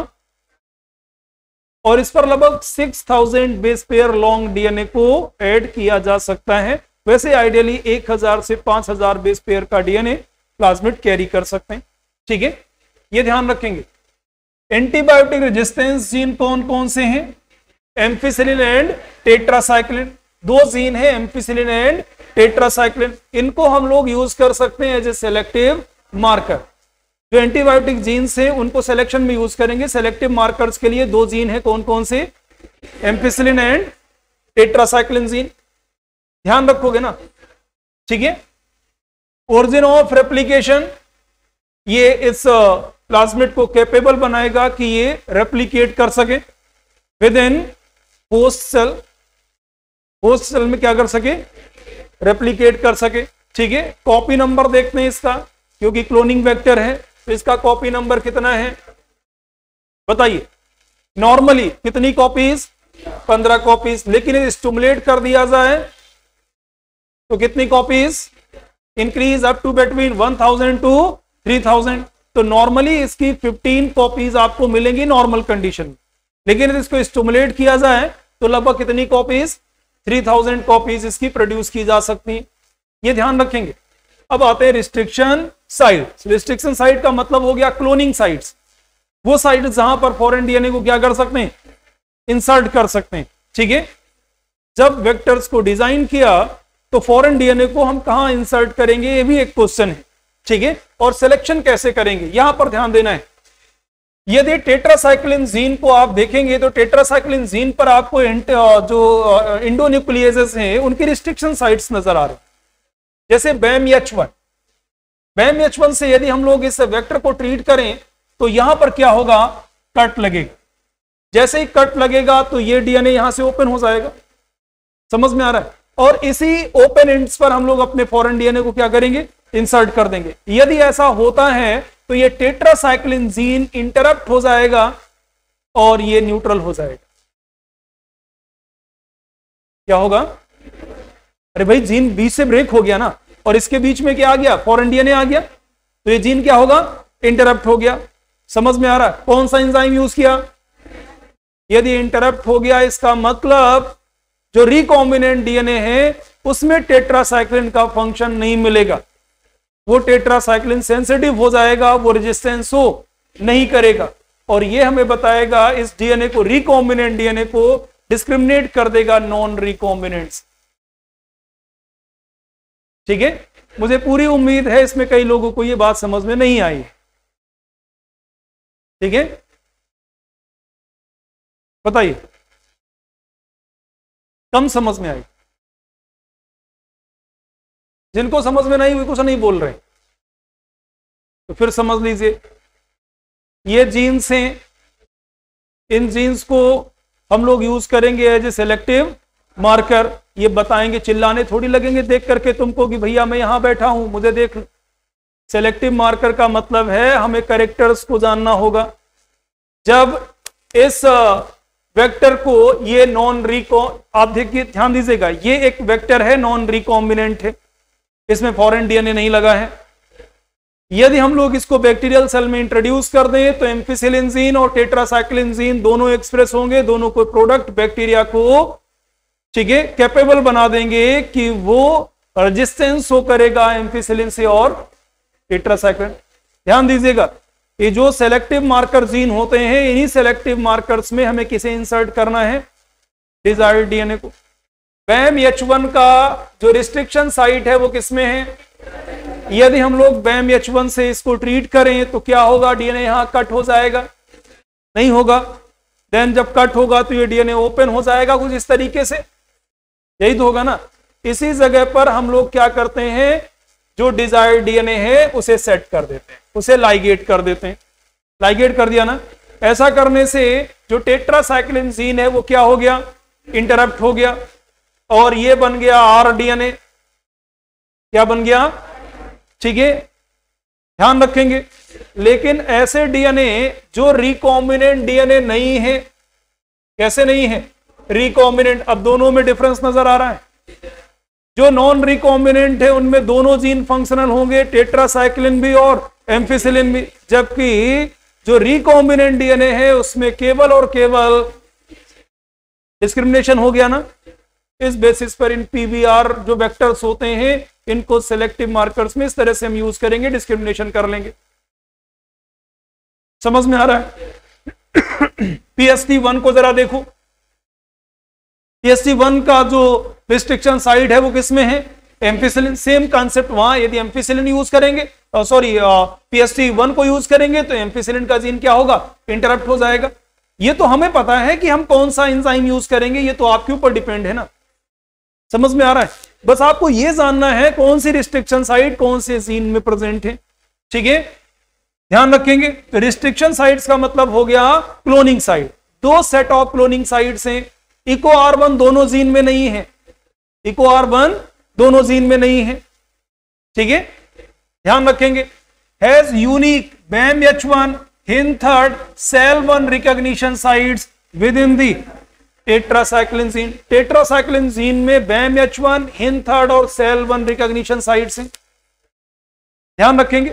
और इस पर लगभग 6,000 बेस पेयर लॉन्ग डीएनए को ऐड किया जा सकता है। वैसे आइडियली 1,000 से 5,000 बेस पेयर का डीएनए प्लाज्मिड कैरी कर सकते हैं। ठीक है, ये ध्यान रखेंगे। एंटीबायोटिक रेजिस्टेंस जीन कौन कौन से हैं? Ampicillin and tetracycline. दो जीन है, एम्फिसिलिन एंड टेट्रासाइक्लिन। इनको हम लोग यूज कर सकते हैं एज ए सेलेक्टिव मार्कर। जो एंटीबायोटिक जीन्स हैं उनको सिलेक्शन में यूज करेंगे। सेलेक्टिव मार्कर्स के लिए दो जीन है, कौन कौन से? Ampicillin and tetracycline gene. ध्यान रखोगे ना? ठीक है। ओरिजिन ऑफ रेप्लिकेशन, ये इस प्लाज्मिड को कैपेबल बनाएगा कि ये रेप्लिकेट कर सके within host cell. Host cell में क्या कर सके? रेप्लिकेट कर सके। ठीक है। कॉपी नंबर देखते हैं इसका, क्योंकि क्लोनिंग वेक्टर है तो इसका कॉपी नंबर कितना है बताइए? नॉर्मली कितनी कॉपीज? 15 कॉपीज। लेकिन यदि स्टिमुलेट कर दिया जाए तो कितनी copies? Increase up to between 1000 to 3000। तो नॉर्मली इसकी 15 कॉपीज आपको मिलेंगी नॉर्मल कंडीशन में। लेकिन यदि इसको स्टिमुलेट किया जाए तो लगभग कितनी कॉपीज? 3000 कॉपीज इसकी प्रोड्यूस की जा सकती है। ये ध्यान रखेंगे। अब आते हैं रिस्ट्रिक्शन साइट। रिस्ट्रिक्शन साइट का मतलब हो गया क्लोनिंग साइट्स। वो साइट जहां पर फॉरेन डीएनए को क्या कर सकते हैं? इंसर्ट कर सकते हैं। ठीक है। जब वेक्टर्स को डिजाइन किया तो फॉरेन डीएनए को हम कहां इंसर्ट करेंगे, ये भी एक क्वेश्चन है। ठीक है। और सिलेक्शन कैसे करेंगे, यहां पर ध्यान देना है। यदि टेट्रासाइक्लिन जीन को आप देखेंगे तो टेट्रासाइक्लिन जीन पर आपको जो इंडोन्यूक्लियेजेस हैं उनकी रिस्ट्रिक्शन साइट्स नजर आ रहे हैं। जैसे BAMH1। BAMH1 से यदि हम लोग इस वेक्टर को ट्रीट करें तो यहां पर क्या होगा? कट लगेगा। जैसे ही कट लगेगा तो ये डीएनए यहां से ओपन हो जाएगा। समझ में आ रहा है? और इसी ओपन एंड्स पर हम लोग अपने फॉरेन डीएनए को क्या करेंगे? इंसर्ट कर देंगे। यदि ऐसा होता है तो ये टेट्रासाइक्लिन जीन इंटरप्ट हो जाएगा और ये न्यूट्रल हो जाएगा। क्या होगा? अरे भाई जीन बीच से ब्रेक हो गया ना, और इसके बीच में क्या आ गया? फॉरेन डीएनए आ गया, तो ये जीन क्या होगा? इंटरप्ट हो गया। समझ में आ रहा है? कौन सा एंजाइम यूज किया? यदि इंटरप्ट हो गया इसका मतलब जो रिकॉम्बिनेंट डीएनए है उसमें टेट्रासाइक्लिन का फंक्शन नहीं मिलेगा। वो टेट्रासाइक्लिन सेंसिटिव हो जाएगा, वो रेजिस्टेंस हो नहीं करेगा। और ये हमें बताएगा इस डीएनए को, रिकॉम्बिनेंट डीएनए को डिस्क्रिमिनेट कर देगा नॉन रिकॉम्बिनेंट्स। ठीक है। मुझे पूरी उम्मीद है इसमें कई लोगों को ये बात समझ में नहीं आई। ठीक है, बताइए कम समझ में आई? जिनको समझ में नहीं, वो कुछ नहीं बोल रहे, तो फिर समझ लीजिए। ये जीन्स हैं, इन जीन्स को हम लोग यूज करेंगे एज ए सेलेक्टिव मार्कर। ये बताएंगे, चिल्लाने थोड़ी लगेंगे देख करके तुमको कि भैया मैं यहां बैठा हूं मुझे देख। सेलेक्टिव मार्कर का मतलब है हमें कैरेक्टर्स को जानना होगा। जब इस वेक्टर को ये नॉन रिको, आप देखिए ध्यान दीजिएगा, ये एक वेक्टर है नॉन रिकॉम्बिनेंट है, इसमें फॉरेन डीएनए नहीं लगा है। यदि हम लोग इसको बैक्टीरियल सेल में इंट्रोड्यूस कर दें तो एम्फिसिलिन जीन और टेट्रासाइक्लिन जीन दोनों एक्सप्रेस होंगे, दोनों को प्रोडक्ट बैक्टीरिया को, ठीक है, कैपेबल बना देंगे कि वो रेजिस्टेंस शो करेगा एम्फिसिलिन से और टेट्रासाइक्लिन। ध्यान दीजिएगा, ये जो सेलेक्टिव मार्कर जीन होते हैं, इन्हीं सेलेक्टिव मार्कर्स में हमें किसे इंसर्ट करना है? डिजायर्ड डीएनए को। BAMH1 का जो रिस्ट्रिक्शन साइट है वो किसमें है? यदि हम लोग BAMH1 से इसको ट्रीट करें तो क्या होगा? डीएनए यहां कट हो जाएगा? नहीं होगा। देन जब कट होगा तो ये डीएनए ओपन हो जाएगा कुछ इस तरीके से, यही तो होगा ना। इसी जगह पर हम लोग क्या करते हैं, जो डिजायर्ड डीएनए है उसे सेट कर देते हैं, उसे लाइगेट कर देते हैं। लाइगेट कर दिया ना, ऐसा करने से जो टेट्रासाइक्लिन जीन है वो क्या हो गया, इंटरप्ट हो गया, और ये बन गया आरडीएनए। क्या बन गया, ठीक है, ध्यान रखेंगे। लेकिन ऐसे डीएनए जो रिकॉम्बिनेंट डीएनए नहीं है, कैसे नहीं है, रिकॉम्बिनेंट। अब दोनों में डिफरेंस नजर आ रहा है, जो नॉन रिकॉम्बिनेंट है उनमें दोनों जीन फंक्शनल होंगे, टेट्रासाइक्लिन भी और एम्फिसिलिन भी, जबकि जो रिकॉम्बिनेंट डीएनए है उसमें केवल और केवल डिस्क्रिमिनेशन हो गया ना। इस बेसिस पर इन पीवीआर जो वेक्टर्स होते हैं इनको सिलेक्टिव मार्कर्स में इस तरह से हम यूज करेंगे, डिस्क्रिमिनेशन कर लेंगे। समझ में आ रहा है। PST1 को जरा देखो, PST1 का जो रिस्ट्रिक्शन साइट है वो किसमें है, एम्फिसिलिन। सेम कॉन्सेप्ट वहां, यदि एम्फिसिलिन यूज करेंगे, सॉरी PST1 को यूज करेंगे तो एम्फिसिलिन का जीन क्या होगा, इंटरप्ट हो जाएगा। ये तो हमें पता है कि हम कौन सा एंजाइम यूज करेंगे, ये तो आपके ऊपर डिपेंड है ना। समझ में आ रहा है, बस आपको ये जानना है कौन सी रिस्ट्रिक्शन साइट कौन से जीन में प्रेजेंट है, ठीक है, ध्यान रखेंगे। तो रिस्ट्रिक्शन साइट्स का मतलब हो गया क्लोनिंग साइट। दो सेट ऑफ क्लोनिंग साइट्स हैं, इको R1 दोनों जीन में नहीं है, इको R1 दोनों जीन में नहीं है, ठीक है, ध्यान रखेंगे। Has unique BAMH1 hindered cell 1 recognition sites within the tetracycline gene. Tetracycline gene में BAMH1 hindered और सेल 1 रिकॉग्निशन साइट्स हैं, ध्यान रखेंगे।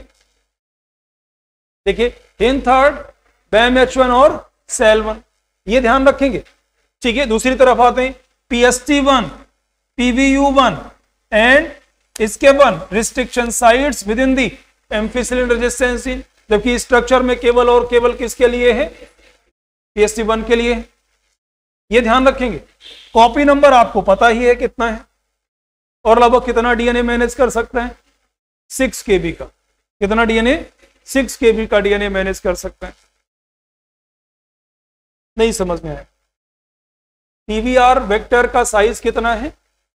देखिए hindered, BAMH1 और सेल 1, ये ध्यान रखेंगे, ठीक है। दूसरी तरफ आते हैं, PST1, PVU1 एंड इसके 1 restriction sites within the ampicillin resistance gene, जबकि स्ट्रक्चर में केवल और केवल किसके लिए है, PST1 के लिए है, ये ध्यान रखेंगे। कॉपी नंबर आपको पता ही है कितना है, और लगभग कितना डीएनए मैनेज कर सकता है, 6 KB का। कितना डीएनए, 6 KB का डीएनए मैनेज कर सकता है। नहीं समझ में आया, पीवीआर वेक्टर का साइज कितना है,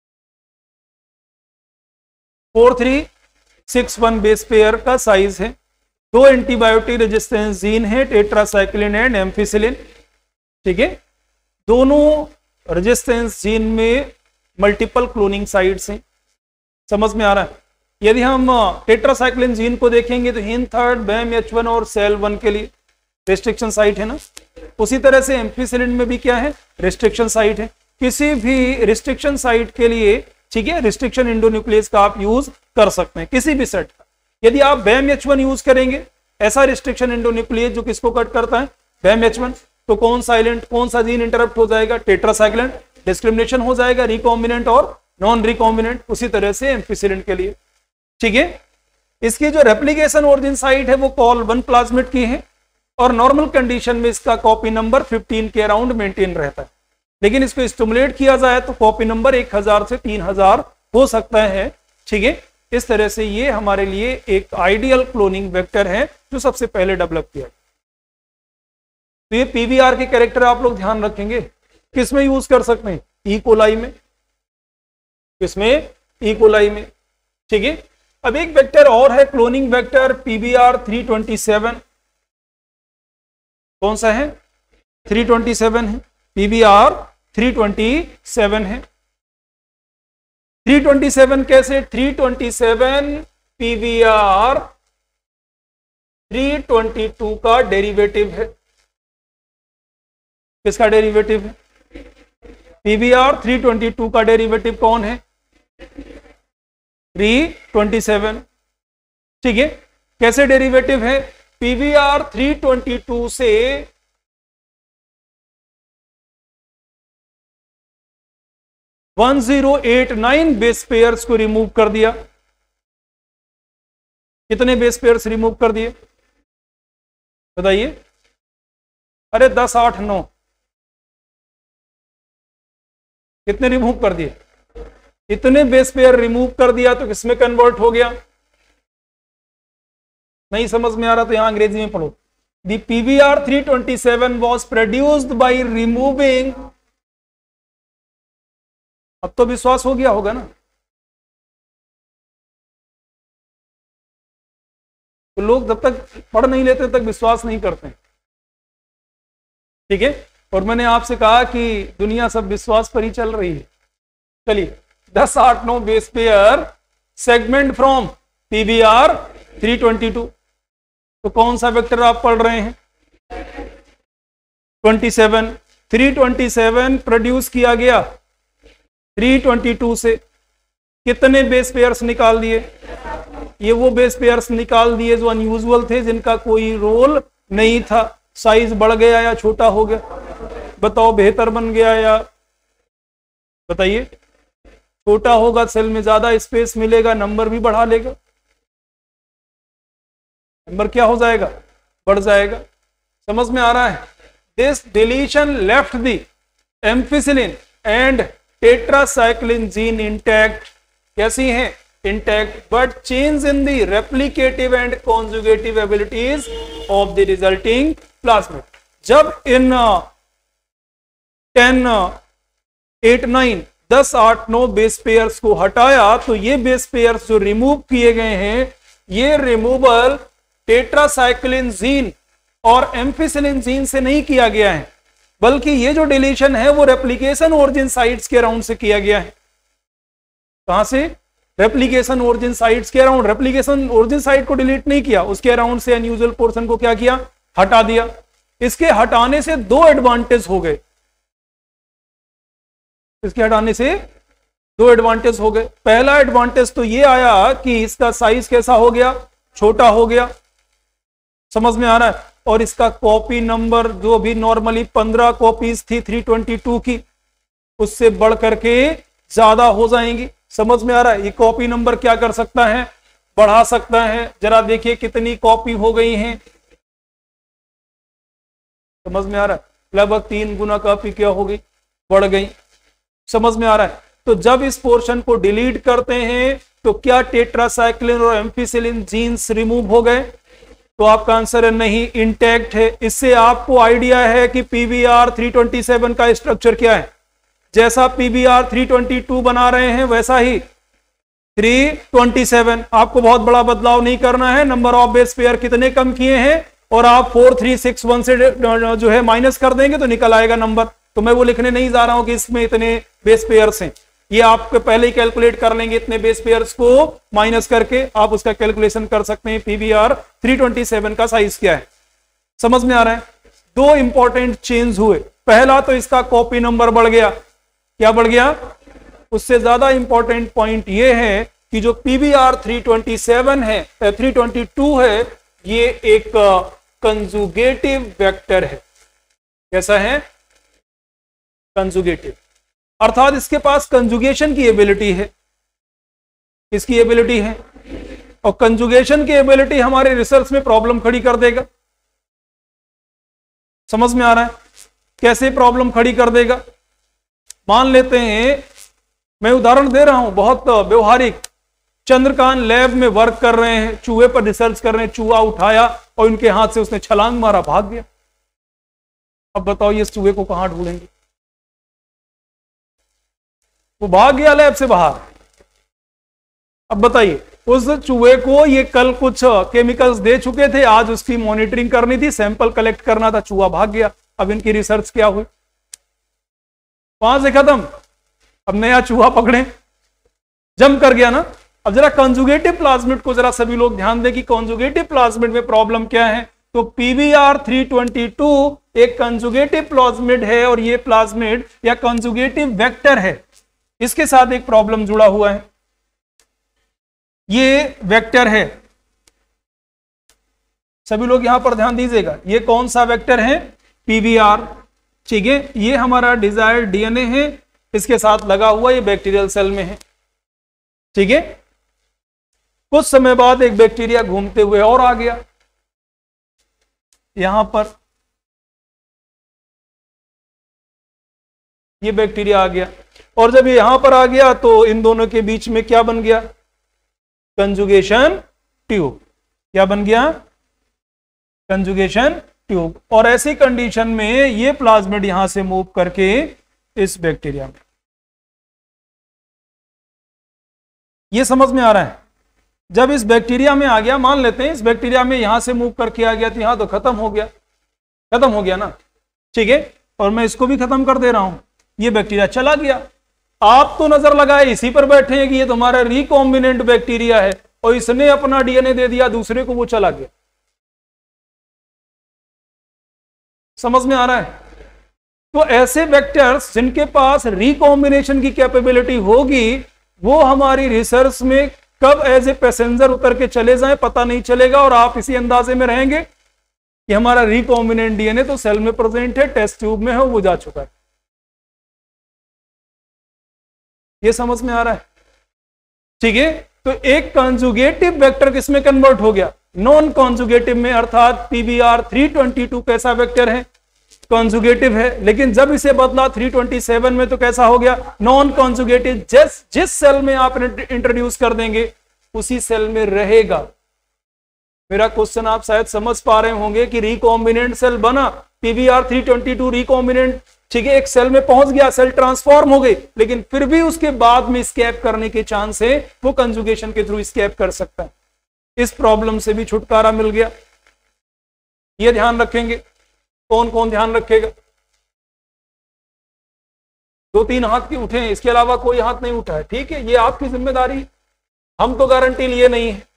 4361 बेस पेयर का साइज है। दो एंटीबायोटिक रेजिस्टेंस जीन है, टेट्रासाइक्लिन एंड एम्फिसिलिन, ठीक है। दोनों रेजिस्टेंस जीन में मल्टीपल क्लोनिंग साइट्स हैं, समझ में आ रहा है। यदि हम टेट्रासाइक्लिन जीन को देखेंगे तो hindered, BAMH1 और सेल 1 के लिए रेस्ट्रिक्शन साइट है ना, उसी तरह से एम्फिसिलिन में भी क्या है, रेस्ट्रिक्शन साइट है। किसी भी रिस्ट्रिक्शन साइट के लिए, ठीक है, रिस्ट्रिक्शन इंडोन्यूक्लियस का आप यूज कर सकते हैं, किसी भी सेट का। यदि आप BAMH1 यूज करेंगे, ऐसा रिस्ट्रिक्शन इंडोन्यूक्लियस जो किसको कट करता है, BAMH1, तो कौन साइलेंट, कौन सा जीन इंटरप्ट हो जाएगा, टेट्रासाइक्लिन, डिस्क्रिमिनेशन हो जाएगा रिकॉम्बिनेंट और नॉन रिकॉम्बिनेंट। उसी तरह से एम्फिसिलिन के लिए, ठीक है। इसकी जो रेप्लिकेशन ओरिजिन साइट है वो कॉल 1 प्लाज्मिड की है, और नॉर्मल कंडीशन में इसका कॉपी नंबर 15 के अराउंड मेंटेन रहता है। लेकिन इसको स्टिमुलेट किया जाए तो कॉपी नंबर 1000 से 3000 हो सकता है, ठीक है। इस तरह से ये हमारे लिए एक आइडियल क्लोनिंग वेक्टर है जो सबसे पहले डेवलप किया। तो ये पीवीआर के कैरेक्टर आप लोग ध्यान रखेंगे, किसमें यूज कर सकते हैं, ई कोलाई में, किसमें, ई कोलाई में, ठीक है। अब एक वेक्टर और है क्लोनिंग वेक्टर PBR 327, कौन सा है, 327 है, PBR 327 है। 327 कैसे, 327 PBR 322 का डेरिवेटिव है। किसका डेरिवेटिव है, PBR 322 का डेरिवेटिव कौन है, 327, ठीक है। कैसे डेरिवेटिव है, PBR 322 से 1089 बेस पेयर्स को रिमूव कर दिया। कितने बेस पेयर्स रिमूव कर दिए बताइए, अरे 10, 8, 9, कितने रिमूव कर दिए, इतने बेस पेयर रिमूव कर दिया तो किसमें कन्वर्ट हो गया। नहीं समझ में आ रहा तो यहां अंग्रेजी में पढ़ो। The PBR 327 was produced by removing, अब तो विश्वास हो गया होगा ना, तो लोग जब तक पढ़ नहीं लेते तब तक विश्वास नहीं करते, ठीक है। और मैंने आपसे कहा कि दुनिया सब विश्वास पर ही चल रही है। चलिए 10, 8, 9 base pair segment from PVR 322। तो कौन सा वेक्टर आप पढ़ रहे हैं? 27। 327 प्रोड्यूस किया गया 322 से। कितने बेस पेयर्स निकाल दिए? ये वो बेस पेयर्स निकाल दिए जो अनयूजुअल थे, जिनका कोई रोल नहीं था। साइज बढ़ गया या छोटा हो गया? बताओ, बेहतर बन गया या बताइए? छोटा होगा सेल में ज्यादा स्पेस मिलेगा, नंबर भी बढ़ा लेगा। नंबर क्या हो जाएगा? बढ़ जाएगा। समझ में आ रहा है? This deletion left the ampicillin and tetracycline gene intact. कैसी हैं? Intact, but change in the replicative and conjugative abilities of the resulting plasmid. जब इन 10, 8, 9, 10, 8, 9 बेस पेयर्स को हटाया तो ये बेस पेयर्स जो रिमूव किए गए हैं, ये रिमूवल टेट्रासाइक्लिन जीन और एम्फिसिलिन जीन से नहीं किया गया है, बल्कि ये जो डिलीशन है वो रेप्लिकेशन ओरिजिन साइट्स के अराउंड से किया गया है। कहां से? रेप्लिकेशन ओरिजिन साइट्स के अराउंड। रेप्लिकेशन ओरिजिन साइट को डिलीट नहीं किया, उसके अराउंड से अनयूजुअल पोर्शन को क्या किया? हटा दिया। इसके हटाने से दो एडवांटेज हो गए। इसके हटाने से दो एडवांटेज हो गए। पहला एडवांटेज तो ये आया कि इसका साइज कैसा हो गया? छोटा हो गया। समझ में आ रहा है? और इसका कॉपी नंबर जो भी नॉर्मली 15 कॉपीज थी 322 की, उससे बढ़ करके ज्यादा हो जाएंगी। समझ में आ रहा है? ये कॉपी नंबर क्या कर सकता है? बढ़ा सकता है। जरा देखिए कितनी कॉपी हो गई हैं। समझ में आ रहा है? लगभग 3 गुना कॉपी क्या हो गई? बढ़ गई। समझ में आ रहा है? तो जब इस पोर्शन को डिलीट करते हैं तो क्या टेट्रासाइक्लिन और एम्फिसिलिन जीन्स रिमूव हो गए? तो आपका आंसर है नहीं, इंटैक्ट है। इससे आपको आइडिया है कि पीवीआर 327 का स्ट्रक्चर क्या है। जैसा पीवीआर 322 बना रहे हैं वैसा ही 327। आपको बहुत बड़ा बदलाव नहीं करना है। नंबर ऑफ बेस पेयर कितने कम किए हैं और आप 4361 से जो है माइनस कर देंगे तो निकल आएगा नंबर। तो मैं वो लिखने नहीं जा रहा हूं कि इसमें इतने बेस पेयर्स हैं, ये आप पहले ही कैलकुलेट कर लेंगे। इतने बेस पेयर्स को माइनस करके आप उसका कैलकुलेशन कर सकते हैं पीवीआर 327 का साइज क्या है। समझ में आ रहा है? दो इंपॉर्टेंट चेंज हुए। पहला तो इसका कॉपी नंबर बढ़ गया। क्या बढ़ गया? उससे ज्यादा इंपॉर्टेंट पॉइंट ये है कि जो पीवीआर 327 है 322 है, ये एक कंजुगेटिव वेक्टर है। कैसा है? कंजुगेटिव, अर्थात इसके पास कंजुगेशन की एबिलिटी है। किसकी एबिलिटी है? और कंजुगेशन की एबिलिटी हमारे रिसर्च में प्रॉब्लम खड़ी कर देगा। समझ में आ रहा है? कैसे प्रॉब्लम खड़ी कर देगा? मान लेते हैं, मैं उदाहरण दे रहा हूं बहुत व्यवहारिक। चंद्रकांत लैब में वर्क कर रहे हैं, चूहे पर रिसर्च कर रहे हैं, चूहा उठाया और उनके हाथ से उसने छलांग मारा, भाग गया। अब बताओ ये चूहे को कहां ढूंढेंगे? वो भाग गया लैब से बाहर। अब बताइए, उस चूहे को ये कल कुछ केमिकल्स दे चुके थे, आज उसकी मॉनिटरिंग करनी थी, सैंपल कलेक्ट करना था, चूहा भाग गया। अब इनकी रिसर्च क्या हुई? वहां से खत्म। अब नया चूहा पकड़े, जम कर गया ना। अब जरा कंजुगेटिव प्लाज्मिड को जरा सभी लोग ध्यान दें कि कंजुगेटिव प्लाज्मिड में प्रॉब्लम क्या है। तो पीवीआर 322 एक कंजुगेटिव प्लाज्मिड है और ये प्लाज्मिड या कंजुगेटिव वेक्टर है। इसके साथ एक प्रॉब्लम जुड़ा हुआ है, ये वेक्टर है। सभी लोग यहां पर ध्यान दीजिएगा, ये कौन सा वेक्टर है? पीवीआर। ठीक है, ये हमारा डिजायर्ड डीएनए है, इसके साथ लगा हुआ, ये बैक्टीरियल सेल में है। ठीक है, कुछ समय बाद एक बैक्टीरिया घूमते हुए और आ गया यहां पर, ये बैक्टीरिया आ गया। और जब ये यहां पर आ गया तो इन दोनों के बीच में क्या बन गया? Conjugation tube. क्या बन गया? Conjugation tube. और ऐसी कंडीशन में ये प्लाज्मिड यहां से मूव करके इस बैक्टीरिया में, ये समझ में आ रहा है? जब इस बैक्टीरिया में आ गया, मान लेते हैं इस बैक्टीरिया में यहां से मूव करके आ गया तो यहां तो खत्म हो गया, खत्म हो गया ना, ठीक है। और मैं इसको भी खत्म कर दे रहा हूं, ये बैक्टीरिया चला गया। आप तो नजर लगाए इसी पर बैठे हैं कि ये तुम्हारा रिकॉम्बिनेंट बैक्टीरिया है और इसने अपना डीएनए दे दिया दूसरे को, वो चला गया। समझ में आ रहा है? तो ऐसे वेक्टर्स जिनके पास रिकॉम्बिनेशन की कैपेबिलिटी होगी वो हमारी रिसर्च में कब एज ए पैसेंजर उतर के चले जाएं पता नहीं चलेगा, और आप इसी अंदाजे में रहेंगे कि हमारा रिकॉम्बिनेंट डीएनए तो सेल में प्रेजेंट है, टेस्ट ट्यूब में है, वो जा चुका है। ये समझ में आ रहा है? ठीक है। तो एक कॉन्जुगेटिव वेक्टर किसमें कन्वर्ट हो गया? नॉन कॉन्जुगेटिव में, अर्थात पीबीआर 322 कैसा वेक्टर है? कॉन्जुगेटिव है। लेकिन जब इसे बदला 327 में तो कैसा हो गया? Non conjugative. जिस सेल में आप इंट्रोड्यूस कर देंगे उसी सेल में रहेगा। मेरा क्वेश्चन आप शायद समझ पा रहे होंगे कि रिकॉम्बिनेंट सेल बना, पीबीआर 322 रिकॉम्बिनेंट, ठीक है, एक सेल में पहुंच गया, सेल ट्रांसफॉर्म हो गई, लेकिन फिर भी उसके बाद में स्कैप करने के चांस है, वो कंजुगेशन के थ्रू स्कैप कर सकता है। इस प्रॉब्लम से भी छुटकारा मिल गया। ये ध्यान रखेंगे। कौन कौन ध्यान रखेगा? 2-3 हाथ के उठे हैं, इसके अलावा कोई हाथ नहीं उठा है, ठीक है, ये आपकी जिम्मेदारी, हम तो गारंटी लिए नहीं है।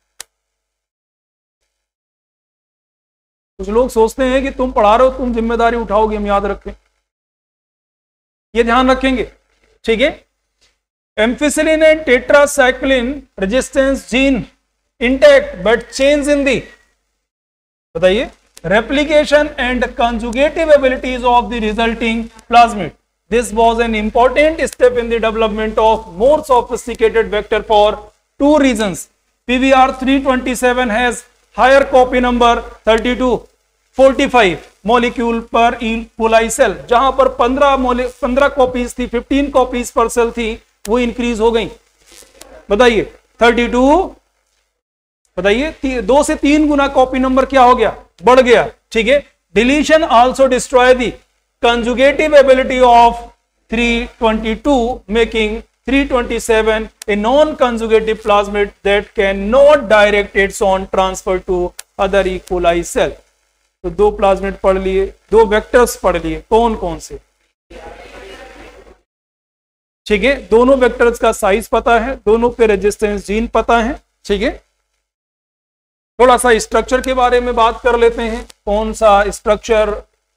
कुछ लोग सोचते हैं कि तुम पढ़ा रहे हो, तुम जिम्मेदारी उठाओगे, हम याद रखें, ये ध्यान रखेंगे, ठीक है। Ampicillin and tetracycline resistance gene intact but change in the, बताइए, replication and conjugative abilities of the resulting plasmid. This was an important step in the development of more sophisticated vector for two reasons. PBR 327 has higher copy number 3245 molecule per coli cell. जहां पर 15 copies थी, 15 copies पर cell थी, वो increase हो गई। बताइए 32, बताइए 2 से 3 गुना कॉपी नंबर क्या हो गया? बढ़ गया, ठीक है। Deletion also destroy the conjugative ability of 322 making 327 a non conjugative plasmid that can not direct its own transfer to other E coli cell. तो 2 प्लाज्मिड पढ़ लिए, 2 वेक्टर्स पढ़ लिए, कौन कौन से? ठीक है, दोनों वेक्टर्स का साइज पता है, दोनों पे रेजिस्टेंस जीन पता है, ठीक है। थोड़ा सा स्ट्रक्चर के बारे में बात कर लेते हैं। कौन सा स्ट्रक्चर?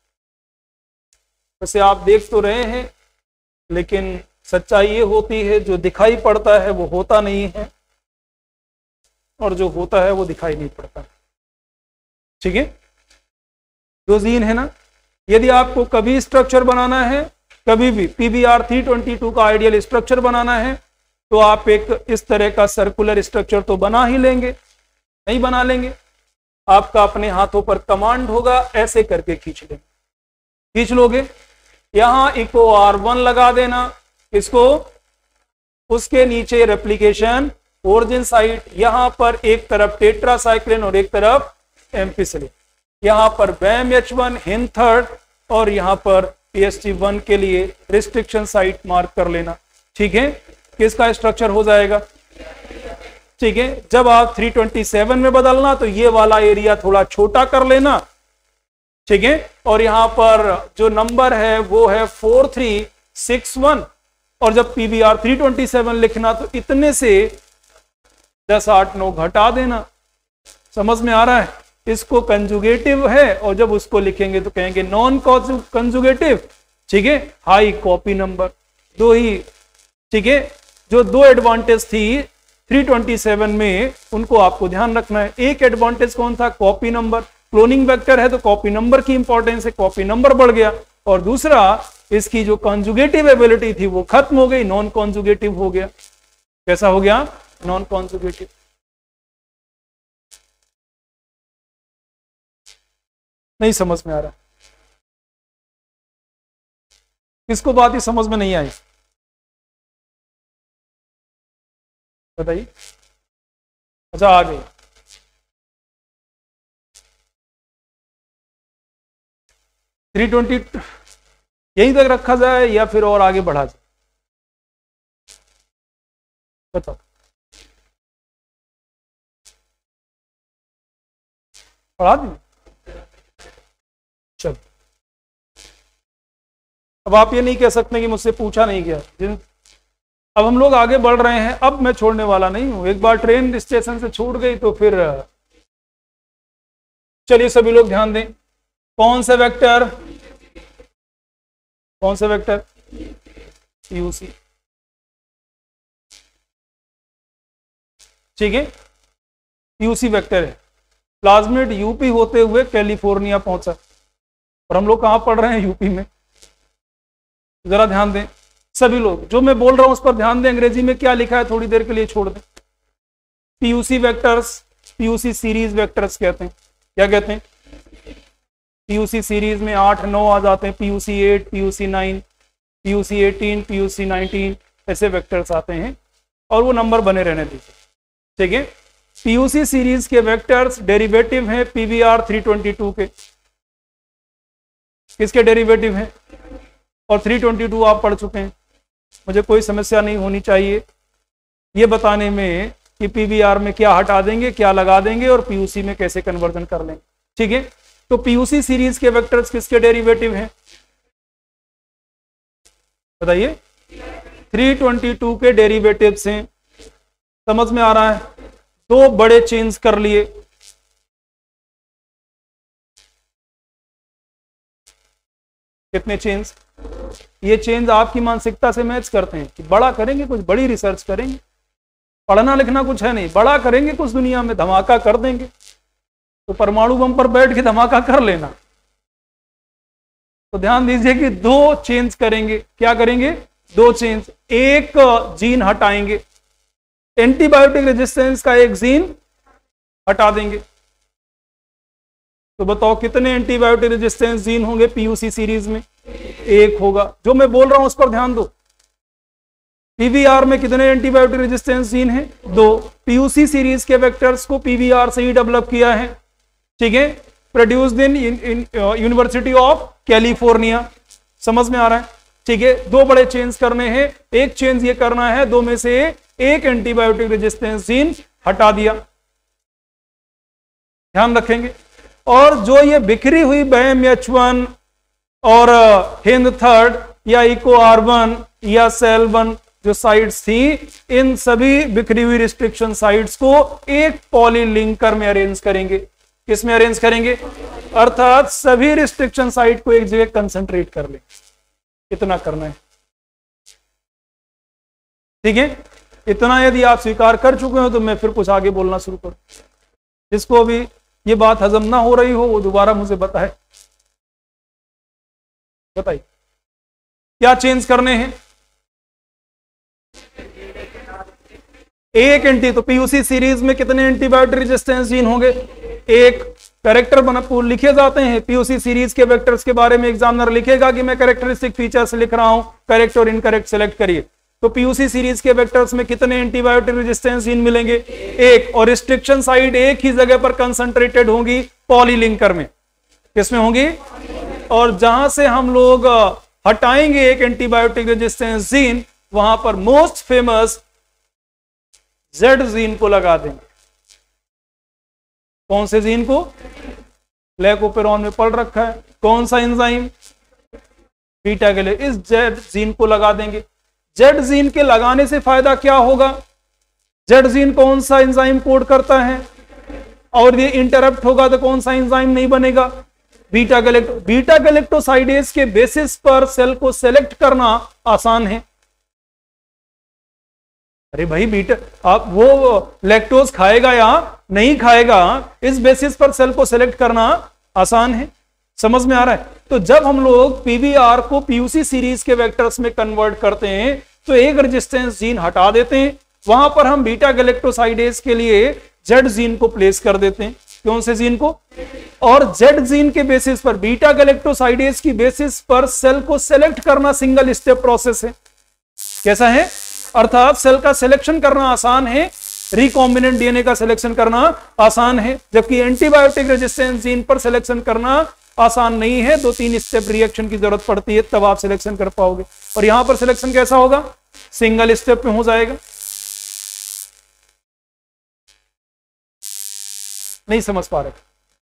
वैसे आप देख तो रहे हैं, लेकिन सच्चाई ये होती है जो दिखाई पड़ता है वो होता नहीं है, और जो होता है वो दिखाई नहीं पड़ता, ठीक है। 2 जीन है ना। यदि आपको कभी स्ट्रक्चर बनाना है, कभी भी पीबीआर 322 का आइडियल स्ट्रक्चर बनाना है, तो आप एक इस तरह का सर्कुलर स्ट्रक्चर तो बना ही लेंगे, नहीं बना लेंगे, आपका अपने हाथों पर कमांड होगा, ऐसे करके खींच लेंगे, खींच लोगे। यहां इको R1 लगा देना, इसको, उसके नीचे रेप्लिकेशन ओरिजिन साइट, यहां पर एक तरफ टेट्रासाइक्लिन और एक तरफ एम्फिसिलिन, यहां पर बैम H1 हिन थर्ड, और यहां पर PST1 के लिए रिस्ट्रिक्शन साइट मार्क कर लेना, ठीक है। किसका स्ट्रक्चर हो जाएगा? ठीक है। जब आप 327 में बदलना तो ये वाला एरिया थोड़ा छोटा कर लेना, ठीक है। और यहां पर जो नंबर है वो है 4361, और जब पीबीआर 327 लिखना तो इतने से 10, 8, 9 घटा देना। समझ में आ रहा है? इसको कंजुगेटिव है, और जब उसको लिखेंगे तो कहेंगे नॉन कंजुगेटिव, ठीक है, हाई कॉपी नंबर। 2 ही, ठीक है। जो 2 एडवांटेज थी 327 में, उनको आपको ध्यान रखना है। एक एडवांटेज कौन था? Copy number. क्लोनिंग वेक्टर है तो कॉपी नंबर की इंपॉर्टेंस है, कॉपी नंबर बढ़ गया। और दूसरा, इसकी जो कॉन्जुगेटिव एबिलिटी थी वो खत्म हो गई, नॉन कॉन्जुगेटिव हो गया। कैसा हो गया? Non conjugative. नहीं समझ में आ रहा? किसको बात ही समझ में नहीं आई? बताइए। अच्छा, आ गई। थ्री 320 यहीं तक रखा जाए या फिर और आगे बढ़ा जाए? बताओ। पढ़ा दी। चलो, अब आप ये नहीं कह सकते कि मुझसे पूछा नहीं गया। अब हम लोग आगे बढ़ रहे हैं, अब मैं छोड़ने वाला नहीं हूं। एक बार ट्रेन स्टेशन से छूट गई तो फिर चलिए सभी लोग ध्यान दें। कौन से वेक्टर, कौन से वेक्टर, यूसी, ठीक है, यूसी वेक्टर है। प्लाज्मिड यूपी होते हुए कैलिफोर्निया पहुंचा, और हम लोग कहां पढ़ रहे हैं, यूपी में। जरा ध्यान दें सभी लोग, जो मैं बोल रहा हूं उस पर ध्यान दें। अंग्रेजी में क्या लिखा है थोड़ी देर के लिए छोड़ दें। PUC vectors, PUC series vectors कहते हैं। क्या कहते हैं? पीयूसी सीरीज में 8 9 आ जाते हैं, पीयूसी 8, पीयूसी 9, पीयूसी 18, पीयूसी 19, ऐसे वेक्टर्स आते हैं, और वो नंबर बने रहने दीजिए, ठीक है। पीयूसी सीरीज के वेक्टर्स डेरिवेटिव हैं पीवीआर 322 के। किसके डेरिवेटिव हैं? और 322 आप पढ़ चुके हैं, मुझे कोई समस्या नहीं होनी चाहिए ये बताने में कि पीवीआर में क्या हटा देंगे, क्या लगा देंगे, और पीयूसी में कैसे कन्वर्जन कर लेंगे, ठीक है। तो पीयूसी सीरीज के वेक्टर्स किसके डेरिवेटिव हैं बताइए? 322 के डेरिवेटिव्स हैं। समझ में आ रहा है? दो बड़े चेंज कर लिए, कितने चेंज? ये चेंज आपकी मानसिकता से मैच करते हैं कि बड़ा करेंगे, कुछ बड़ी रिसर्च करेंगे, पढ़ना लिखना कुछ है नहीं, बड़ा करेंगे कुछ, दुनिया में धमाका कर देंगे। तो परमाणु बम पर बैठ के धमाका कर लेना। तो ध्यान दीजिए कि दो चेंज करेंगे। क्या करेंगे? दो चेंज। एक जीन हटाएंगे, एंटीबायोटिक रेजिस्टेंस का एक जीन हटा देंगे। तो बताओ कितने एंटीबायोटिक रेजिस्टेंस जीन होंगे पीयूसी सीरीज में? एक होगा। जो मैं बोल रहा हूं उस पर ध्यान दो। पीवीआर में कितने एंटीबायोटिक रेजिस्टेंस जीन हैं? 2। पीयूसी सीरीज के वेक्टर्स को पीवीआर से ही डेवलप किया है, ठीक है, produced in University of California. समझ में आ रहा है? ठीक है, दो बड़े चेंज करने हैं, एक चेंज ये करना है, दो में से एक एंटीबायोटिक रेजिस्टेंस जीन हटा दिया, ध्यान रखेंगे। और जो ये बिखरी हुई BAM-H1 और हिंद थर्ड या इको R1 या सेल 1 जो साइट्स थी, इन सभी बिखरी हुई रिस्ट्रिक्शन साइट्स को एक पॉलीलिंकर में अरेंज करेंगे। किसमें अरेंज करेंगे? अर्थात सभी रिस्ट्रिक्शन साइट को एक जगह कंसंट्रेट कर लें। इतना करना है, ठीक है। इतना यदि आप स्वीकार कर चुके हो तो मैं फिर कुछ आगे बोलना शुरू करूं। जिसको अभी ये बात हजम ना हो रही हो वो दोबारा मुझे बताए, बताइए क्या चेंज करने हैं? एक एंटी, तो पीयूसी सीरीज में कितने एंटीबायोटिक रेजिस्टेंस जीन होंगे? एक। कैरेक्टर बना लिखे जाते हैं पीयूसी सीरीज के वेक्टर्स के बारे में। एग्जामिनर लिखेगा कि मैं कैरेक्टरिस्टिक फीचर्स लिख रहा हूं, करेक्ट और इनकरेक्ट सेलेक्ट करिए। तो पीयूसी सीरीज के वेक्टर्स में कितने एंटीबायोटिक रेजिस्टेंस जीन मिलेंगे? एक। और रिस्ट्रिक्शन साइट एक ही जगह पर कंसंट्रेटेड होंगी, पॉलीलिंकर में। किसमें होंगी? और जहां से हम लोग हटाएंगे एक एंटीबायोटिक रेजिस्टेंस जीन, वहां पर मोस्ट फेमस जेड जीन को लगा देंगे। कौन से जीन को? ग्लाइकोपेरॉन में पढ़ रखा है। कौन सा एंजाइम? बीटा गैलेक्टो। इस जेड जीन को लगा देंगे। जेड जीन के लगाने से फायदा क्या होगा? जेड जीन कौन सा एंजाइम कोड करता है? और ये इंटरप्ट होगा तो कौन सा एंजाइम नहीं बनेगा? Beta galacto. बीटा गैलेक्टोसाइडेज के बेसिस पर सेल को सेलेक्ट करना आसान है। अरे भाई बीटा, आप वो लैक्टोज खाएगा या नहीं खाएगा, इस बेसिस पर सेल को सेलेक्ट करना आसान है। समझ में आ रहा है? तो जब हम लोग पीवीआर को पीयूसी सीरीज के वेक्टर्स में कन्वर्ट करते हैं तो एक रेजिस्टेंस जीन हटा देते हैं, वहां पर हम बीटा गैलेक्टोसाइडेज के लिए जेड जीन को प्लेस कर देते हैं। कौन से जीन को? और जेड जीन के बेसिस पर, बीटा गैलेक्टोसाइडेज की बेसिस पर सेल को सेलेक्ट करना सिंगल स्टेप प्रोसेस है। कैसा है? अर्थात सेल का सिलेक्शन करना आसान है, रिकॉम्बिनेंट डीएनए का सिलेक्शन करना आसान है, जबकि एंटीबायोटिक रेजिस्टेंस जीन पर सिलेक्शन करना आसान नहीं है। 2-3 स्टेप रिएक्शन की जरूरत पड़ती है, तब आप सिलेक्शन कर पाओगे। और यहां पर सिलेक्शन कैसा होगा? सिंगल स्टेप में हो जाएगा। नहीं समझ पा रहे?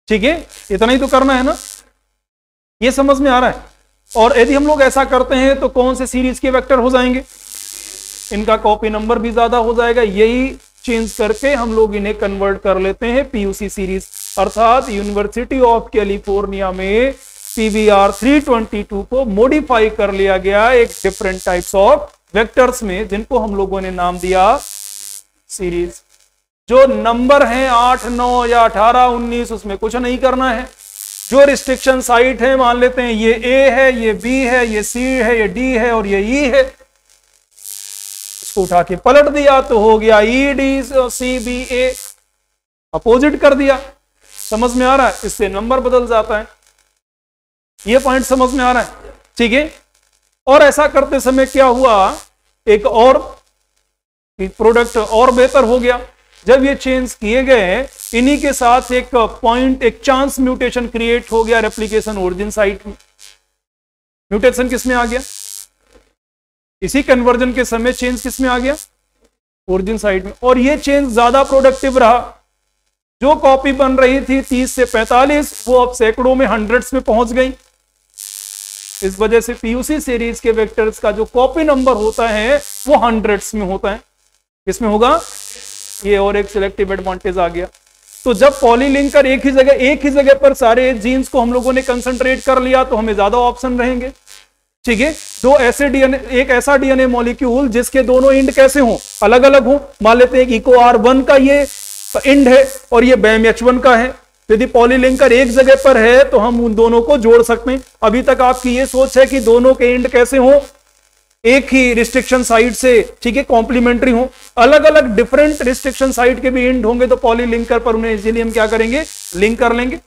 ठीक है, इतना ही तो करना है ना, ये समझ में आ रहा है। और यदि हम लोग ऐसा करते हैं तो कौन से सीरीज के वेक्टर हो जाएंगे, इनका कॉपी नंबर भी ज्यादा हो जाएगा। यही चेंज करके हम लोग इन्हें कन्वर्ट कर लेते हैं पीयूसी सीरीज, अर्थात यूनिवर्सिटी ऑफ कैलिफोर्निया में पीवीआर 322 को मॉडिफाई कर लिया गया एक डिफरेंट टाइप्स ऑफ वेक्टर्स में, जिनको हम लोगों ने नाम दिया सीरीज। जो नंबर है 8, 9 या 18, 19, उसमें कुछ नहीं करना है। जो रिस्ट्रिक्शन साइट है, मान लेते हैं ये ए है, ये बी है, ये सी है, ये डी है और ये ई है, इसको उठा के पलट दिया तो हो गया E D C B A, opposite कर दिया। समझ में आ रहा है, इससे नंबर बदल जाता है। ये पॉइंट समझ में आ रहा है, ठीक है। और ऐसा करते समय क्या हुआ, एक और प्रोडक्ट और बेहतर हो गया। जब ये चेंज किए गए, इन्हीं के साथ एक पॉइंट, एक चांस म्यूटेशन क्रिएट हो गया रेप्लिकेशन ओरिजिन साइट में। म्यूटेशन किसमें आ गया, इसी कन्वर्जन के समय चेंज किसमें आ गया, ओरिजिन साइट में। और ये चेंज ज्यादा प्रोडक्टिव रहा। जो कॉपी बन रही थी 30 से 45, वो अब सैकड़ों में, हंड्रेड्स में पहुंच गई। इस वजह से पीयूसी सीरीज के वेक्टर्स का जो कॉपी नंबर होता है वो हंड्रेड्स में होता है। किसमें होगा, ये और एक सिलेक्टिव एडवांटेज आ गया। तो जब पॉलीलिंकर एक ही जगह पर सारे जीन्स को हम लोगों ने कंसंट्रेट कर लिया तो हमें ज्यादा ऑप्शन रहेंगे, ठीक है। दो ऐसे डीएनए, एक ऐसा डीएनए मॉलिक्यूल जिसके दोनों इंड कैसे हों, अलग अलग हों। मान लेते हैं कि इको R1 का ये इंड है और ये BAMH1 का है। यदि पॉलीलिंकर एक जगह पर है तो हम उन दोनों को जोड़ सकते हैं। अभी तक आपकी ये सोच है कि दोनों के इंड कैसे हों, एक ही रिस्ट्रिक्शन साइट से, ठीक है, कॉम्प्लीमेंट्री हो। अलग अलग डिफरेंट रिस्ट्रिक्शन साइट के भी इंड होंगे तो पॉलीलिंकर पर उन्हें इजीली हम क्या करेंगे, लिंक कर लेंगे,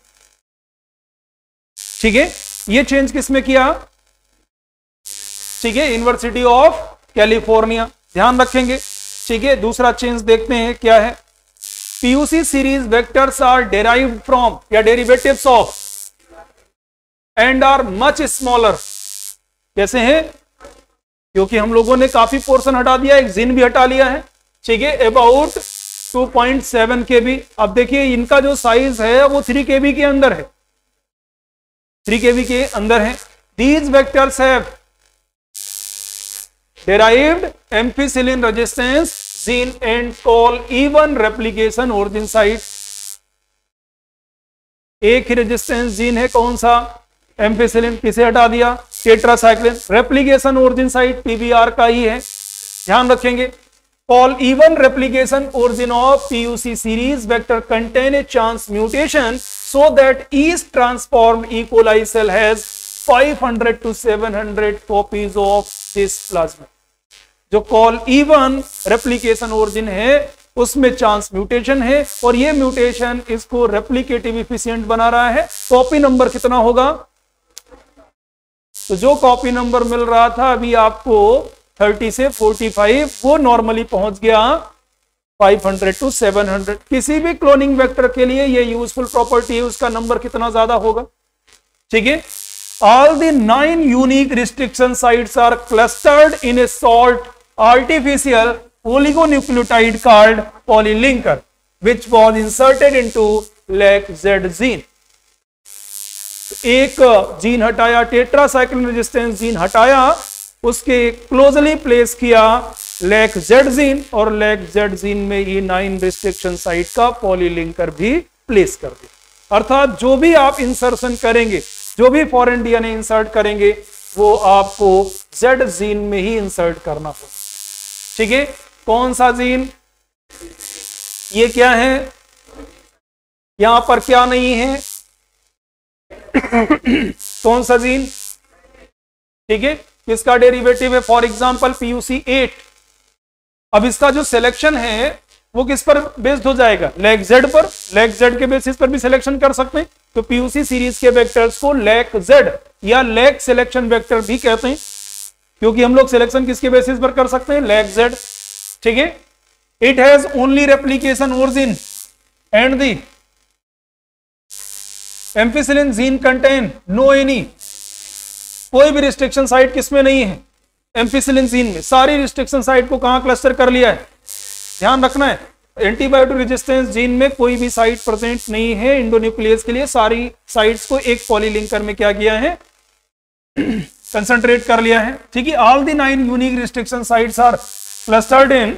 ठीक है। ये चेंज किसमें किया, ठीक है, यूनिवर्सिटी ऑफ कैलिफोर्निया, ध्यान रखेंगे, ठीक है। दूसरा चेंज देखते हैं क्या है। PUC series vectors are derived from या derivatives of and are much smaller. कैसे हैं, क्योंकि हम लोगों ने काफी पोर्शन हटा दिया, एक जिन भी हटा लिया है, ठीक है, अबाउट 2.7 KB। अब देखिए इनका जो साइज है वो 3 KB के अंदर है, 3 KB के अंदर है। These vectors have derived ampicillin resistance gene and call even replication origin site। एक ही रेजिस्टेंस जीन है, कौन सा, एम्पिसिलिन। किसे हटा दिया, tetracycline. Replication origin site PBR का ही है, ध्यान रखेंगे। ColE1 replication origin of PUC series vector contain a chance mutation so that each transform E coli cell has 500 to 700 copies of this plasma. जो ColE1 replication origin है उसमें chance mutation है और ये mutation इसको replicative efficient बना रहा है। कॉपी नंबर कितना होगा, तो जो कॉपी नंबर मिल रहा था अभी आपको 30 से 45, वो नॉर्मली पहुंच गया 500 to 700। किसी भी क्लोनिंग वेक्टर के लिए ये यूजफुल प्रॉपर्टी है, उसका नंबर कितना ज्यादा होगा, ठीक है। All the 9 unique restriction sites are clustered in a short artificial oligonucleotide called polylinker, which was inserted into LAC-Z gene। एक जीन हटाया, टेट्रासाइक्लिन रेजिस्टेंस जीन हटाया, उसके क्लोजली प्लेस किया LAC-Z जीन और LAC-Z जीन में ये 9 रिस्ट्रिक्शन साइट का polylinker भी प्लेस कर दिया। अर्थात जो भी आप इंसर्शन करेंगे, जो भी फॉरेन डीएनए इंसर्ट करेंगे वो आपको Z जीन में ही इंसर्ट करना होगा, ठीक है। कौन सा जीन, ये क्या है, यहां पर क्या नहीं है कौन सा जीन, ठीक है, किसका डेरिवेटिव है, फॉर एग्जांपल PUC8। अब इसका जो सिलेक्शन है वो किस पर बेस्ड हो जाएगा, LAC-Z पर। LAC-Z के बेसिस पर भी सिलेक्शन कर सकते हैं, तो पीयूसी सीरीज के वेक्टर्स को LAC-Z या LAC सिलेक्शन वेक्टर भी कहते हैं, क्योंकि हम लोग सिलेक्शन किसके बेसिस पर कर सकते हैं, LAC-Z, ठीक है। It has only replication origin and the ampicillin gene contain no any. कोई भी रिस्ट्रिक्शन साइट किसमें नहीं है, एम्पिसिलिन जीन में। सारी रिस्ट्रिक्शन साइट को कहां क्लस्टर कर लिया है, ध्यान रखना है, एंटीबायोटिक रेजिस्टेंस जीन में कोई भी साइट प्रेजेंट नहीं है इंडोन्यूक्लियस के लिए, सारी साइट्स को एक पॉलीलिंकर में क्या किया है, कंसंट्रेट कर लिया है। ठीक है, all the 9 unique restriction sites are clustered in,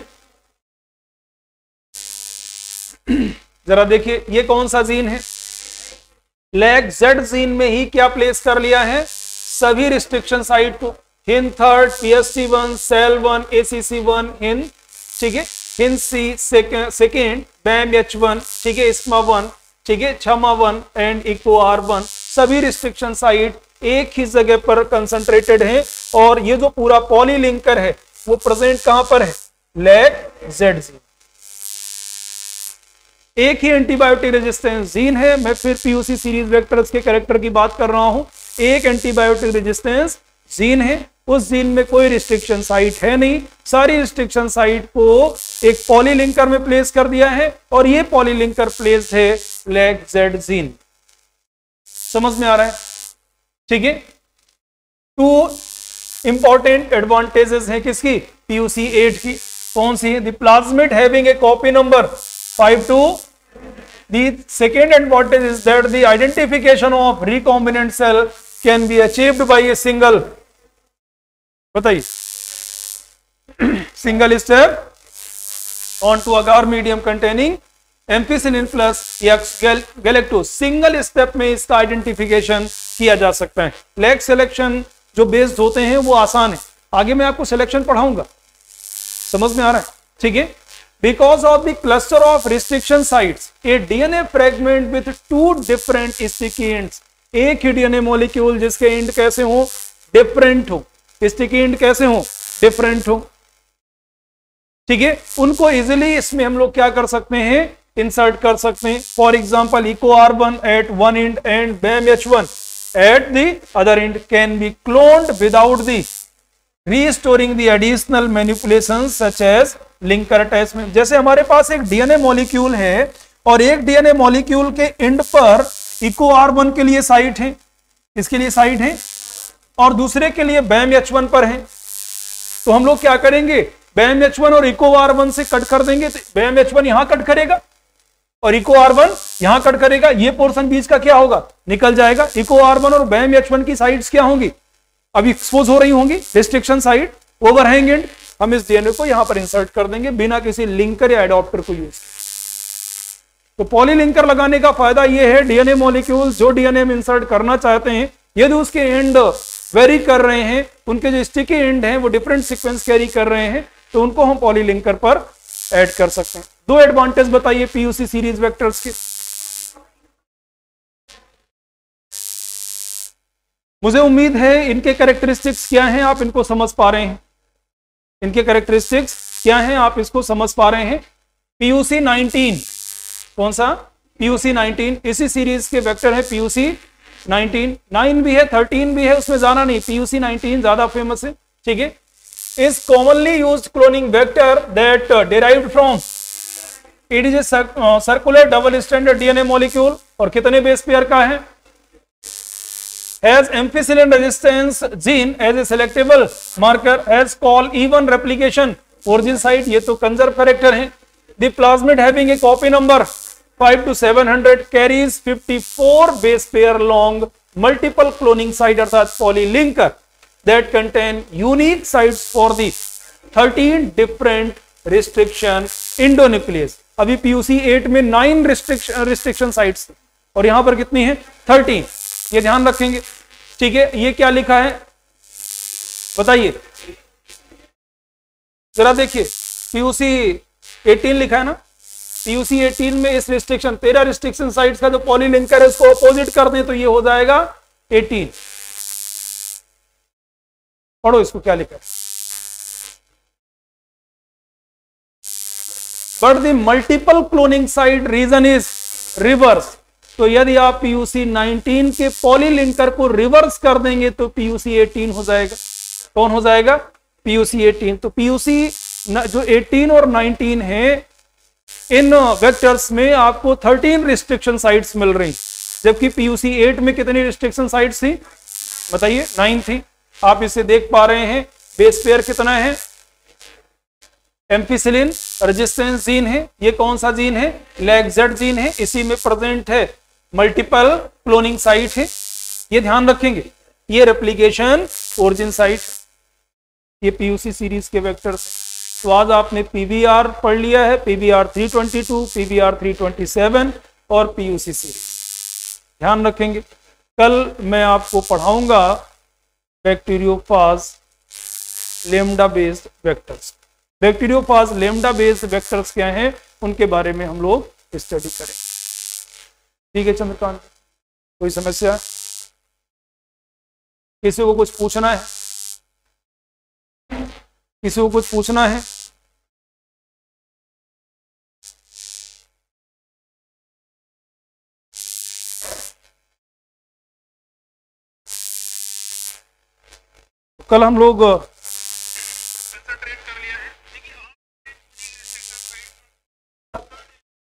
जरा देखिए ये कौन सा जीन है, लैग जेड जीन में ही क्या प्लेस कर लिया है, सभी रिस्ट्रिक्शन साइट को, हिन थर्ड, PST1, सेल1, ACC1, हिन, ठीक है, हिन सी सेकेंड, BAM-H1, ठीक है, ISMA1, ठीक है, CHAMA1 एंड ECOR1, सभी रिस्ट्रिक्शन साइट एक ही जगह पर कंसंट्रेटेड है। और ये जो पूरा पॉलीलिंकर है वो प्रेजेंट कहां पर है, लैग जेड जीन। एक ही एंटीबायोटिक रेजिस्टेंस जीन है, मैं फिर PUC सीरीज वेक्टर्स के कैरेक्टर की बात कर रहा हूं, एक एंटीबायोटिक रेजिस्टेंस जीन है, उस जीन में कोई रिस्ट्रिक्शन साइट है नहीं, सारी रिस्ट्रिक्शन साइट को एक पॉलीलिंकर में प्लेस कर दिया है और ये पॉलीलिंकर प्लेस है लैग जेड जीन। समझ में आ रहा है? ठीक है, 2 इंपॉर्टेंट एडवांटेजेस हैं किसकी, PUC8 की, कौन सी है, the plasmid having a copy number 5-2, the second advantage is that the identification of recombinant cell can be achieved by a single, बताइए, single step onto agar medium containing ampicillin plus X galactose, single step में इसका identification किया जा सकता है। Lag selection जो based होते हैं वो आसान है, आगे मैं आपको सिलेक्शन पढ़ाऊंगा, समझ में आ रहा है? ठीक है, because of the cluster of restriction sites, a DNA fragment with 2 different sticky ends, एक ही DNA मॉलिक्यूल जिसके एंड कैसे हो, डिफरेंट हो, स्टिकी एंड कैसे हो, डिफरेंट हो, ठीक है, उनको इजिली इसमें हम लोग क्या कर सकते हैं, इंसर्ट कर सकते हैं। For example EcoR1 at one end and BAM-H1 at the other end can be cloned without the restoring the additional manipulations such as linker attachment. जैसे हमारे पास एक डीएनए मॉलिक्यूल है और एक डीएनए मॉलिक्यूल के एंड पर EcoR1 के लिए साइट है, इसके लिए साइट है, और दूसरे के लिए BAM-H1 पर है, तो हम लोग क्या करेंगे, BAM-H1 और EcoR1 से कट कर देंगे, तो BAM-H1 यहां कट करेगा और EcoR1 यहां कट करेगा, ये पोर्शन बीच का क्या होगा, निकल जाएगा। EcoR1 और BAM-H1 की साइट्स क्या होंगी, अभी एक्सपोज हो रही होंगी, रिस्ट्रिक्शन साइट, ओवरहैंग एंड, हम इस डीएनए को यहां पर इंसर्ट कर देंगे बिना किसी लिंकर या एडॉप्टर को यूज। तो पॉलीलिंकर लगाने का फायदा यह है, डीएनए मॉलिक्यूल जो डीएनए में इंसर्ट करना चाहते हैं, यदि उसके एंड वेरी कर रहे हैं, उनके जो स्टिकी एंड हैं वो डिफरेंट सीक्वेंस कैरी कर रहे हैं, तो उनको हम पॉलीलिंकर पर ऐड कर सकते हैं। 2 एडवांटेज बताइए PUC सीरीज वेक्टर्स के। मुझे उम्मीद है इनके कैरेक्टरिस्टिक्स क्या हैं आप इनको समझ पा रहे हैं, इनके कैरेक्टरिस्टिक्स क्या हैं आप इसको समझ पा रहे हैं। PUC19 कौन सा, PUC19 इसी सीरीज के वेक्टर है, PUC19, 9 भी है 13 भी है, उसमें जाना नहीं, PUC19 ज्यादा फेमस है। ठीक है, is commonly used cloning vector that derived from, it is a circular double standard DNA molecule, और कितने बेस पेयर का है, has ampicillin resistance gene as a selectable marker, has call even replication origin site, ये तो conserve character है। The plasmid having a copy number 5 to 700 carries 54 base pair long multiple cloning site अर्थात polylinker that contain unique sites for the 13 different restriction endonuclease। अभी PUC8 में 9 restriction sites और यहां पर कितनी है, 13, ये ध्यान रखेंगे। ठीक है, ये क्या लिखा है बताइए जरा, देखिए PUC18 लिखा है ना, PUC18 में इस रिस्ट्रिक्शन 13 रिस्ट्रिक्शन साइट्स का जो पॉलीलिंकर है उसको अपोजिट कर दें तो ये हो जाएगा 18। पढ़ो इसको क्या लिखा है, but the multiple cloning site region is reverse. तो यदि आप PUC19 के पॉलीलिंकर को रिवर्स कर देंगे तो PUC18 हो जाएगा। कौन हो जाएगा, PUC18। तो PUC जो 18 और 19 है, इन वेक्टर्स में आपको 13 रिस्ट्रिक्शन साइट्स मिल रही, जबकि PUC8 में कितनी रिस्ट्रिक्शन साइट्स थी बताइए, 9 थी। आप इसे देख पा रहे हैं, बेस पेयर कितना है, एम्पिसिलिन रेजिस्टेंस जीन है, ये कौन सा जीन है, LAGZ जीन है, इसी में प्रेजेंट है मल्टीपल क्लोनिंग साइट है, ये ध्यान रखेंगे। ये रेप्लिकेशन ओरिजिन साइट, ये PUC सीरीज के वेक्टर्स। तो आज आपने PBR पढ़ लिया है, PBR 322, PBR 327 और PUC सीरीज ध्यान रखेंगे। कल मैं आपको पढ़ाऊंगा bacteriophage lambda based vectors. Bacteriophage lambda based vectors क्या हैं, उनके बारे में हम लोग स्टडी करेंगे। ठीक है चंद्रकांत, कोई समस्या, किसी को कुछ पूछना है, किसी को कुछ पूछना है? कल हम लोग